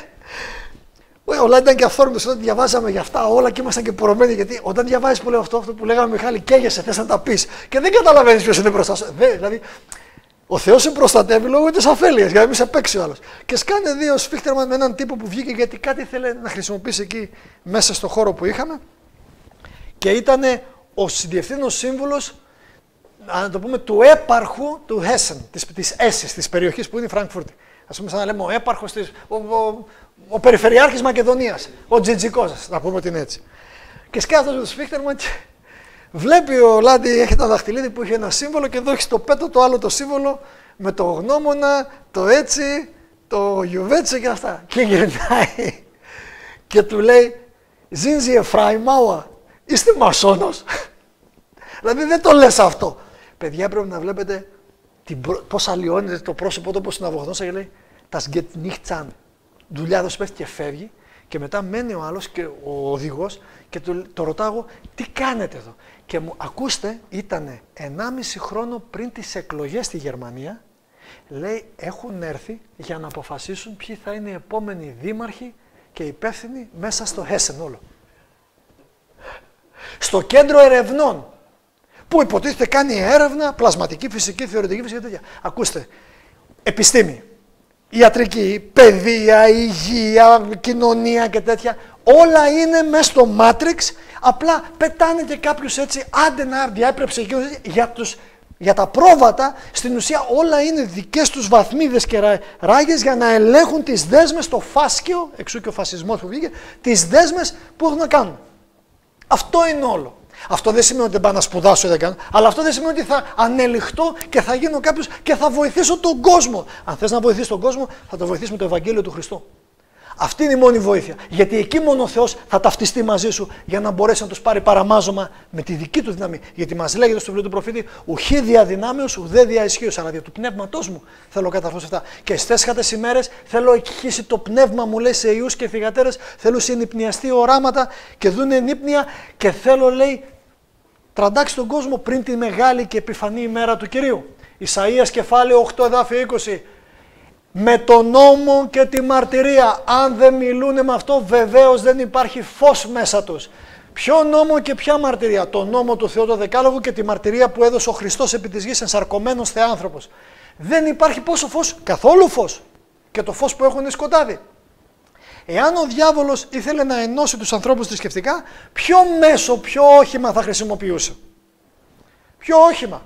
ο Λάντι ήταν και αυθόρμητος όταν διαβάζαμε για αυτά όλα και ήμασταν και πορωμένοι. Γιατί όταν διαβάζεις που λέω αυτό, αυτό που λέγαμε Μιχάλη, καίγεσαι, θες να τα πεις και δεν καταλαβαίνεις ποιος είναι μπροστά σου. Δηλαδή, ο Θεός σε προστατεύει λόγω της αφέλειας, για να μην σε παίξει ο άλλος. Και σκάνε δύο Σφίχτερμαν με έναν τύπο που βγήκε γιατί κάτι ήθελε να χρησιμοποιήσει εκεί μέσα στο χώρο που είχαμε. Και ήταν ο διευθύνων σύμβουλος, να το πούμε, του έπαρχου του Χέσεν, της, της Έσης, της περιοχής που είναι η Φραγκφούρτη. Ας πούμε, σαν να λέμε ο έπαρχος της, ο, ο, ο περιφερειάρχης Μακεδονίας, ο Τζιτζικός, να πούμε ότι είναι έτσι. Και σκάει αυτός με το Σφίχτερμαν και βλέπει ο Λάντι, έχει ένα δαχτυλίδι που είχε ένα σύμβολο και εδώ έχει στο πέτο το άλλο το σύμβολο με το γνώμονα, το έτσι, το γιουβέτσι και αυτά. Και γυρνάει και του λέει «Ζίνζι Εφραημάουα, είστε μασόνος». Δηλαδή δεν το λες αυτό. Παιδιά, πρέπει να βλέπετε προ... πώς αλλοιώνεται το πρόσωπό του όπως συναβογνώσα και λέει «Tas geht nichts an». Δουλειά εδώ πέφτει και φεύγει και μετά μένει ο άλλος και ο οδηγός και το, το ρωτάω «Τι κάνετε εδώ». Και μου, ακούστε, ήταν ενάμιση χρόνο πριν τις εκλογές στη Γερμανία, λέει, έχουν έρθει για να αποφασίσουν ποιοι θα είναι οι επόμενοι δήμαρχοι και υπεύθυνοι μέσα στο Χέσεν όλο. Στο κέντρο ερευνών, που υποτίθεται κάνει έρευνα, πλασματική, φυσική, θεωρητική, φυσική, τέτοια. Ακούστε, επιστήμη, ιατρική, παιδεία, υγεία, κοινωνία και τέτοια, όλα είναι μέσα στο Matrix, απλά πετάνε και κάποιους έτσι, άντε να διέπρεψε για, τους, για τα πρόβατα, στην ουσία όλα είναι δικές τους βαθμίδες και ράγες για να ελέγχουν τις δέσμες, το φάσκιο, εξού και ο φασισμός που βγήκε, τις δέσμες που έχουν να κάνουν. Αυτό είναι όλο. Αυτό δεν σημαίνει ότι δεν πάω να σπουδάσω ή δεν κάνω, αλλά αυτό δεν σημαίνει ότι θα ανελιχτώ και θα γίνω κάποιος και θα βοηθήσω τον κόσμο. Αν θες να βοηθήσεις τον κόσμο, θα το βοηθήσεις με το Ευαγγέλιο του Χριστού. Αυτή είναι η μόνη βοήθεια. Γιατί εκεί μόνο ο Θεός θα ταυτιστεί μαζί σου για να μπορέσει να τους πάρει παραμάζωμα με τη δική του δύναμη. Γιατί μας λέγεται στο βιβλίο του προφήτη, ουχή δια δυνάμεως, ουδέ δια ισχύως, αλλά δια του πνεύματός μου θέλω καταρθώς αυτά. Και στις τέσσερις ημέρες θέλω εκχύσει το πνεύμα μου, λέει, σε ιούς και θυγατέρες, θέλω σε ενυπνιαστεί οράματα και δούνε ενύπνια και θέλω, λέει, τραντάξει τον κόσμο πριν τη μεγάλη και επιφανή ημέρα του Κυρίου. Ισαΐας κεφάλαιο οκτώ εδάφιο είκοσι. Με τον νόμο και τη μαρτυρία, αν δεν μιλούνε με αυτό, βεβαίως δεν υπάρχει φως μέσα τους. Ποιο νόμο και ποια μαρτυρία? Το νόμο του Θεού το Δεκάλογο και τη μαρτυρία που έδωσε ο Χριστός επί της γης ενσαρκωμένος θεάνθρωπος. Δεν υπάρχει πόσο φως? Καθόλου φως. Και το φως που έχουν είναι σκοτάδι. Εάν ο διάβολος ήθελε να ενώσει τους ανθρώπους θρησκευτικά, ποιο μέσο, ποιο όχημα θα χρησιμοποιούσε? Ποιο όχημα?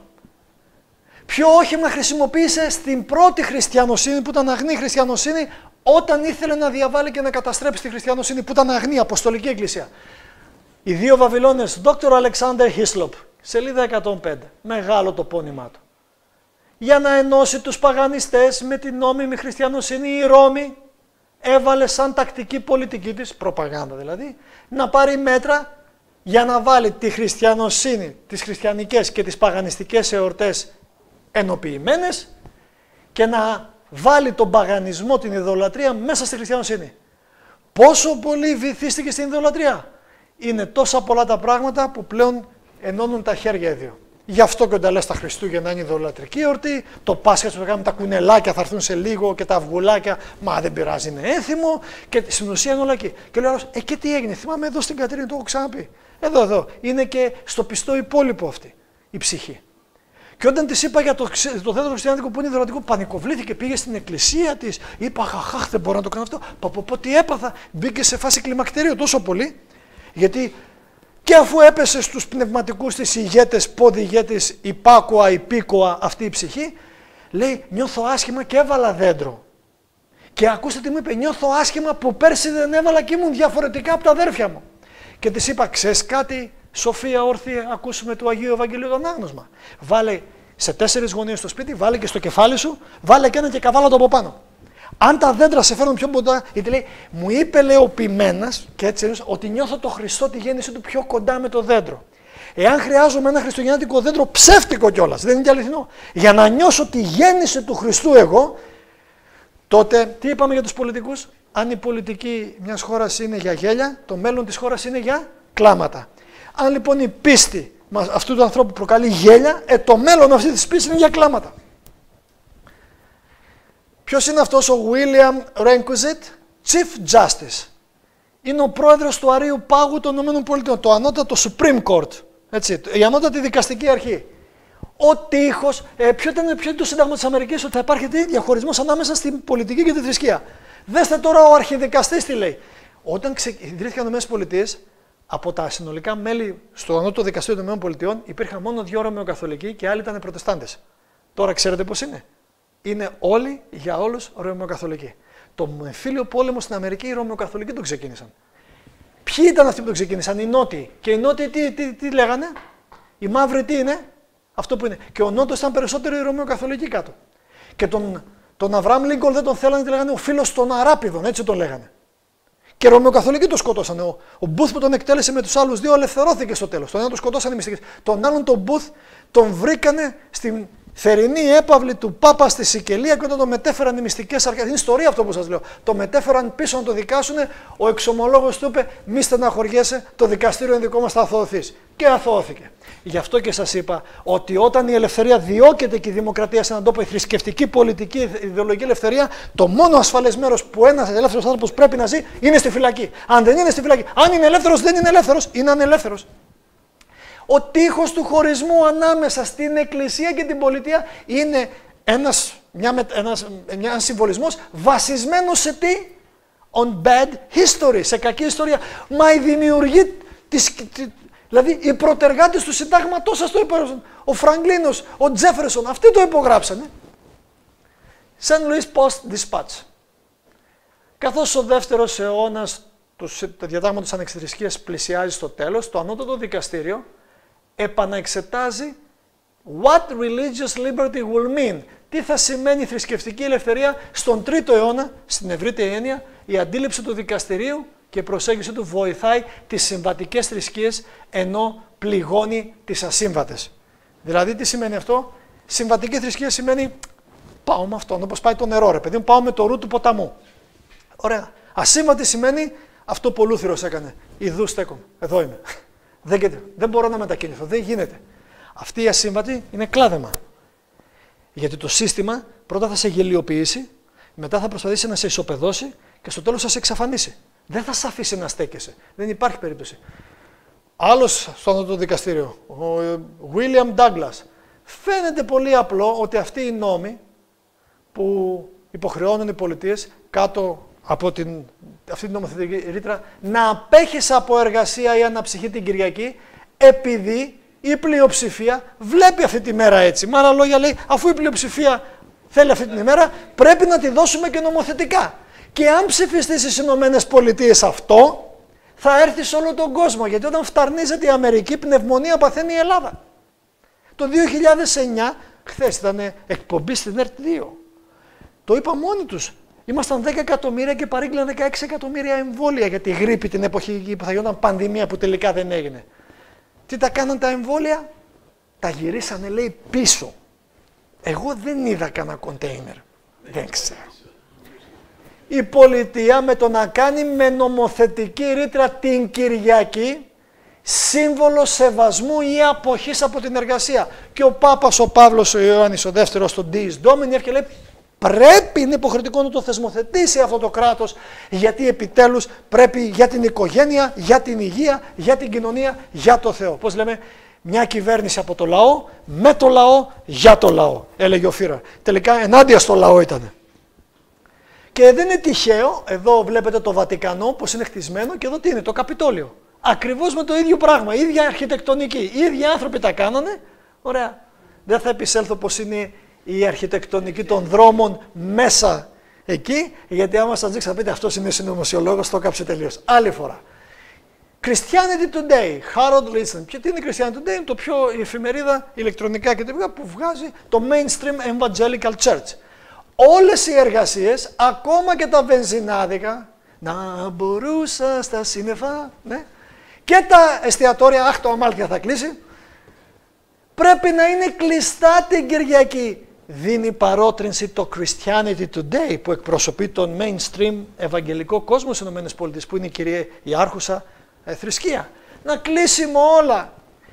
Ποιο όχημα χρησιμοποίησε στην πρώτη χριστιανοσύνη που ήταν αγνή χριστιανοσύνη, όταν ήθελε να διαβάλει και να καταστρέψει τη χριστιανοσύνη που ήταν αγνή, αποστολική εκκλησία? Οι δύο Βαβυλώνες, Δόκτωρ Αλεξάνδερ Χίσλοπ, σελίδα εκατόν πέντε, μεγάλο το πόνημά του. Για να ενώσει τους παγανιστές με την νόμιμη χριστιανοσύνη, η Ρώμη έβαλε σαν τακτική πολιτική της, προπαγάνδα δηλαδή, να πάρει μέτρα για να βάλει τη χριστιανοσύνη, τις χριστιανικές και τις παγανιστικές εορτές ενοποιημένες και να βάλει τον παγανισμό, την ειδωλατρία μέσα στη χριστιανοσύνη. Πόσο πολύ βυθίστηκε στην ειδωλατρία? Είναι τόσα πολλά τα πράγματα που πλέον ενώνουν τα χέρια οι δύο. Γι' αυτό και όταν λες τα Χριστούγεννα είναι ειδωλατρική εορτή, το Πάσχα σου κάνουμε τα κουνελάκια, θα έρθουν σε λίγο και τα αυγουλάκια, μα δεν πειράζει, είναι έθιμο και στην ουσία είναι όλα εκεί. Και λέω άλλος, ε και τι έγινε? Θυμάμαι εδώ στην Κατερίνη, το έχω ξαναπεί. Εδώ, εδώ, είναι και στο πιστό υπόλοιπο αυτή η ψυχή. Και όταν της είπα για το, το δέντρο χριστιανικό που είναι ιδωλατρικό, πανικοβλήθηκε, πήγε στην εκκλησία της, είπα χαχάχ, δεν μπορώ να το κάνω αυτό. Πα, πα, πα, τι έπαθα, μπήκε σε φάση κλιμακτερίου τόσο πολύ. Γιατί και αφού έπεσε στους πνευματικούς της ηγέτες, πόδι ηγέτης, υπάκουα, υπήκοα αυτή η ψυχή, λέει νιώθω άσχημα και έβαλα δέντρο. Και ακούστε τι μου είπε, νιώθω άσχημα που πέρσι δεν έβαλα και ήμουν διαφορετικά από τα αδέρφια μου. Και της είπα, ξέρεις κάτι, Σοφία όρθια, ακούσουμε του Αγίου Ευαγγελίου το ανάγνωσμα. Βάλε σε τέσσερις γωνίες στο σπίτι, βάλε και στο κεφάλι σου, βάλε και ένα και καβάλα από πάνω. Αν τα δέντρα σε φέρνουν πιο κοντά, γιατί λέει, μου είπε λέει ο ποιμένας, και έτσι λέει, ότι νιώθω το Χριστό τη γέννηση του πιο κοντά με το δέντρο. Εάν χρειάζομαι ένα χριστουγεννιάτικο δέντρο ψεύτικο κιόλας, δεν είναι και αληθινό, για να νιώσω τη γέννηση του Χριστού εγώ, τότε τι είπαμε για τους πολιτικούς? Αν η πολιτική μιας χώρας είναι για γέλια, το μέλλον της χώρας είναι για κλάματα. Αν λοιπόν η πίστη αυτού του ανθρώπου προκαλεί γέλια, ε, το μέλλον αυτή της πίστης είναι για κλάματα. Ποιος είναι αυτός ο William Rehnquist, Chief Justice. Είναι ο πρόεδρος του Αρείου Πάγου των ΗΠΑ, το ανώτατο Supreme Court, έτσι, η ανώτατη δικαστική αρχή. Ο τείχος, ε, ποιο ήταν ποιο είναι το Σύνταγμα της Αμερικής, ότι θα υπάρχει διαχωρισμός ανάμεσα στην πολιτική και τη θρησκεία. Δέστε τώρα ο αρχιδικαστής τι λέει. Όταν ιδρύθηκαν οι ΗΠΑ, από τα συνολικά μέλη στο ανώτατο δικαστήριο των ΗΠΑ υπήρχαν μόνο δύο Ρωμαιοκαθολικοί και άλλοι ήταν Προτεστάντες. Τώρα ξέρετε πώς είναι? Είναι όλοι για όλους Ρωμαιοκαθολικοί. Το εμφύλιο πόλεμο στην Αμερική οι Ρωμαιοκαθολικοί τον ξεκίνησαν. Ποιοι ήταν αυτοί που τον ξεκίνησαν? Οι Νότιοι. Και οι Νότιοι τι, τι, τι λέγανε? Οι μαύροι τι είναι? Αυτό που είναι. Και ο Νότος ήταν περισσότερο οι Ρωμαιοκαθολικοί κάτω. Και τον, τον Αβραάμ Λίνκολν δεν τον θέλανε, τι λέγανε? Ο φίλος των Αράπηδων, έτσι τον λέγανε. Και οι Ρωμαιοκαθολικοί τον σκότωσαν. Ο, ο Μπούθ που τον εκτέλεσε με τους άλλους δύο ελευθερώθηκε στο τέλος. Τον ένα τον σκοτώσαν οι μυστικές. Τον άλλον τον Μπούθ τον βρήκανε στην θερινή έπαυλη του Πάπα στη Σικελία και όταν το μετέφεραν οι μυστικές αρχές. Είναι ιστορία αυτό που σας λέω. Το μετέφεραν πίσω να το δικάσουν. Ο εξομολόγος του είπε: μη στεναχωριέσαι, το δικαστήριο είναι δικό μας, θα αθωωθείς. Και αθωώθηκε. Γι' αυτό και σας είπα ότι όταν η ελευθερία διώκεται και η δημοκρατία σε έναν τόπο, η θρησκευτική, πολιτική, η ιδεολογική ελευθερία, το μόνο ασφαλές μέρος που ένας ελεύθερος άνθρωπος πρέπει να ζει είναι στη φυλακή. Αν δεν είναι στη φυλακή, αν είναι ελεύθερος, δεν είναι ελεύθερος, είναι ανελεύθερος. Ο τείχος του χωρισμού ανάμεσα στην Εκκλησία και την πολιτεία είναι ένας, μια, ένας, μια συμβολισμός βασισμένος σε τι? On bad history, σε κακή ιστορία. Μα η δημιουργή της, δηλαδή οι πρωτεργάτες του συντάγματός σας το υπογράψαν. Ο Φραγκλίνος, ο Τζέφερσον, αυτοί το υπογράψανε. Saint Louis Post-Dispatch. Καθώς ο δεύτερος αιώνας του διατάγματος ανεξιθρησκείας πλησιάζει στο τέλος, το ανώτατο δικαστήριο επαναεξετάζει what religious liberty will mean. Τι θα σημαίνει θρησκευτική ελευθερία στον τρίτο αιώνα, στην ευρύτερη έννοια, η αντίληψη του δικαστηρίου και η προσέγγιση του βοηθάει τις συμβατικές θρησκείες ενώ πληγώνει τις ασύμβατες. Δηλαδή τι σημαίνει αυτό? Συμβατική θρησκεία σημαίνει πάω με αυτόν, όπως πάει το νερό ρε παιδί μου, πάω με το ρου του ποταμού. Ωραία. Ασύμβατη σημαίνει αυτό που ο Λούθυρος έκανε. Ιδού στέκομαι, εδώ είμαι. Δεν, δεν μπορώ να μετακινηθώ, δεν γίνεται. Αυτή η ασύμβατη είναι κλάδεμα. Γιατί το σύστημα πρώτα θα σε γελιοποιήσει, μετά θα προσπαθήσει να σε ισοπεδώσει και στο τέλος θα σε εξαφανίσει. Δεν θα σε αφήσει να στέκεσαι. Δεν υπάρχει περίπτωση. Άλλος στο ανώτατο δικαστήριο, ο William Douglas. Φαίνεται πολύ απλό ότι αυτοί οι νόμοι που υποχρεώνουν οι πολιτείες κάτω από την, αυτή την νομοθετική ρήτρα να απέχεις από εργασία ή αναψυχή την Κυριακή, επειδή η πλειοψηφία βλέπει αυτή τη μέρα έτσι. Με άλλα λόγια λέει, αφού η πλειοψηφία θέλει αυτή την ημέρα, πρέπει να τη δώσουμε και νομοθετικά. Και αν ψηφιστεί στις Ηνωμένες Πολιτείες αυτό, θα έρθει σε όλο τον κόσμο. Γιατί όταν φταρνίζεται η Αμερική, πνευμονία παθαίνει η Ελλάδα. Το δύο χιλιάδες εννιά, χθες ήταν εκπομπή στην ΕΡΤ δύο. Το είπα μόνοι τους. Ήμασταν δέκα εκατομμύρια και παρήγγειλαν δεκαέξι εκατομμύρια εμβόλια για τη γρίπη την εποχή που θα γινόταν πανδημία που τελικά δεν έγινε. Τι τα κάναν τα εμβόλια? Τα γυρίσανε λέει πίσω. Εγώ δεν είδα κανένα κοντέινερ. Δεν ξέρω. Η πολιτεία με το να κάνει με νομοθετική ρήτρα την Κυριακή σύμβολο σεβασμού ή αποχής από την εργασία. Και ο Πάπας ο Παύλος ο Ιωάννης ο δεύτερος στον Dies Domini έρχεται και λέει πρέπει, είναι υποχρεωτικό να το θεσμοθετήσει αυτό το κράτος, γιατί επιτέλους πρέπει για την οικογένεια, για την υγεία, για την κοινωνία, για το Θεό. Πώς λέμε, μια κυβέρνηση από το λαό, με το λαό, για το λαό, έλεγε ο Φίρα. Τελικά ενάντια στο λαό ήταν. Και δεν είναι τυχαίο, εδώ βλέπετε το Βατικανό, πώς είναι χτισμένο, και εδώ τι είναι, το Καπιτόλιο. Ακριβώς με το ίδιο πράγμα, η ίδια αρχιτεκτονική, οι ίδιοι άνθρωποι τα κάνανε. Ωραία. Δεν θα επισέλθω πώς είναι η αρχιτεκτονική των δρόμων μέσα εκεί, γιατί άμα σας δείξω θα πείτε αυτός είναι συνωμοσιολόγος, το κάψε τελείως. Άλλη φορά. Christianity Today, Harold Listen. Ποιο τι είναι Christianity Today, είναι το πιο η εφημερίδα ηλεκτρονικά και τυπικά που βγάζει το Mainstream Evangelical Church. Όλες οι εργασίες, ακόμα και τα βενζινάδικα, να μπορούσα στα σύννεφα, ναι, και τα εστιατόρια, αχ το αμάλτια θα κλείσει, πρέπει να είναι κλειστά την Κυριακή. Δίνει παρότρινση το Christianity Today που εκπροσωπεί τον mainstream ευαγγελικό κόσμο στις ΗΠΑ, που είναι η κυρία η άρχουσα ε, θρησκεία. Να κλείσει με όλα.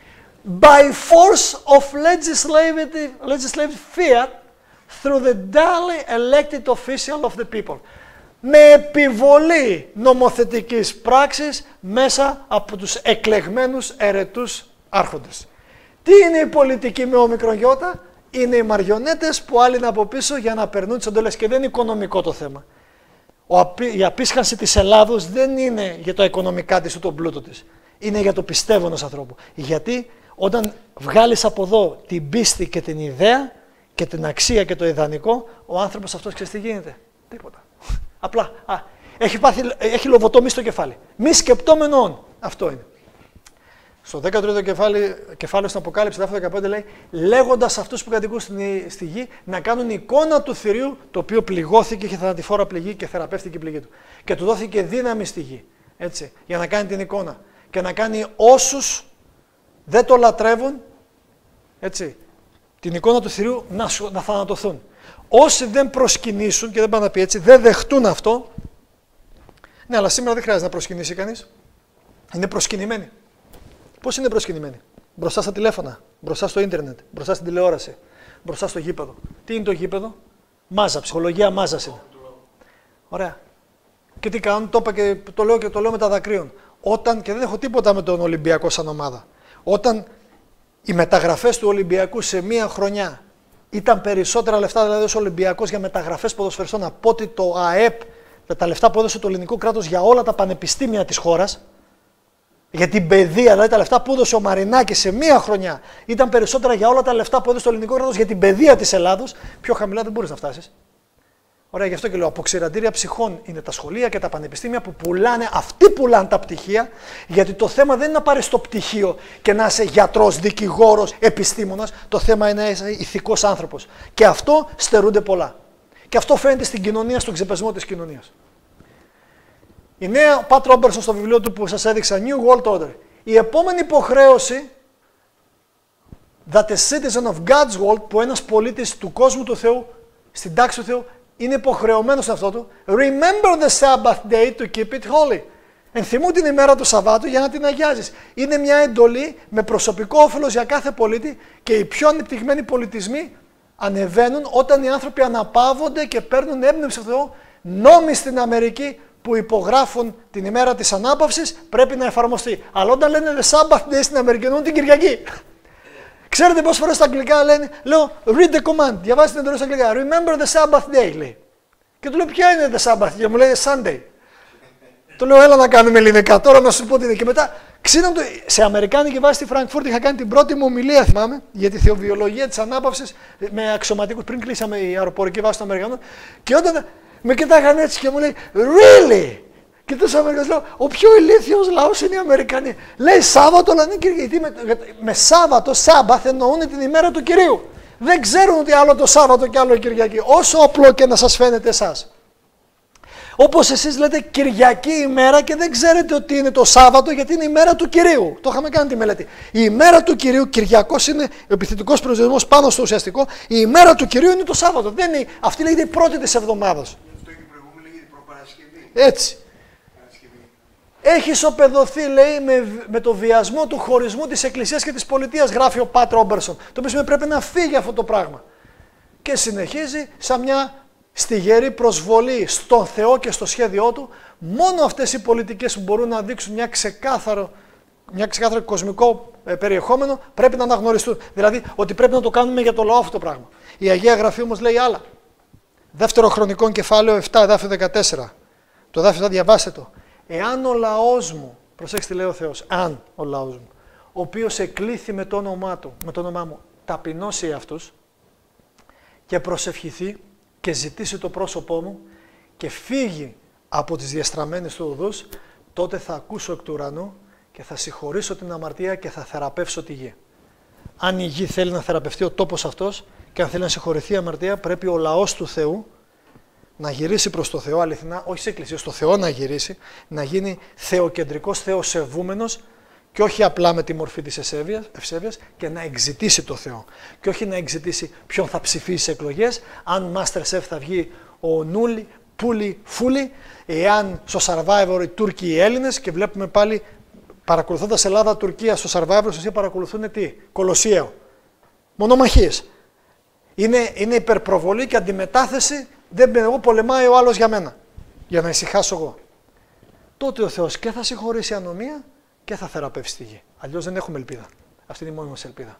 By force of legislative, legislative fiat through the duly elected official of the people. Με επιβολή νομοθετικής πράξης μέσα από τους εκλεγμένους ερετούς άρχοντες. Τι είναι η πολιτική με όμικρον γιώτα? Είναι οι μαριονέτες που άλλοι είναι από πίσω για να περνούν τις εντολές, και δεν είναι οικονομικό το θέμα. Ο, η απίσχανση της Ελλάδος δεν είναι για το οικονομικά της ή τον πλούτο της. Είναι για το πιστεύω ενός ανθρώπου. Γιατί όταν βγάλεις από εδώ την πίστη και την ιδέα και την αξία και το ιδανικό, ο άνθρωπος αυτός ξέρεις τι γίνεται? Τίποτα. Απλά α, έχει, πάθει, έχει λοβοτόμη στο κεφάλι. Μη σκεπτόμενον. Αυτό είναι. Στο δέκατο τρίτο κεφάλι, κεφάλαιο στην Αποκάλυψη, δάφιο δεκαπέντε λέει, λέγοντας αυτούς που κατοικούν στη, στη γη να κάνουν εικόνα του θηρίου, το οποίο πληγώθηκε, είχε θανατηφόρα πληγή και θεραπεύτηκε η πληγή του. Και του δόθηκε δύναμη στη γη, έτσι, για να κάνει την εικόνα. Και να κάνει όσους δεν το λατρεύουν, έτσι, την εικόνα του θηρίου να, να θανατωθούν. Όσοι δεν προσκυνήσουν, και δεν πάνε να πει έτσι, δεν δεχτούν αυτό, ναι, αλλά σήμερα δεν χρειάζεται να προσκυνήσει κανείς. Είναι προσκυνημένοι. Πώς είναι προσκυνημένοι? Μπροστά στα τηλέφωνα, μπροστά στο ίντερνετ, μπροστά στην τηλεόραση, μπροστά στο γήπεδο. Τι είναι το γήπεδο? Μάζα, ψυχολογία μάζας είναι. Ωραία. Και τι κάνουν? Το είπα και το λέω και το λέω με τα δακρύων. Όταν, και δεν έχω τίποτα με τον Ολυμπιακό σαν ομάδα, όταν οι μεταγραφές του Ολυμπιακού σε μία χρονιά ήταν περισσότερα λεφτά, δηλαδή ο Ολυμπιακός για μεταγραφές ποδοσφαιριστών, από ότι το ΑΕΠ, τα λεφτά που έδωσε το ελληνικό κράτος για όλα τα πανεπιστήμια της χώρας, για την παιδεία, δηλαδή τα λεφτά που έδωσε ο Μαρινάκης σε μία χρονιά ήταν περισσότερα για όλα τα λεφτά που έδωσε το ελληνικό κράτος για την παιδεία της Ελλάδος, πιο χαμηλά δεν μπορείς να φτάσεις. Ωραία, γι' αυτό και λέω: αποξηραντήρια ψυχών είναι τα σχολεία και τα πανεπιστήμια που πουλάνε, αυτοί πουλάνε τα πτυχία, γιατί το θέμα δεν είναι να πάρεις το πτυχίο και να είσαι γιατρός, δικηγόρος, επιστήμονας. Το θέμα είναι να είσαι ηθικός άνθρωπος. Και αυτό στερούνται πολλά. Και αυτό φαίνεται στην κοινωνία, στον ξεπεσμό της κοινωνίας. Η νέα Πατ Ρόμπερσον στο βιβλίο του που σας έδειξα, New World Order. Η επόμενη υποχρέωση, that a citizen of God's world, που ένας πολίτης του κόσμου του Θεού, στην τάξη του Θεού, είναι υποχρεωμένος σε αυτό του. Remember the Sabbath day to keep it holy. Ενθυμού την ημέρα του Σαββάτου για να την αγιάζεις. Είναι μια εντολή με προσωπικό όφελος για κάθε πολίτη, και οι πιο ανεπτυγμένοι πολιτισμοί ανεβαίνουν όταν οι άνθρωποι αναπαύονται και παίρνουν έμπνευση από Θεό. Νόμοι στην Αμερική που υπογράφουν την ημέρα της ανάπαυσης πρέπει να εφαρμοστεί. Αλλά όταν λένε the Sabbath day στην Αμερική, εννοούν την Κυριακή. Ξέρετε πόσες φορές στα αγγλικά λένε, λέω read the command, διαβάζετε την εντολή στα αγγλικά, remember the Sabbath day, λέει. Και του λέω ποια είναι the Sabbath, και μου λέει Sunday. Του λέω έλα να κάνουμε ελληνικά, τώρα να σου πω τι είναι. Και μετά ξύναν το, σε αμερικάνικη βάση στη Φραγκφούρτη είχα κάνει την πρώτη μου ομιλία, θυμάμαι, για τη θεοβιολογία της ανάπαυσης με αξιωματικούς, πριν κλείσαμε η αεροπορική βάση των Αμερικανών. Και όταν με κοιτάγαν έτσι και μου λέει really. Και τους Αμερικανούς λέω, ο πιο ηλίθιος λαός είναι οι Αμερικανοί. Λέει Σάββατο, αλλά είναι Κυριακή. Με, με Σάββατο, Σάμπαθ εννοούν την ημέρα του Κυρίου. Δεν ξέρουν ότι άλλο το Σάββατο και άλλο Κυριακή. Όσο απλό και να σας φαίνεται εσάς. Όπως εσείς λέτε Κυριακή ημέρα και δεν ξέρετε ότι είναι το Σάββατο, γιατί είναι η μέρα του Κυρίου. Το είχαμε κάνει τη μελέτη. Η ημέρα του Κυρίου, Κυριακός είναι ο επιθετικός προσδιορισμός πάνω στο ουσιαστικό. Η ημέρα του Κυρίου είναι το Σάββατο. Δεν είναι, αυτή λέγεται η πρώτη της εβδομάδας. Έτσι. Έχει ισοπεδωθεί, λέει, με, με το βιασμό του χωρισμού της Εκκλησίας και της πολιτείας, γράφει ο Πατ Ρόμπερσον. Το οποίο σημαίνει πρέπει να φύγει αυτό το πράγμα. Και συνεχίζει σαν μια στιγερή προσβολή στον Θεό και στο σχέδιό του. Μόνο αυτές οι πολιτικές που μπορούν να δείξουν μια ξεκάθαρο, μια ξεκάθαρο κοσμικό ε, περιεχόμενο πρέπει να αναγνωριστούν. Δηλαδή ότι πρέπει να το κάνουμε για το λαό αυτό το πράγμα. Η Αγία Γραφή όμως λέει άλλα. Δεύτερο Χρονικών κεφάλαιο επτά, εδάφιο δεκατέσσερα. Το εδάφιο θα διαβάσετε το. Εάν ο λαός μου, προσέξτε λέει ο Θεός, αν ο λαός μου, ο οποίος εκλήθη με το όνομά του, με το όνομά μου, ταπεινώσει αυτούς και προσευχηθεί και ζητήσει το πρόσωπό μου και φύγει από τις διαστραμμένες του οδούς, τότε θα ακούσω εκ του ουρανού και θα συγχωρήσω την αμαρτία και θα θεραπεύσω τη γη. Αν η γη θέλει να θεραπευτεί ο τόπος αυτός και αν θέλει να συγχωρηθεί η αμαρτία, πρέπει ο λαός του Θεού να γυρίσει προς το Θεό, αληθινά, όχι σε εκκλησία, στο Θεό να γυρίσει, να γίνει θεοκεντρικός, θεοσεβούμενος και όχι απλά με τη μορφή της ευσέβειας και να εξητήσει το Θεό. Και όχι να εξητήσει ποιον θα ψηφίσει σε εκλογές, αν Masterchef θα βγει ο Νούλη, Πούλη, Φούλη, εάν στο Survivor οι Τούρκοι οι Έλληνες και βλέπουμε πάλι παρακολουθώντας Ελλάδα-Τουρκία στο Survivor, ουσία παρακολουθούν τι, Κολοσσιαίο. Μονομαχίες. Είναι, είναι υπερπροβολή και αντιμετάθεση, δεν εγώ πολεμάει ο άλλος για μένα, για να ησυχάσω εγώ. Τότε ο Θεός και θα συγχωρήσει ανομία και θα θεραπεύσει τη γη. Αλλιώς δεν έχουμε ελπίδα. Αυτή είναι η μόνη μας ελπίδα.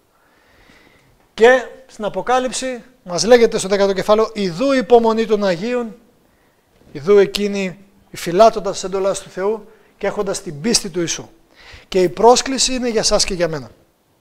Και στην Αποκάλυψη μας λέγεται στο δέκατο κεφάλαιο, ιδού η υπομονή των Αγίων, ιδού εκείνοι φυλάτοντας τις εντολές του Θεού και έχοντας την πίστη του Ιησού. Και η πρόσκληση είναι για σας και για μένα.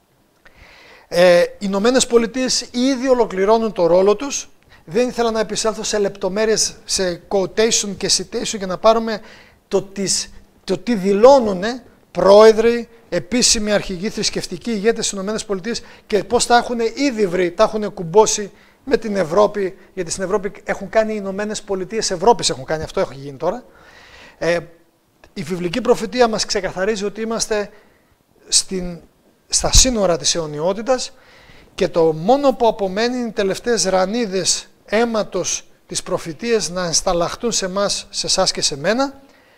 Ε, οι Ηνωμένες Πολιτείες ήδη ολοκληρώνουν το ρόλο τους. Δεν ήθελα να επισέλθω σε λεπτομέρειες, σε quotation και citation για να πάρουμε το, τις, το τι δηλώνουν πρόεδροι, επίσημοι αρχηγοί, θρησκευτικοί ηγέτες στις Ηνωμένες Πολιτείες και πώς τα έχουν ήδη βρει, τα έχουν κουμπώσει με την Ευρώπη, γιατί στην Ευρώπη έχουν κάνει οι Ηνωμένες Πολιτείες Ευρώπης, έχουν κάνει αυτό, έχει γίνει τώρα. Ε, η βιβλική προφητεία μας ξεκαθαρίζει ότι είμαστε στην, στα σύνορα της αιωνιότητας και το μόνο που απομένει είναι οι τελευταίες ρανίδες αίματος της προφητείας να ενσταλλαχτούν σε εμάς, σε εσάς και σε μένα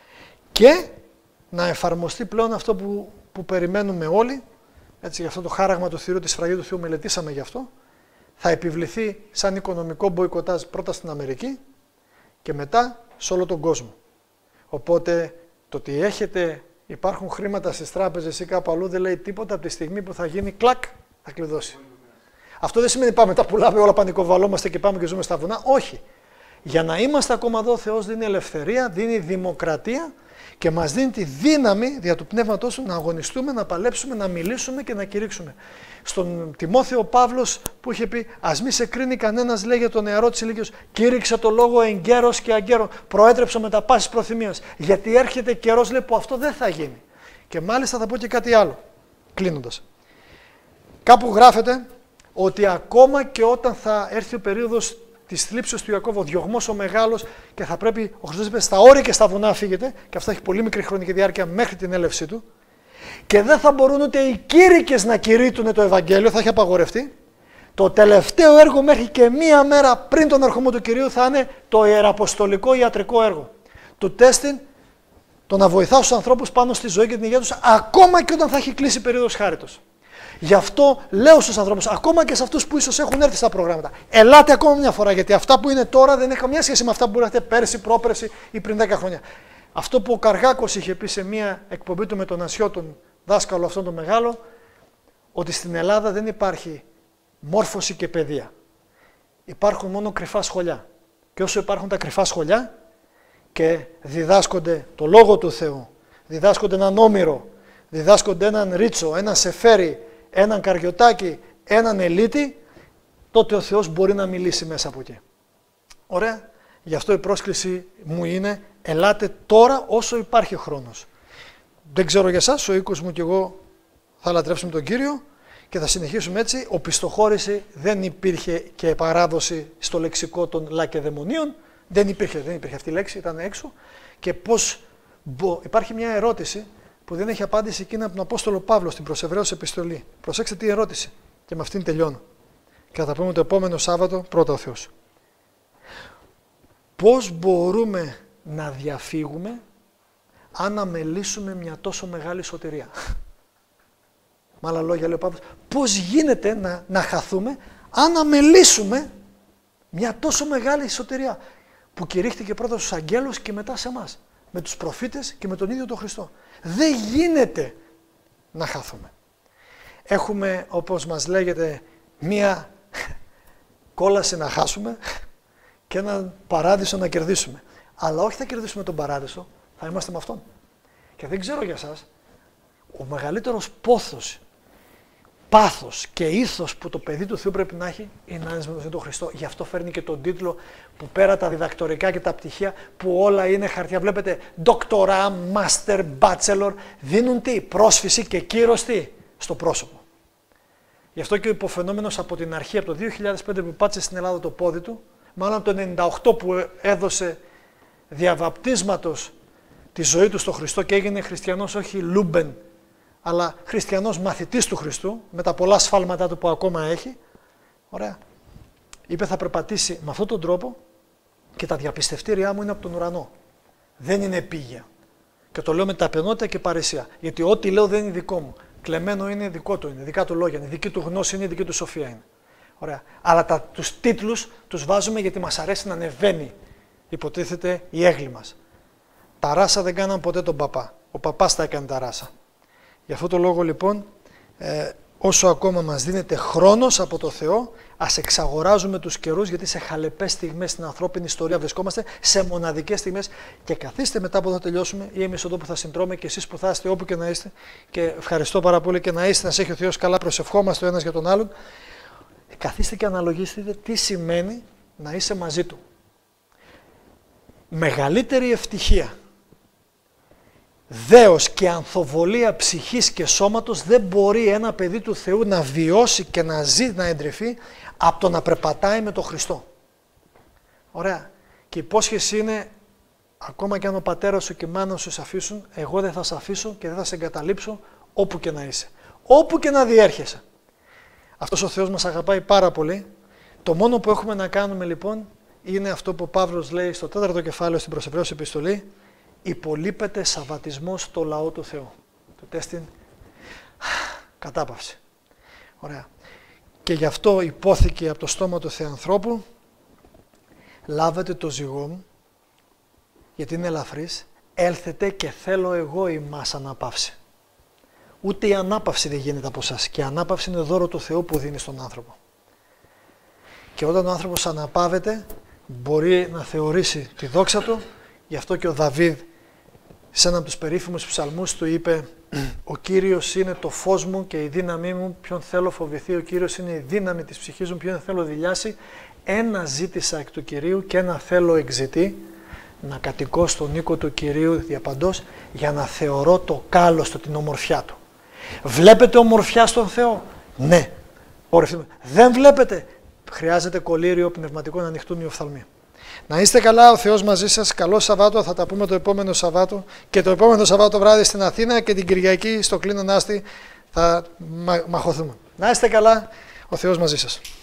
και να εφαρμοστεί πλέον αυτό που, που περιμένουμε όλοι. Έτσι, για αυτό το χάραγμα του θηρίου της σφραγίδας του Θεού μελετήσαμε γι' αυτό. Θα επιβληθεί σαν οικονομικό μποϊκοτάζ πρώτα στην Αμερική και μετά σε όλο τον κόσμο. Οπότε το ότι έχετε, υπάρχουν χρήματα στις τράπεζες ή κάπου αλλού δεν λέει τίποτα από τη στιγμή που θα γίνει κλακ, θα κλειδώσει. Αυτό δεν σημαίνει πάμε τα πουλάμε όλα, πανικοβαλόμαστε και πάμε και ζούμε στα βουνά. Όχι. Για να είμαστε ακόμα εδώ, ο Θεός δίνει ελευθερία, δίνει δημοκρατία και μας δίνει τη δύναμη δια του Πνεύματός Του να αγωνιστούμε, να παλέψουμε, να μιλήσουμε και να κηρύξουμε. Στον Τιμόθεο ο Παύλος που είχε πει ας μη σε κρίνει κανένας, λέει για τον νεαρό της ηλικίας, κήρυξε το λόγο εγκαίρος και αγκαίρον, προέτρεψε με τα πάσης προθυμίας, γιατί έρχεται καιρός, λέει, που αυτό δεν θα γίνει. Και μάλιστα θα πω και κάτι άλλο, κλείνοντας. Κάπου γράφεται ότι ακόμα και όταν θα έρθει ο περίοδος της θλίψης του Ιακώβ, ο διωγμός ο μεγάλος και θα πρέπει, ο Χριστός είπε, στα όρια και στα βουνά φύγετε, και αυτό έχει πολύ μικρή χρονική διάρκεια μέχρι την έλευσή του, και δεν θα μπορούν ούτε οι κήρυκες να κηρύττουν το Ευαγγέλιο, θα έχει απαγορευτεί. Το τελευταίο έργο μέχρι και μία μέρα πριν τον ερχομό του Κυρίου θα είναι το ιεραποστολικό ιατρικό έργο. Του τέστην, το να βοηθάω τους ανθρώπους πάνω στη ζωή και την υγεία τους, ακόμα και όταν θα έχει κλείσει η περίοδος χάριτος. Γι' αυτό λέω στους ανθρώπους, ακόμα και σε αυτούς που ίσως έχουν έρθει στα προγράμματα, ελάτε ακόμα μια φορά, γιατί αυτά που είναι τώρα δεν έχουν καμία σχέση με αυτά που μπορεί να έχετε πέρσι, πρόπερσι ή πριν δέκα χρόνια. Αυτό που ο Καργάκος είχε πει σε μια εκπομπή του με τον Ασιό, τον δάσκαλο αυτόν τον μεγάλο, ότι στην Ελλάδα δεν υπάρχει μόρφωση και παιδεία. Υπάρχουν μόνο κρυφά σχολιά. Και όσο υπάρχουν τα κρυφά σχολιά και διδάσκονται το Λόγο του Θεού, διδάσκονται έναν Όμηρο, διδάσκονται έναν Ρίτσο, έναν Σεφέρι, έναν Καριωτάκι, έναν Ελίτη, τότε ο Θεός μπορεί να μιλήσει μέσα από εκεί. Ωραία. Γι' αυτό η πρόσκληση μου είναι, ελάτε τώρα όσο υπάρχει χρόνος. Δεν ξέρω για εσάς, ο οίκος μου και εγώ θα λατρεύσουμε τον Κύριο και θα συνεχίσουμε έτσι. Οπισθοχώρηση δεν υπήρχε και παράδοση στο λεξικό των λακεδαιμονίων. Δεν υπήρχε, δεν υπήρχε αυτή η λέξη, ήταν έξω. Και πώς μπο... υπάρχει μια ερώτηση που δεν έχει απάντηση εκείνα από τον Απόστολο Παύλο στην προς Εβραίους επιστολή. Προσέξτε τι ερώτηση και με αυτήν τελειώνω. Και θα τα πούμε το επόμενο Σάββατο, πρώτα ο Θεός. Πώς μπορούμε να διαφύγουμε αν αμελήσουμε μια τόσο μεγάλη σωτηρία? Με άλλα λόγια λέει ο Παύλος, πώς γίνεται να, να χαθούμε αν αμελήσουμε μια τόσο μεγάλη σωτηρία που κηρύχθηκε πρώτα στους αγγέλους και μετά σε εμάς, με τους προφήτες και με τον ίδιο τον Χριστό. Δεν γίνεται να χαθούμε. Έχουμε, όπως μας λέγεται, μία κόλαση να χάσουμε και έναν παράδεισο να κερδίσουμε. Αλλά όχι θα κερδίσουμε τον παράδεισο, θα είμαστε με Αυτόν. Και δεν ξέρω για σας, ο μεγαλύτερος πόθος, πάθος και ήθος που το παιδί του Θεού πρέπει να έχει είναι να είναι με τον Χριστό. Γι' αυτό φέρνει και τον τίτλο που πέρα τα διδακτορικά και τα πτυχία που όλα είναι χαρτιά. Βλέπετε, ντοκτορά, μάστερ, μπάτσελορ, δίνουν τι, πρόσφυση και κύρος τι, στο πρόσωπο. Γι' αυτό και ο υποφαινόμενος από την αρχή, από το δύο χιλιάδες πέντε που πάτησε στην Ελλάδα το πόδι του, μάλλον από το ενενήντα οκτώ που έδωσε διαβαπτίσματος τη ζωή του στο Χριστό και έγινε χριστιανός όχι Λούμπεν, αλλά χριστιανός μαθητής του Χριστού, με τα πολλά σφάλματά του που ακόμα έχει, ωραία, είπε θα περπατήσει με αυτόν τον τρόπο και τα διαπιστευτήριά μου είναι από τον ουρανό. Δεν είναι επίγεια. Και το λέω με ταπεινότητα και παρησία. Γιατί ό,τι λέω δεν είναι δικό μου. Κλεμμένο είναι δικό του, είναι δικά του λόγια, είναι δική του γνώση, είναι δική του σοφία είναι. Ωραία. Αλλά τα, τους τίτλους τους βάζουμε γιατί μας αρέσει να ανεβαίνει, υποτίθεται, η έγκλη μας. Τα ράσα δεν κάναν ποτέ τον παπά. Ο παπάς τα έκανε τα ράσα. Γι' αυτό το λόγο λοιπόν, ε, όσο ακόμα μας δίνεται χρόνος από το Θεό, ας εξαγοράζουμε τους καιρούς, γιατί σε χαλεπές στιγμές στην ανθρώπινη ιστορία βρισκόμαστε, σε μοναδικές στιγμές, και καθίστε μετά που θα τελειώσουμε, ή εμείς εδώ που θα συντρώμε και εσείς που θα είστε όπου και να είστε, και ευχαριστώ πάρα πολύ και να είστε, να σε έχει ο Θεός καλά, προσευχόμαστε ο ένας για τον άλλον, καθίστε και αναλογίστε τι σημαίνει να είσαι μαζί Του. Μεγαλύτερη ευτυχία, δέος και ανθοβολία ψυχής και σώματος δεν μπορεί ένα παιδί του Θεού να βιώσει και να ζει, να εντρυφεί από το να περπατάει με τον Χριστό. Ωραία. Και η υπόσχεση είναι, ακόμα και αν ο πατέρας σου και η μάνα σου σε αφήσουν, εγώ δεν θα σε αφήσω και δεν θα σε εγκαταλείψω όπου και να είσαι. Όπου και να διέρχεσαι. Αυτός ο Θεός μας αγαπάει πάρα πολύ. Το μόνο που έχουμε να κάνουμε λοιπόν είναι αυτό που ο Παύλος λέει στο τέταρτο κεφάλαιο στην προς Εβραίους επιστολή, υπολείπεται σαββατισμός στο λαό του Θεού. Το τέστην κατάπαυση. Ωραία. Και γι' αυτό υπόθηκε από το στόμα του Θεανθρώπου, λάβετε το ζυγό μου, γιατί είναι ελαφρύς, έλθετε και θέλω εγώ ημάς αναπαύση. Ούτε η ανάπαυση δεν γίνεται από εσάς. Και η ανάπαυση είναι δώρο του Θεού που δίνει στον άνθρωπο. Και όταν ο άνθρωπος αναπαύεται, μπορεί να θεωρήσει τη δόξα του. Γι' αυτό και ο Δαβίδ, σε έναν από τους περίφημους ψαλμούς του, είπε «Ο Κύριος είναι το φως μου και η δύναμή μου, ποιον θέλω φοβηθεί, ο Κύριος είναι η δύναμη της ψυχής μου, ποιον θέλω δειλιάσει. Ένα ζήτησα εκ του Κυρίου και ένα θέλω εξητή, να κατοικώ στον οίκο του Κυρίου διαπαντός, για να θεωρώ το κάλος του, την ομορφιά Του». Βλέπετε ομορφιά στον Θεό? Ναι. Δεν βλέπετε? Χρειάζεται κολύριο πνευματικό να ανοιχτούν οι οφθαλμοί. Να είστε καλά, ο Θεός μαζί σας. Καλό Σαββάτο, θα τα πούμε το επόμενο Σαββάτο και το επόμενο Σαββάτο βράδυ στην Αθήνα και την Κυριακή στο Κλίνον Άστη θα μα, μαχωθούμε. Να είστε καλά, ο Θεός μαζί σας.